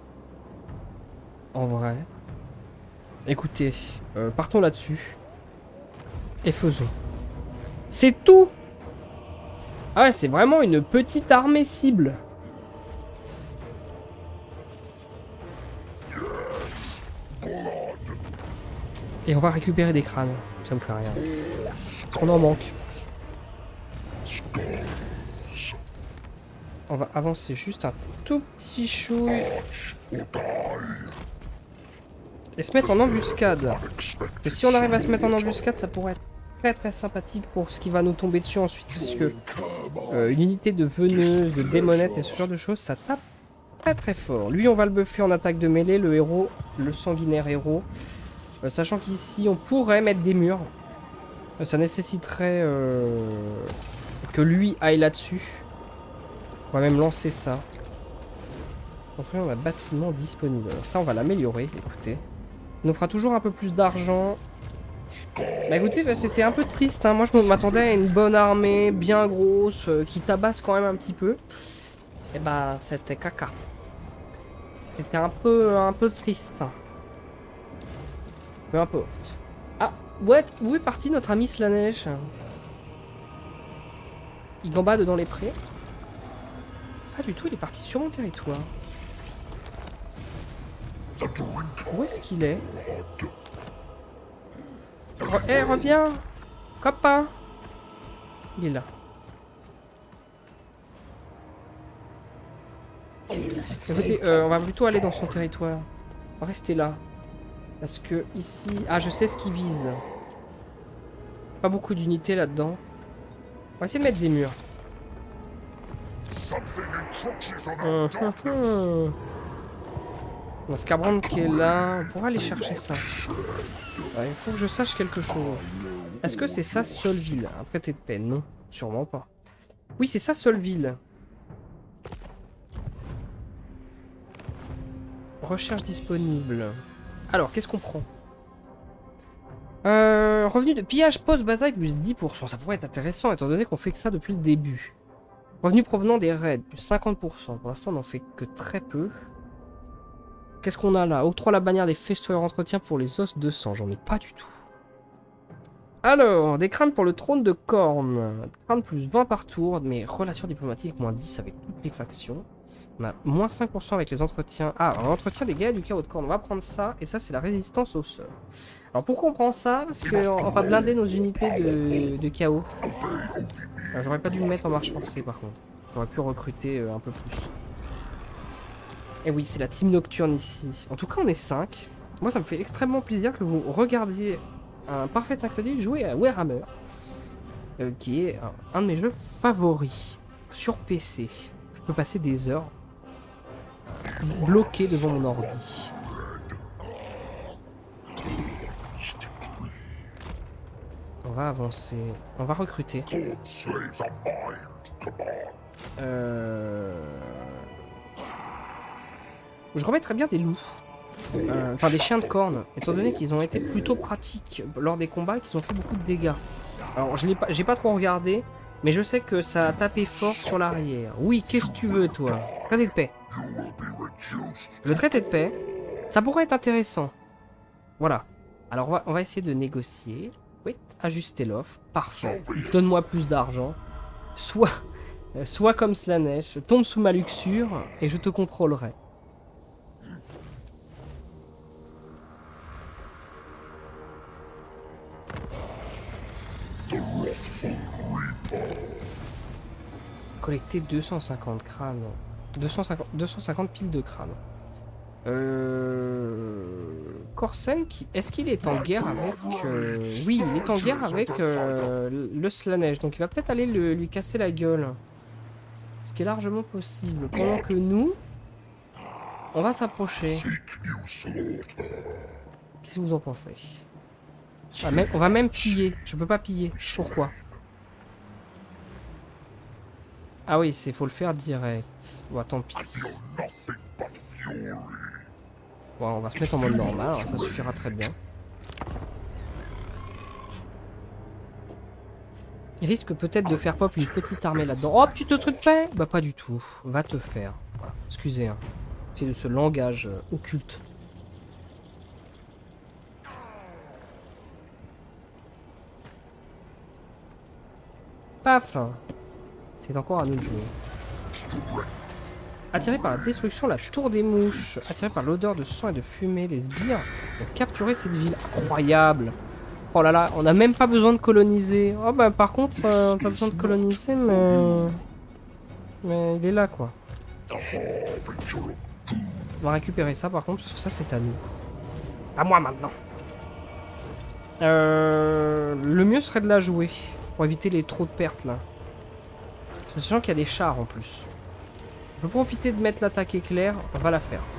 En vrai. Écoutez, euh, partons là-dessus. Et faisons. C'est tout! Ah ouais, c'est vraiment une petite armée cible. Et on va récupérer des crânes. Ça me fait rien. On en manque. On va avancer juste un tout petit chouille. Et se mettre en embuscade. Et si on arrive à se mettre en embuscade, ça pourrait être très très sympathique pour ce qui va nous tomber dessus ensuite. Parce que euh, une unité de veneuse, de démonette et ce genre de choses, ça tape très très fort. Lui, on va le buffer en attaque de mêlée, le héros, le sanguinaire héros. Euh, sachant qu'ici, on pourrait mettre des murs. Euh, ça nécessiterait euh, que lui aille là-dessus. On va même lancer ça. Construire un bâtiment disponible. Alors ça, on va l'améliorer, écoutez. Il nous fera toujours un peu plus d'argent. Bah écoutez, bah, c'était un peu triste. Hein. Moi, je m'attendais à une bonne armée, bien grosse, euh, qui tabasse quand même un petit peu. Et bah, c'était caca. C'était un peu, un peu triste. Peu importe. Ah, ouais, où est parti notre ami Slaanesh? Il gambade dans les prés? Pas du tout, il est parti sur mon territoire. Où est-ce qu'il est? Re Eh, reviens! Copain! Il est là. Écoutez, euh, on va plutôt aller dans son territoire. On va rester là. Parce que ici... Ah, je sais ce qu'il vise. Pas beaucoup d'unités là-dedans. On va essayer de mettre des murs. Hum, hum, hum. Bon, Skarbrand qui est là. On pourra aller chercher ça. Ouais, il faut que je sache quelque chose. Est-ce que c'est ça Solville? Un traité de paix? Non, sûrement pas. Oui, c'est ça Solville. Recherche disponible. Alors, qu'est-ce qu'on prend? euh, Revenu de pillage post-bataille plus dix pour cent. Ça pourrait être intéressant étant donné qu'on fait que ça depuis le début. Revenu provenant des raids plus cinquante pour cent. Pour l'instant, on n'en fait que très peu. Qu'est-ce qu'on a là? Octroie la bannière des festoyeurs entretien pour les os de sang. J'en ai pas du tout. Alors, des crânes pour le trône de Khorne. Crâne plus vingt par tour. Mais relations diplomatiques moins dix avec toutes les factions. On a moins cinq pour cent avec les entretiens. Ah, on entretient des guerriers du chaos de Khorne. On va prendre ça. Et ça, c'est la résistance au sol. Alors, pourquoi on prend ça? Parce qu'on va blinder nos unités de, de chaos. J'aurais pas dû me mettre en marche forcée, par contre. J'aurais pu recruter euh, un peu plus. Et oui, c'est la team nocturne ici. En tout cas, on est cinq. Moi, ça me fait extrêmement plaisir que vous regardiez un parfait incroyable jouer à Warhammer. Euh, qui est un, un de mes jeux favoris. Sur P C. Je peux passer des heures bloqué devant mon ordi. On va avancer. On va recruter. Euh... Je remettrais bien des loups. Euh, enfin, des chiens de corne. Étant donné qu'ils ont été plutôt pratiques lors des combats et qu'ils ont fait beaucoup de dégâts. Alors, je n'ai pas, j'ai pas trop regardé. Mais je sais que ça a tapé fort sur l'arrière. Oui, qu'est-ce que tu veux, toi? Traité de paix. Le traité de paix, ça pourrait être intéressant. Voilà. Alors, on va, on va essayer de négocier. Oui, ajuster l'offre. Parfait. Donne-moi plus d'argent. Soit, soit comme Slaanesh, tombe sous ma luxure et je te contrôlerai. collecter deux cent cinquante crânes. deux cent cinquante, deux cent cinquante piles de crânes. Euh... Corsen, qui... est-ce qu'il est en guerre avec... Euh... Oui, il est en guerre avec euh, le Slanesh. Donc il va peut-être aller le... lui casser la gueule. Ce qui est largement possible. Pendant que nous, on va s'approcher. Qu'est-ce que vous en pensez? Ah, même... On va même piller. Je peux pas piller. Pourquoi? Ah oui, c'est faut le faire direct. Bon, tant pis. Bon, on va se mettre en mode normal, alors ça suffira très bien. Il risque peut-être de faire pop une petite armée là-dedans. Oh, tu te truc de paix? Bah pas du tout. Va te faire. Voilà. Excusez, hein. C'est de ce langage euh, occulte. Paf. C'est encore à nous de jouer. Attiré par la destruction, la tour des mouches. Attiré par l'odeur de sang et de fumée, les sbires ont capturé cette ville. Incroyable. Oh là là, on n'a même pas besoin de coloniser. Oh bah par contre, euh, pas besoin de coloniser, mais... Mais il est là, quoi. On va récupérer ça, par contre, parce que ça, c'est à nous. À moi, maintenant. Euh... Le mieux serait de la jouer, pour éviter les trop de pertes, là. Sachant qu'il y a des chars, en plus. On peut profiter de mettre l'attaque éclair, on va la faire.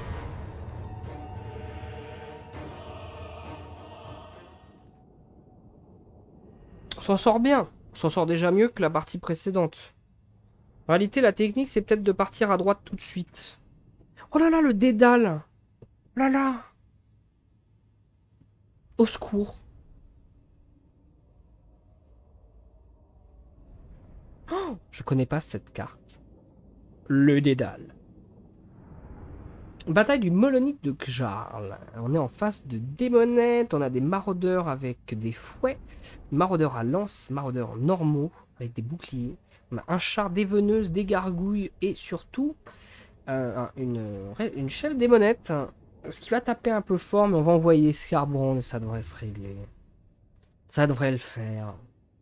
On s'en sort bien. On s'en sort déjà mieux que la partie précédente. En réalité, la technique, c'est peut-être de partir à droite tout de suite. Oh là là, le dédale. Oh là là. Au secours. Oh, je connais pas cette carte. Le dédale. Bataille du Molonite de Gjarl. On est en face de démonettes. On a des maraudeurs avec des fouets. Maraudeurs à lance. Maraudeurs normaux avec des boucliers. On a un char des veneuses, des gargouilles. Et surtout, euh, une, une chef démonette. Ce qui va taper un peu fort. Mais on va envoyer Skarbrand et ça devrait se régler. Ça devrait le faire.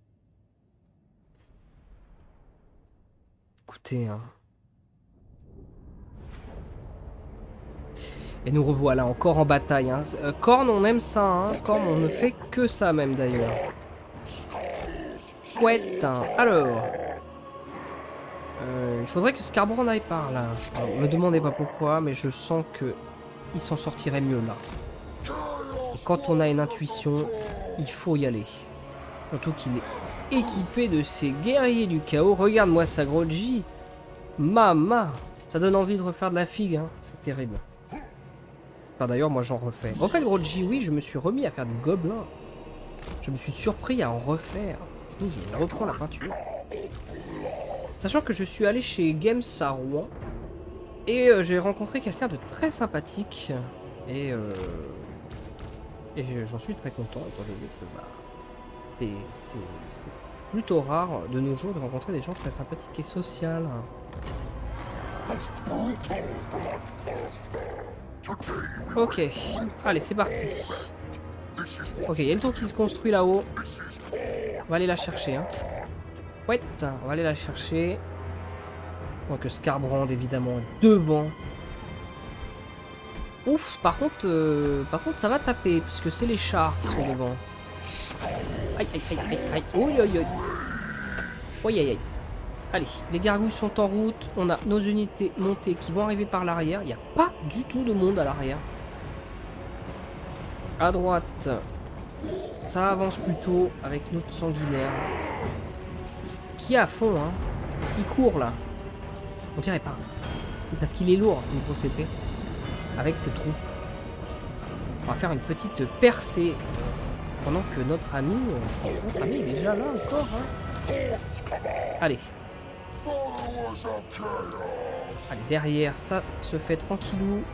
Écoutez, hein. Et nous revoilà encore en bataille. Hein. Euh, Korn, on aime ça. Hein. Korn, on ne fait que ça même d'ailleurs. Chouette. Hein. Alors. Euh, il faudrait que Skarbrand aille par là. Alors, me demandez pas pourquoi, mais je sens que il s'en sortirait mieux là. Et quand on a une intuition, il faut y aller. Surtout qu'il est équipé de ces guerriers du chaos. Regarde-moi ça, Grolgi. Mama. Ça donne envie de refaire de la figue. Hein. C'est terrible. Enfin, d'ailleurs, moi j'en refais. En fait, Grolgi, oui, je me suis remis à faire du gobelin. Je me suis surpris à en refaire. Du coup, je reprends la peinture. Sachant que je suis allé chez Games à Rouen. Et euh, j'ai rencontré quelqu'un de très sympathique. Et, euh, et j'en suis très content, étant donné que bah, c'est plutôt rare de nos jours de rencontrer des gens très sympathiques et sociaux. Ok, allez, c'est parti. Ok, il y a une tour qui se construit là-haut. On va aller la chercher. Hein. Ouais, on va aller la chercher. Donc Skarbrand, évidemment, devant. Ouf, par contre, euh, par contre, ça va taper, puisque c'est les chars qui sont devant. Aïe, aïe, aïe, aïe, aïe. Aïe, aïe, aïe. Aïe, aïe, aïe. Allez, les gargouilles sont en route. On a nos unités montées qui vont arriver par l'arrière. Il n'y a pas du tout de monde à l'arrière. À droite, ça avance plutôt avec notre sanguinaire. Qui est à fond, hein. Il court, là. On dirait pas. Parce qu'il est lourd, une grosse épée. Avec ses troupes. On va faire une petite percée. Pendant que notre ami... Notre ami est déjà là encore, hein. Allez. Allez, derrière, ça se fait tranquillou.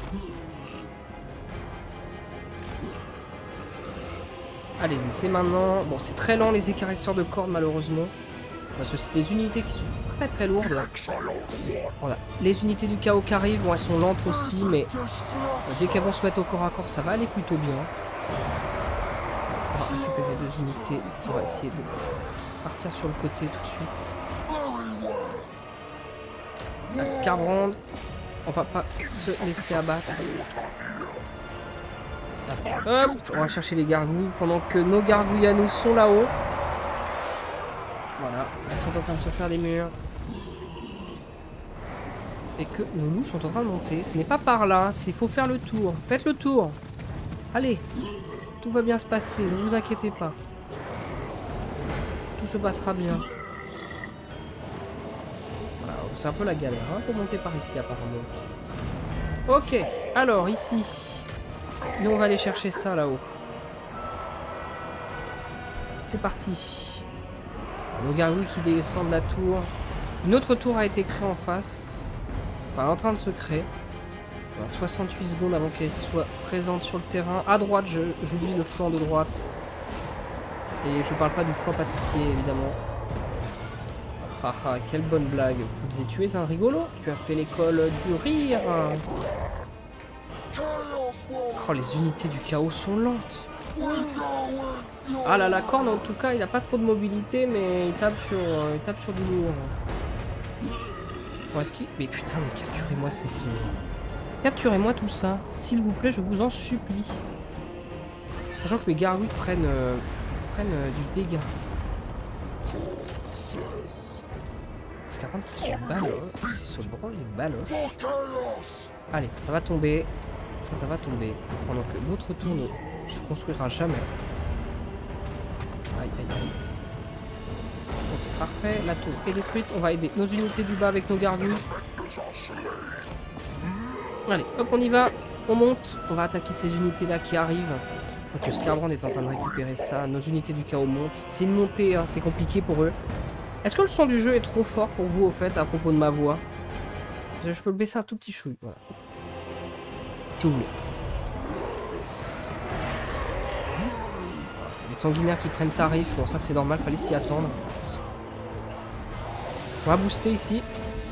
Allez-y, c'est maintenant. Bon, c'est très lent les écarisseurs de cordes, malheureusement. Parce que c'est des unités qui sont très très lourdes. Voilà. Les unités du chaos qui arrivent, bon, elles sont lentes aussi, mais dès qu'elles vont se mettre au corps à corps, ça va aller plutôt bien. On va récupérer deux unités. On va essayer de partir sur le côté tout de suite. Allez, Skarbrand, on va pas se laisser abattre. Hop, on va chercher les gargouilles pendant que nos gargouilles à nous sont là-haut. Voilà, elles sont en train de se faire des murs. Et que nos loups sont en train de monter. Ce n'est pas par là, c'est faut faire le tour. Faites le tour. Allez, tout va bien se passer, ne vous inquiétez pas. Tout se passera bien. Voilà, c'est un peu la galère hein, pour monter par ici apparemment. Ok, alors ici, nous on va aller chercher ça là-haut. C'est parti. Nos gargouilles qui descendent la tour. Une autre tour a été créée en face. Enfin, en train de se créer. On a soixante-huit secondes avant qu'elle soit présente sur le terrain. À droite, j'oublie le flanc de droite. Et je parle pas du flanc pâtissier, évidemment. Ah ah, quelle bonne blague. Fudzy, tu es un rigolo. Tu as fait l'école du rire. Oh, les unités du chaos sont lentes. Ah là, la corne, en tout cas, il a pas trop de mobilité, mais il tape sur, euh, il tape sur du lourd. Bon, est-ce qu'il... Mais putain, mais capturez-moi cette... Capturez-moi tout ça. S'il vous plaît, je vous en supplie. Sachant que mes gargouilles prennent, euh, prennent euh, du dégât. Skarbrand qui se baloche. Qui se branle les baloches. Allez, ça va tomber. Ça, ça va tomber. Pendant que l'autre tour ne se construira jamais. Aïe, aïe, aïe. Ok, parfait. La tour est détruite. On va aider nos unités du bas avec nos gargouilles. Allez, hop, on y va. On monte. On va attaquer ces unités-là qui arrivent. Donc, que Skarbrand est en train de récupérer ça. Nos unités du chaos montent. C'est une montée, hein, c'est compliqué pour eux. Est-ce que le son du jeu est trop fort pour vous, au fait, à propos de ma voix? Je peux le baisser un tout petit chouille. Voilà. Si vous voulez. Les sanguinaires qui prennent tarif. Bon, ça, c'est normal. Fallait s'y attendre. On va booster ici.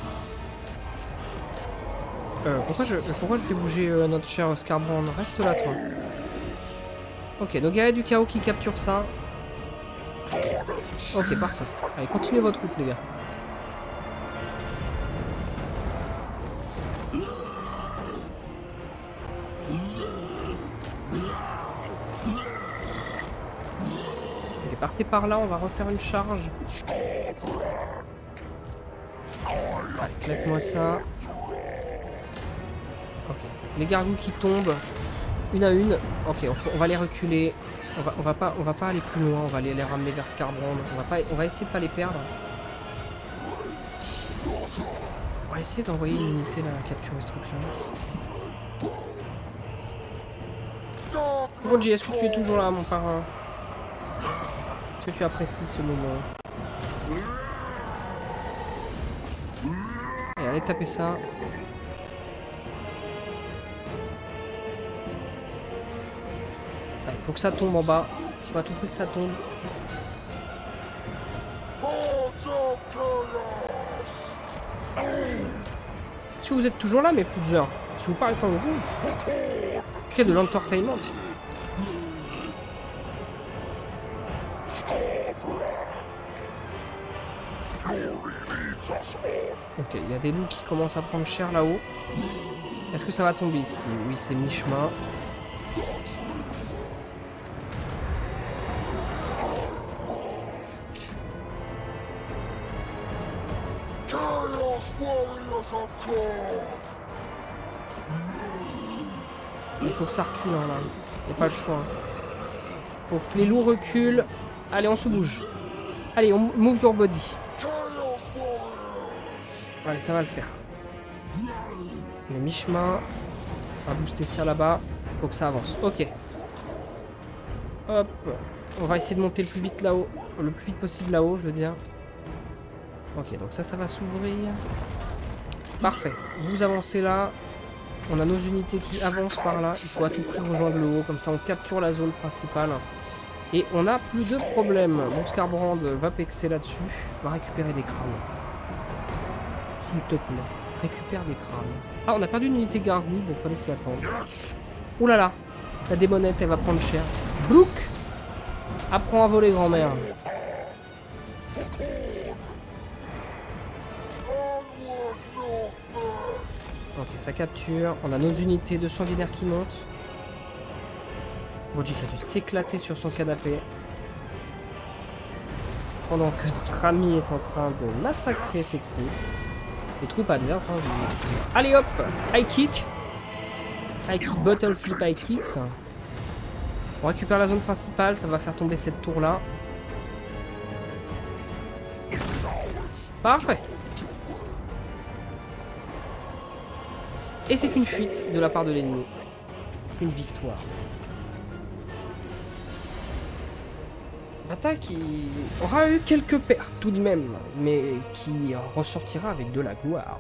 Euh, pourquoi, je, pourquoi je fais bouger euh, notre cher Skarbrand? Reste là, toi. Ok, nos guerriers du chaos qui capturent ça. Ok, parfait. Allez, continuez votre route, les gars. Ok, partez par là, on va refaire une charge. Allez, claque-moi ça. Ok, les gargouilles qui tombent, une à une. Ok, on, on va les reculer. On va, on va pas, on va pas aller plus loin. On va les, les ramener vers Skarbrand. On va pas, on va essayer de pas les perdre. On va essayer d'envoyer une unité là, capturer ce truc-là. Roger, est-ce que tu es toujours là, mon parrain? Est-ce que tu apprécies ce moment? Allez, allez taper ça. Il faut que ça tombe en bas. Faut à tout prix que ça tombe. Si vous êtes toujours là, mes Fudzer, si vous parlez comme vous, créez de l'entertainment. Ok, il y a des loups qui commencent à prendre cher là-haut. Est-ce que ça va tomber ici? Oui, c'est mi-chemin. Il faut que ça recule hein, là. Il n'y a pas le choix. Faut que les loups reculent. Allez, on se bouge. Allez, on move your body. Allez, ça va le faire. On est mi-chemin. On va booster ça là-bas. Faut que ça avance. Ok. Hop. On va essayer de monter le plus vite là-haut. Le plus vite possible là-haut, je veux dire. Ok, donc ça, ça va s'ouvrir. Parfait. Vous avancez là. On a nos unités qui avancent par là. Il faut à tout prix rejoindre le haut. Comme ça, on capture la zone principale. Et on n'a plus de problème. Mon Skarbrand va pexer là-dessus. Va récupérer des crânes. S'il te plaît. Récupère des crânes. Ah, on a perdu une unité gargouille. Bon, fallait s'y attendre. Ouh là là. La démonette, elle va prendre cher. Blouk. Apprends à voler, grand-mère. Ok, ça capture. On a nos unités de sanguinaires qui montent. Roger qui a dû s'éclater sur son canapé. Pendant que notre ami est en train de massacrer ses troupes. Les troupes adverses. Hein, je... Allez hop, high kick. High kick, bottle flip, high kicks. On récupère la zone principale, ça va faire tomber cette tour là. Parfait. Et c'est une fuite de la part de l'ennemi. C'est une victoire. Bataille qui aura eu quelques pertes tout de même, mais qui ressortira avec de la gloire.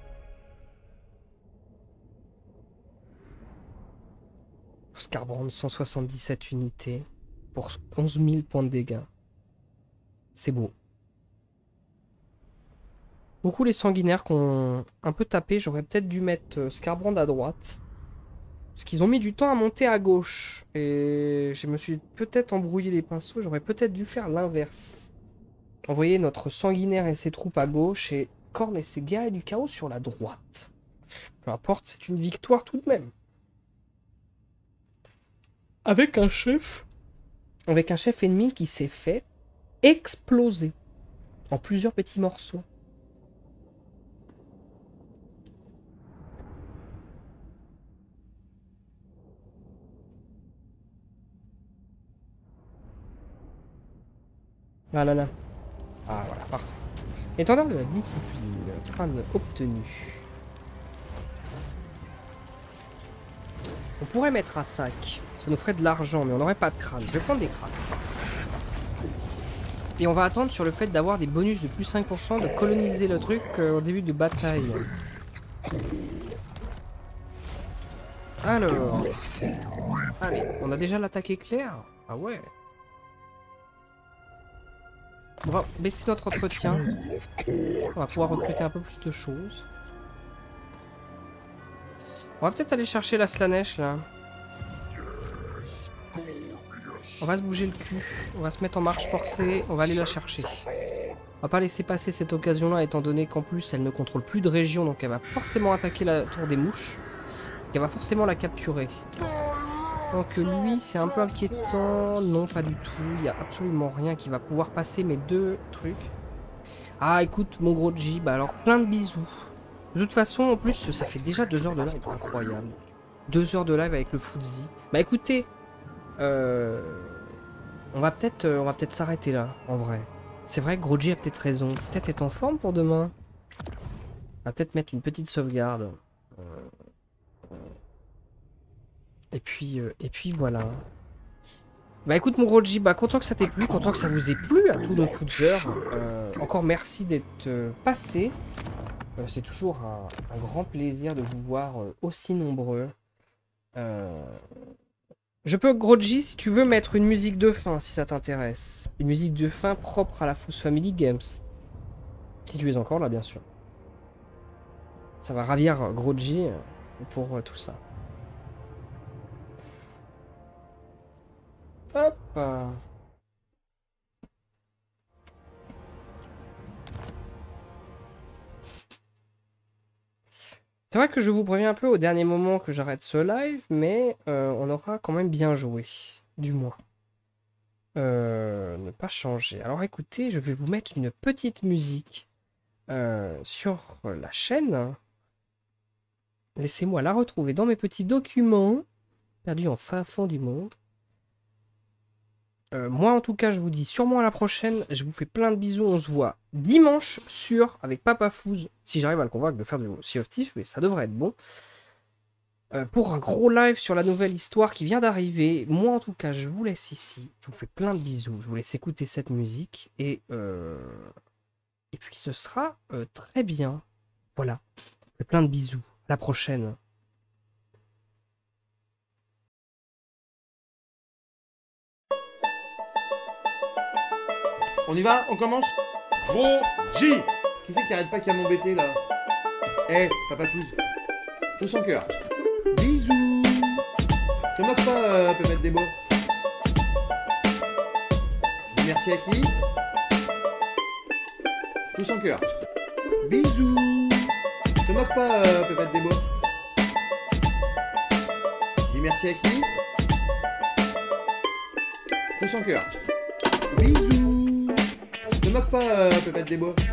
Skarbrand, cent soixante-dix-sept unités pour onze mille points de dégâts. C'est beau. Beaucoup les sanguinaires qui ont un peu tapé. J'aurais peut-être dû mettre Skarbrand à droite. Parce qu'ils ont mis du temps à monter à gauche. Et je me suis peut-être embrouillé les pinceaux. J'aurais peut-être dû faire l'inverse. Envoyer notre sanguinaire et ses troupes à gauche. Et Khorne et ses guerriers du chaos sur la droite. Peu importe, c'est une victoire tout de même. Avec un chef. Avec un chef ennemi qui s'est fait exploser. En plusieurs petits morceaux. Ah là là. Ah voilà, parfait. Étendard de la discipline. Crâne obtenu. On pourrait mettre à sac. Ça nous ferait de l'argent, mais on n'aurait pas de crâne. Je vais prendre des crânes. Et on va attendre sur le fait d'avoir des bonus de plus cinq pour cent, de coloniser le truc euh, au début de bataille. Alors. Allez, on a déjà l'attaque éclair. Ah ouais. On va baisser notre entretien. On va pouvoir recruter un peu plus de choses. On va peut-être aller chercher la Slaanesh là. On va se bouger le cul. On va se mettre en marche forcée. On va aller la chercher. On va pas laisser passer cette occasion là, étant donné qu'en plus elle ne contrôle plus de région. Donc elle va forcément attaquer la tour des mouches. Elle va forcément la capturer. Donc lui c'est un peu inquiétant. Non, pas du tout. Il n'y a absolument rien qui va pouvoir passer mes deux trucs. Ah écoute mon gros G, bah alors plein de bisous. De toute façon en plus ça fait déjà deux heures de live. Incroyable. Deux heures de live avec le Footsie. Bah écoutez, euh, on va peut-être euh, on va peut-être s'arrêter là en vrai. C'est vrai que Gros G a peut-être raison. Peut-être être en forme pour demain. On va peut-être mettre une petite sauvegarde. Euh, Et puis, euh, et puis voilà. Bah écoute mon gros G, bah content que ça t'ait plu, content que ça vous ait plu à tous nos footers. Euh, encore merci d'être euh, passé. Euh, C'est toujours un, un grand plaisir de vous voir euh, aussi nombreux. Euh, je peux, gros G, si tu veux mettre une musique de fin, si ça t'intéresse. Une musique de fin propre à la Fous Family Games. Si tu es encore là, bien sûr. Ça va ravir gros G pour euh, tout ça. Hop. C'est vrai que je vous préviens un peu au dernier moment que j'arrête ce live, mais euh, on aura quand même bien joué, du moins. Euh, ne pas changer. Alors écoutez, je vais vous mettre une petite musique euh, sur la chaîne. Laissez-moi la retrouver dans mes petits documents, perdus en fin fond du monde. Euh, moi en tout cas je vous dis sûrement à la prochaine, je vous fais plein de bisous, on se voit dimanche sûr avec Papa Fouz, si j'arrive à le convaincre de faire du Sea of Thieves, mais ça devrait être bon, euh, pour un gros live sur la nouvelle histoire qui vient d'arriver. Moi en tout cas je vous laisse ici, je vous fais plein de bisous, je vous laisse écouter cette musique et, euh... et puis ce sera euh, très bien, voilà, je vous fais plein de bisous, à la prochaine. On y va? On commence? Gros J! Qui c'est qui arrête pas qui va m'embêter là? Eh, hey, Papa Fouz. Tous en cœur. Bisous! Te moque pas, euh, peut mettre des mots. Je dis merci à qui? Tous en cœur. Bisous! Te moque pas, euh, Pépette des Bois. Dis merci à qui? Tous en cœur. Bisous. Te moque pas, euh, Pépette des Bois.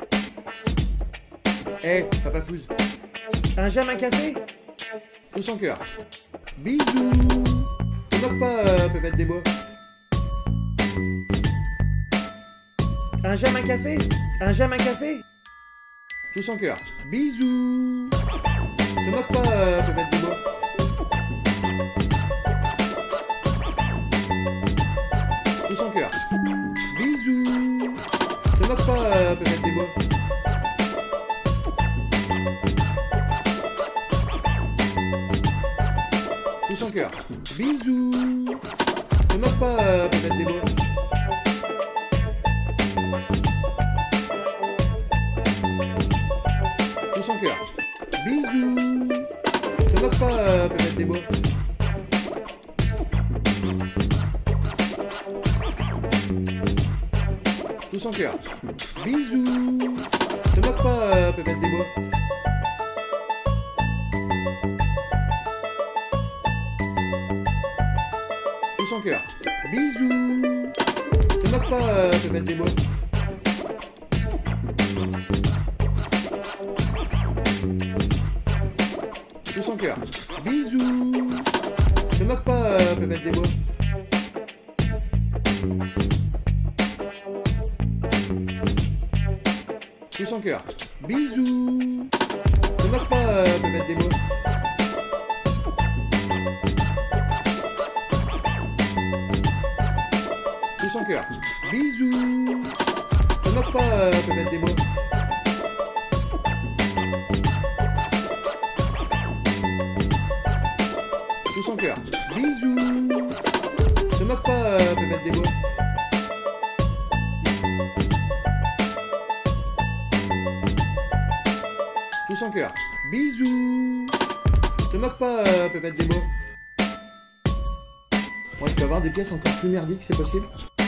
Eh, hey, Papa Fouze. Un jam, un café? Tous en cœur. Bisous. Te moque pas, euh, Pépette des Bois. Un jam, un café? Un jam, un café? Tous en cœur. Bisous. Te moque pas, euh, Pépette des Bois. Tous en cœur. Bisous. Te moque pas, euh, Pépette des Bois. Tous en cœur. Bisous. Te moque pas, euh, Pépette des Bois. Tous en cœur. Bisous. Te moque pas, euh, Pépette des Bois. Tous en cœur. Bisous. Te moque pas, euh, Pépette des Bois. Tous en cœur. Bisous. Te moque pas, euh, Pépette des Bois. Tous en cœur. Bisous. Te moque pas, euh, Pépette des Bois. Tous en cœur. Bisous. Te moque pas, euh, Pépette des Bois. Tous en cœur. Bisous. Te moque pas, euh, Pépette des Bois. Tous en cœur. Bisous. Te moque pas, euh, Pépette des Bois. Tous en cœur. Bisous. Te moque pas, euh, Pépette des Bois. Moi, je peux avoir des pièces encore plus merdiques, c'est possible?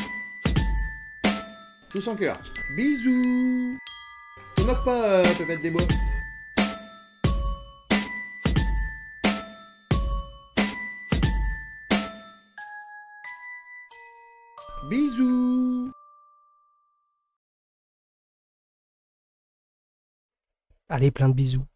Tous en cœur. Bisous. Te moque pas, euh, Pépette des Bois. Bisous. Allez, plein de bisous.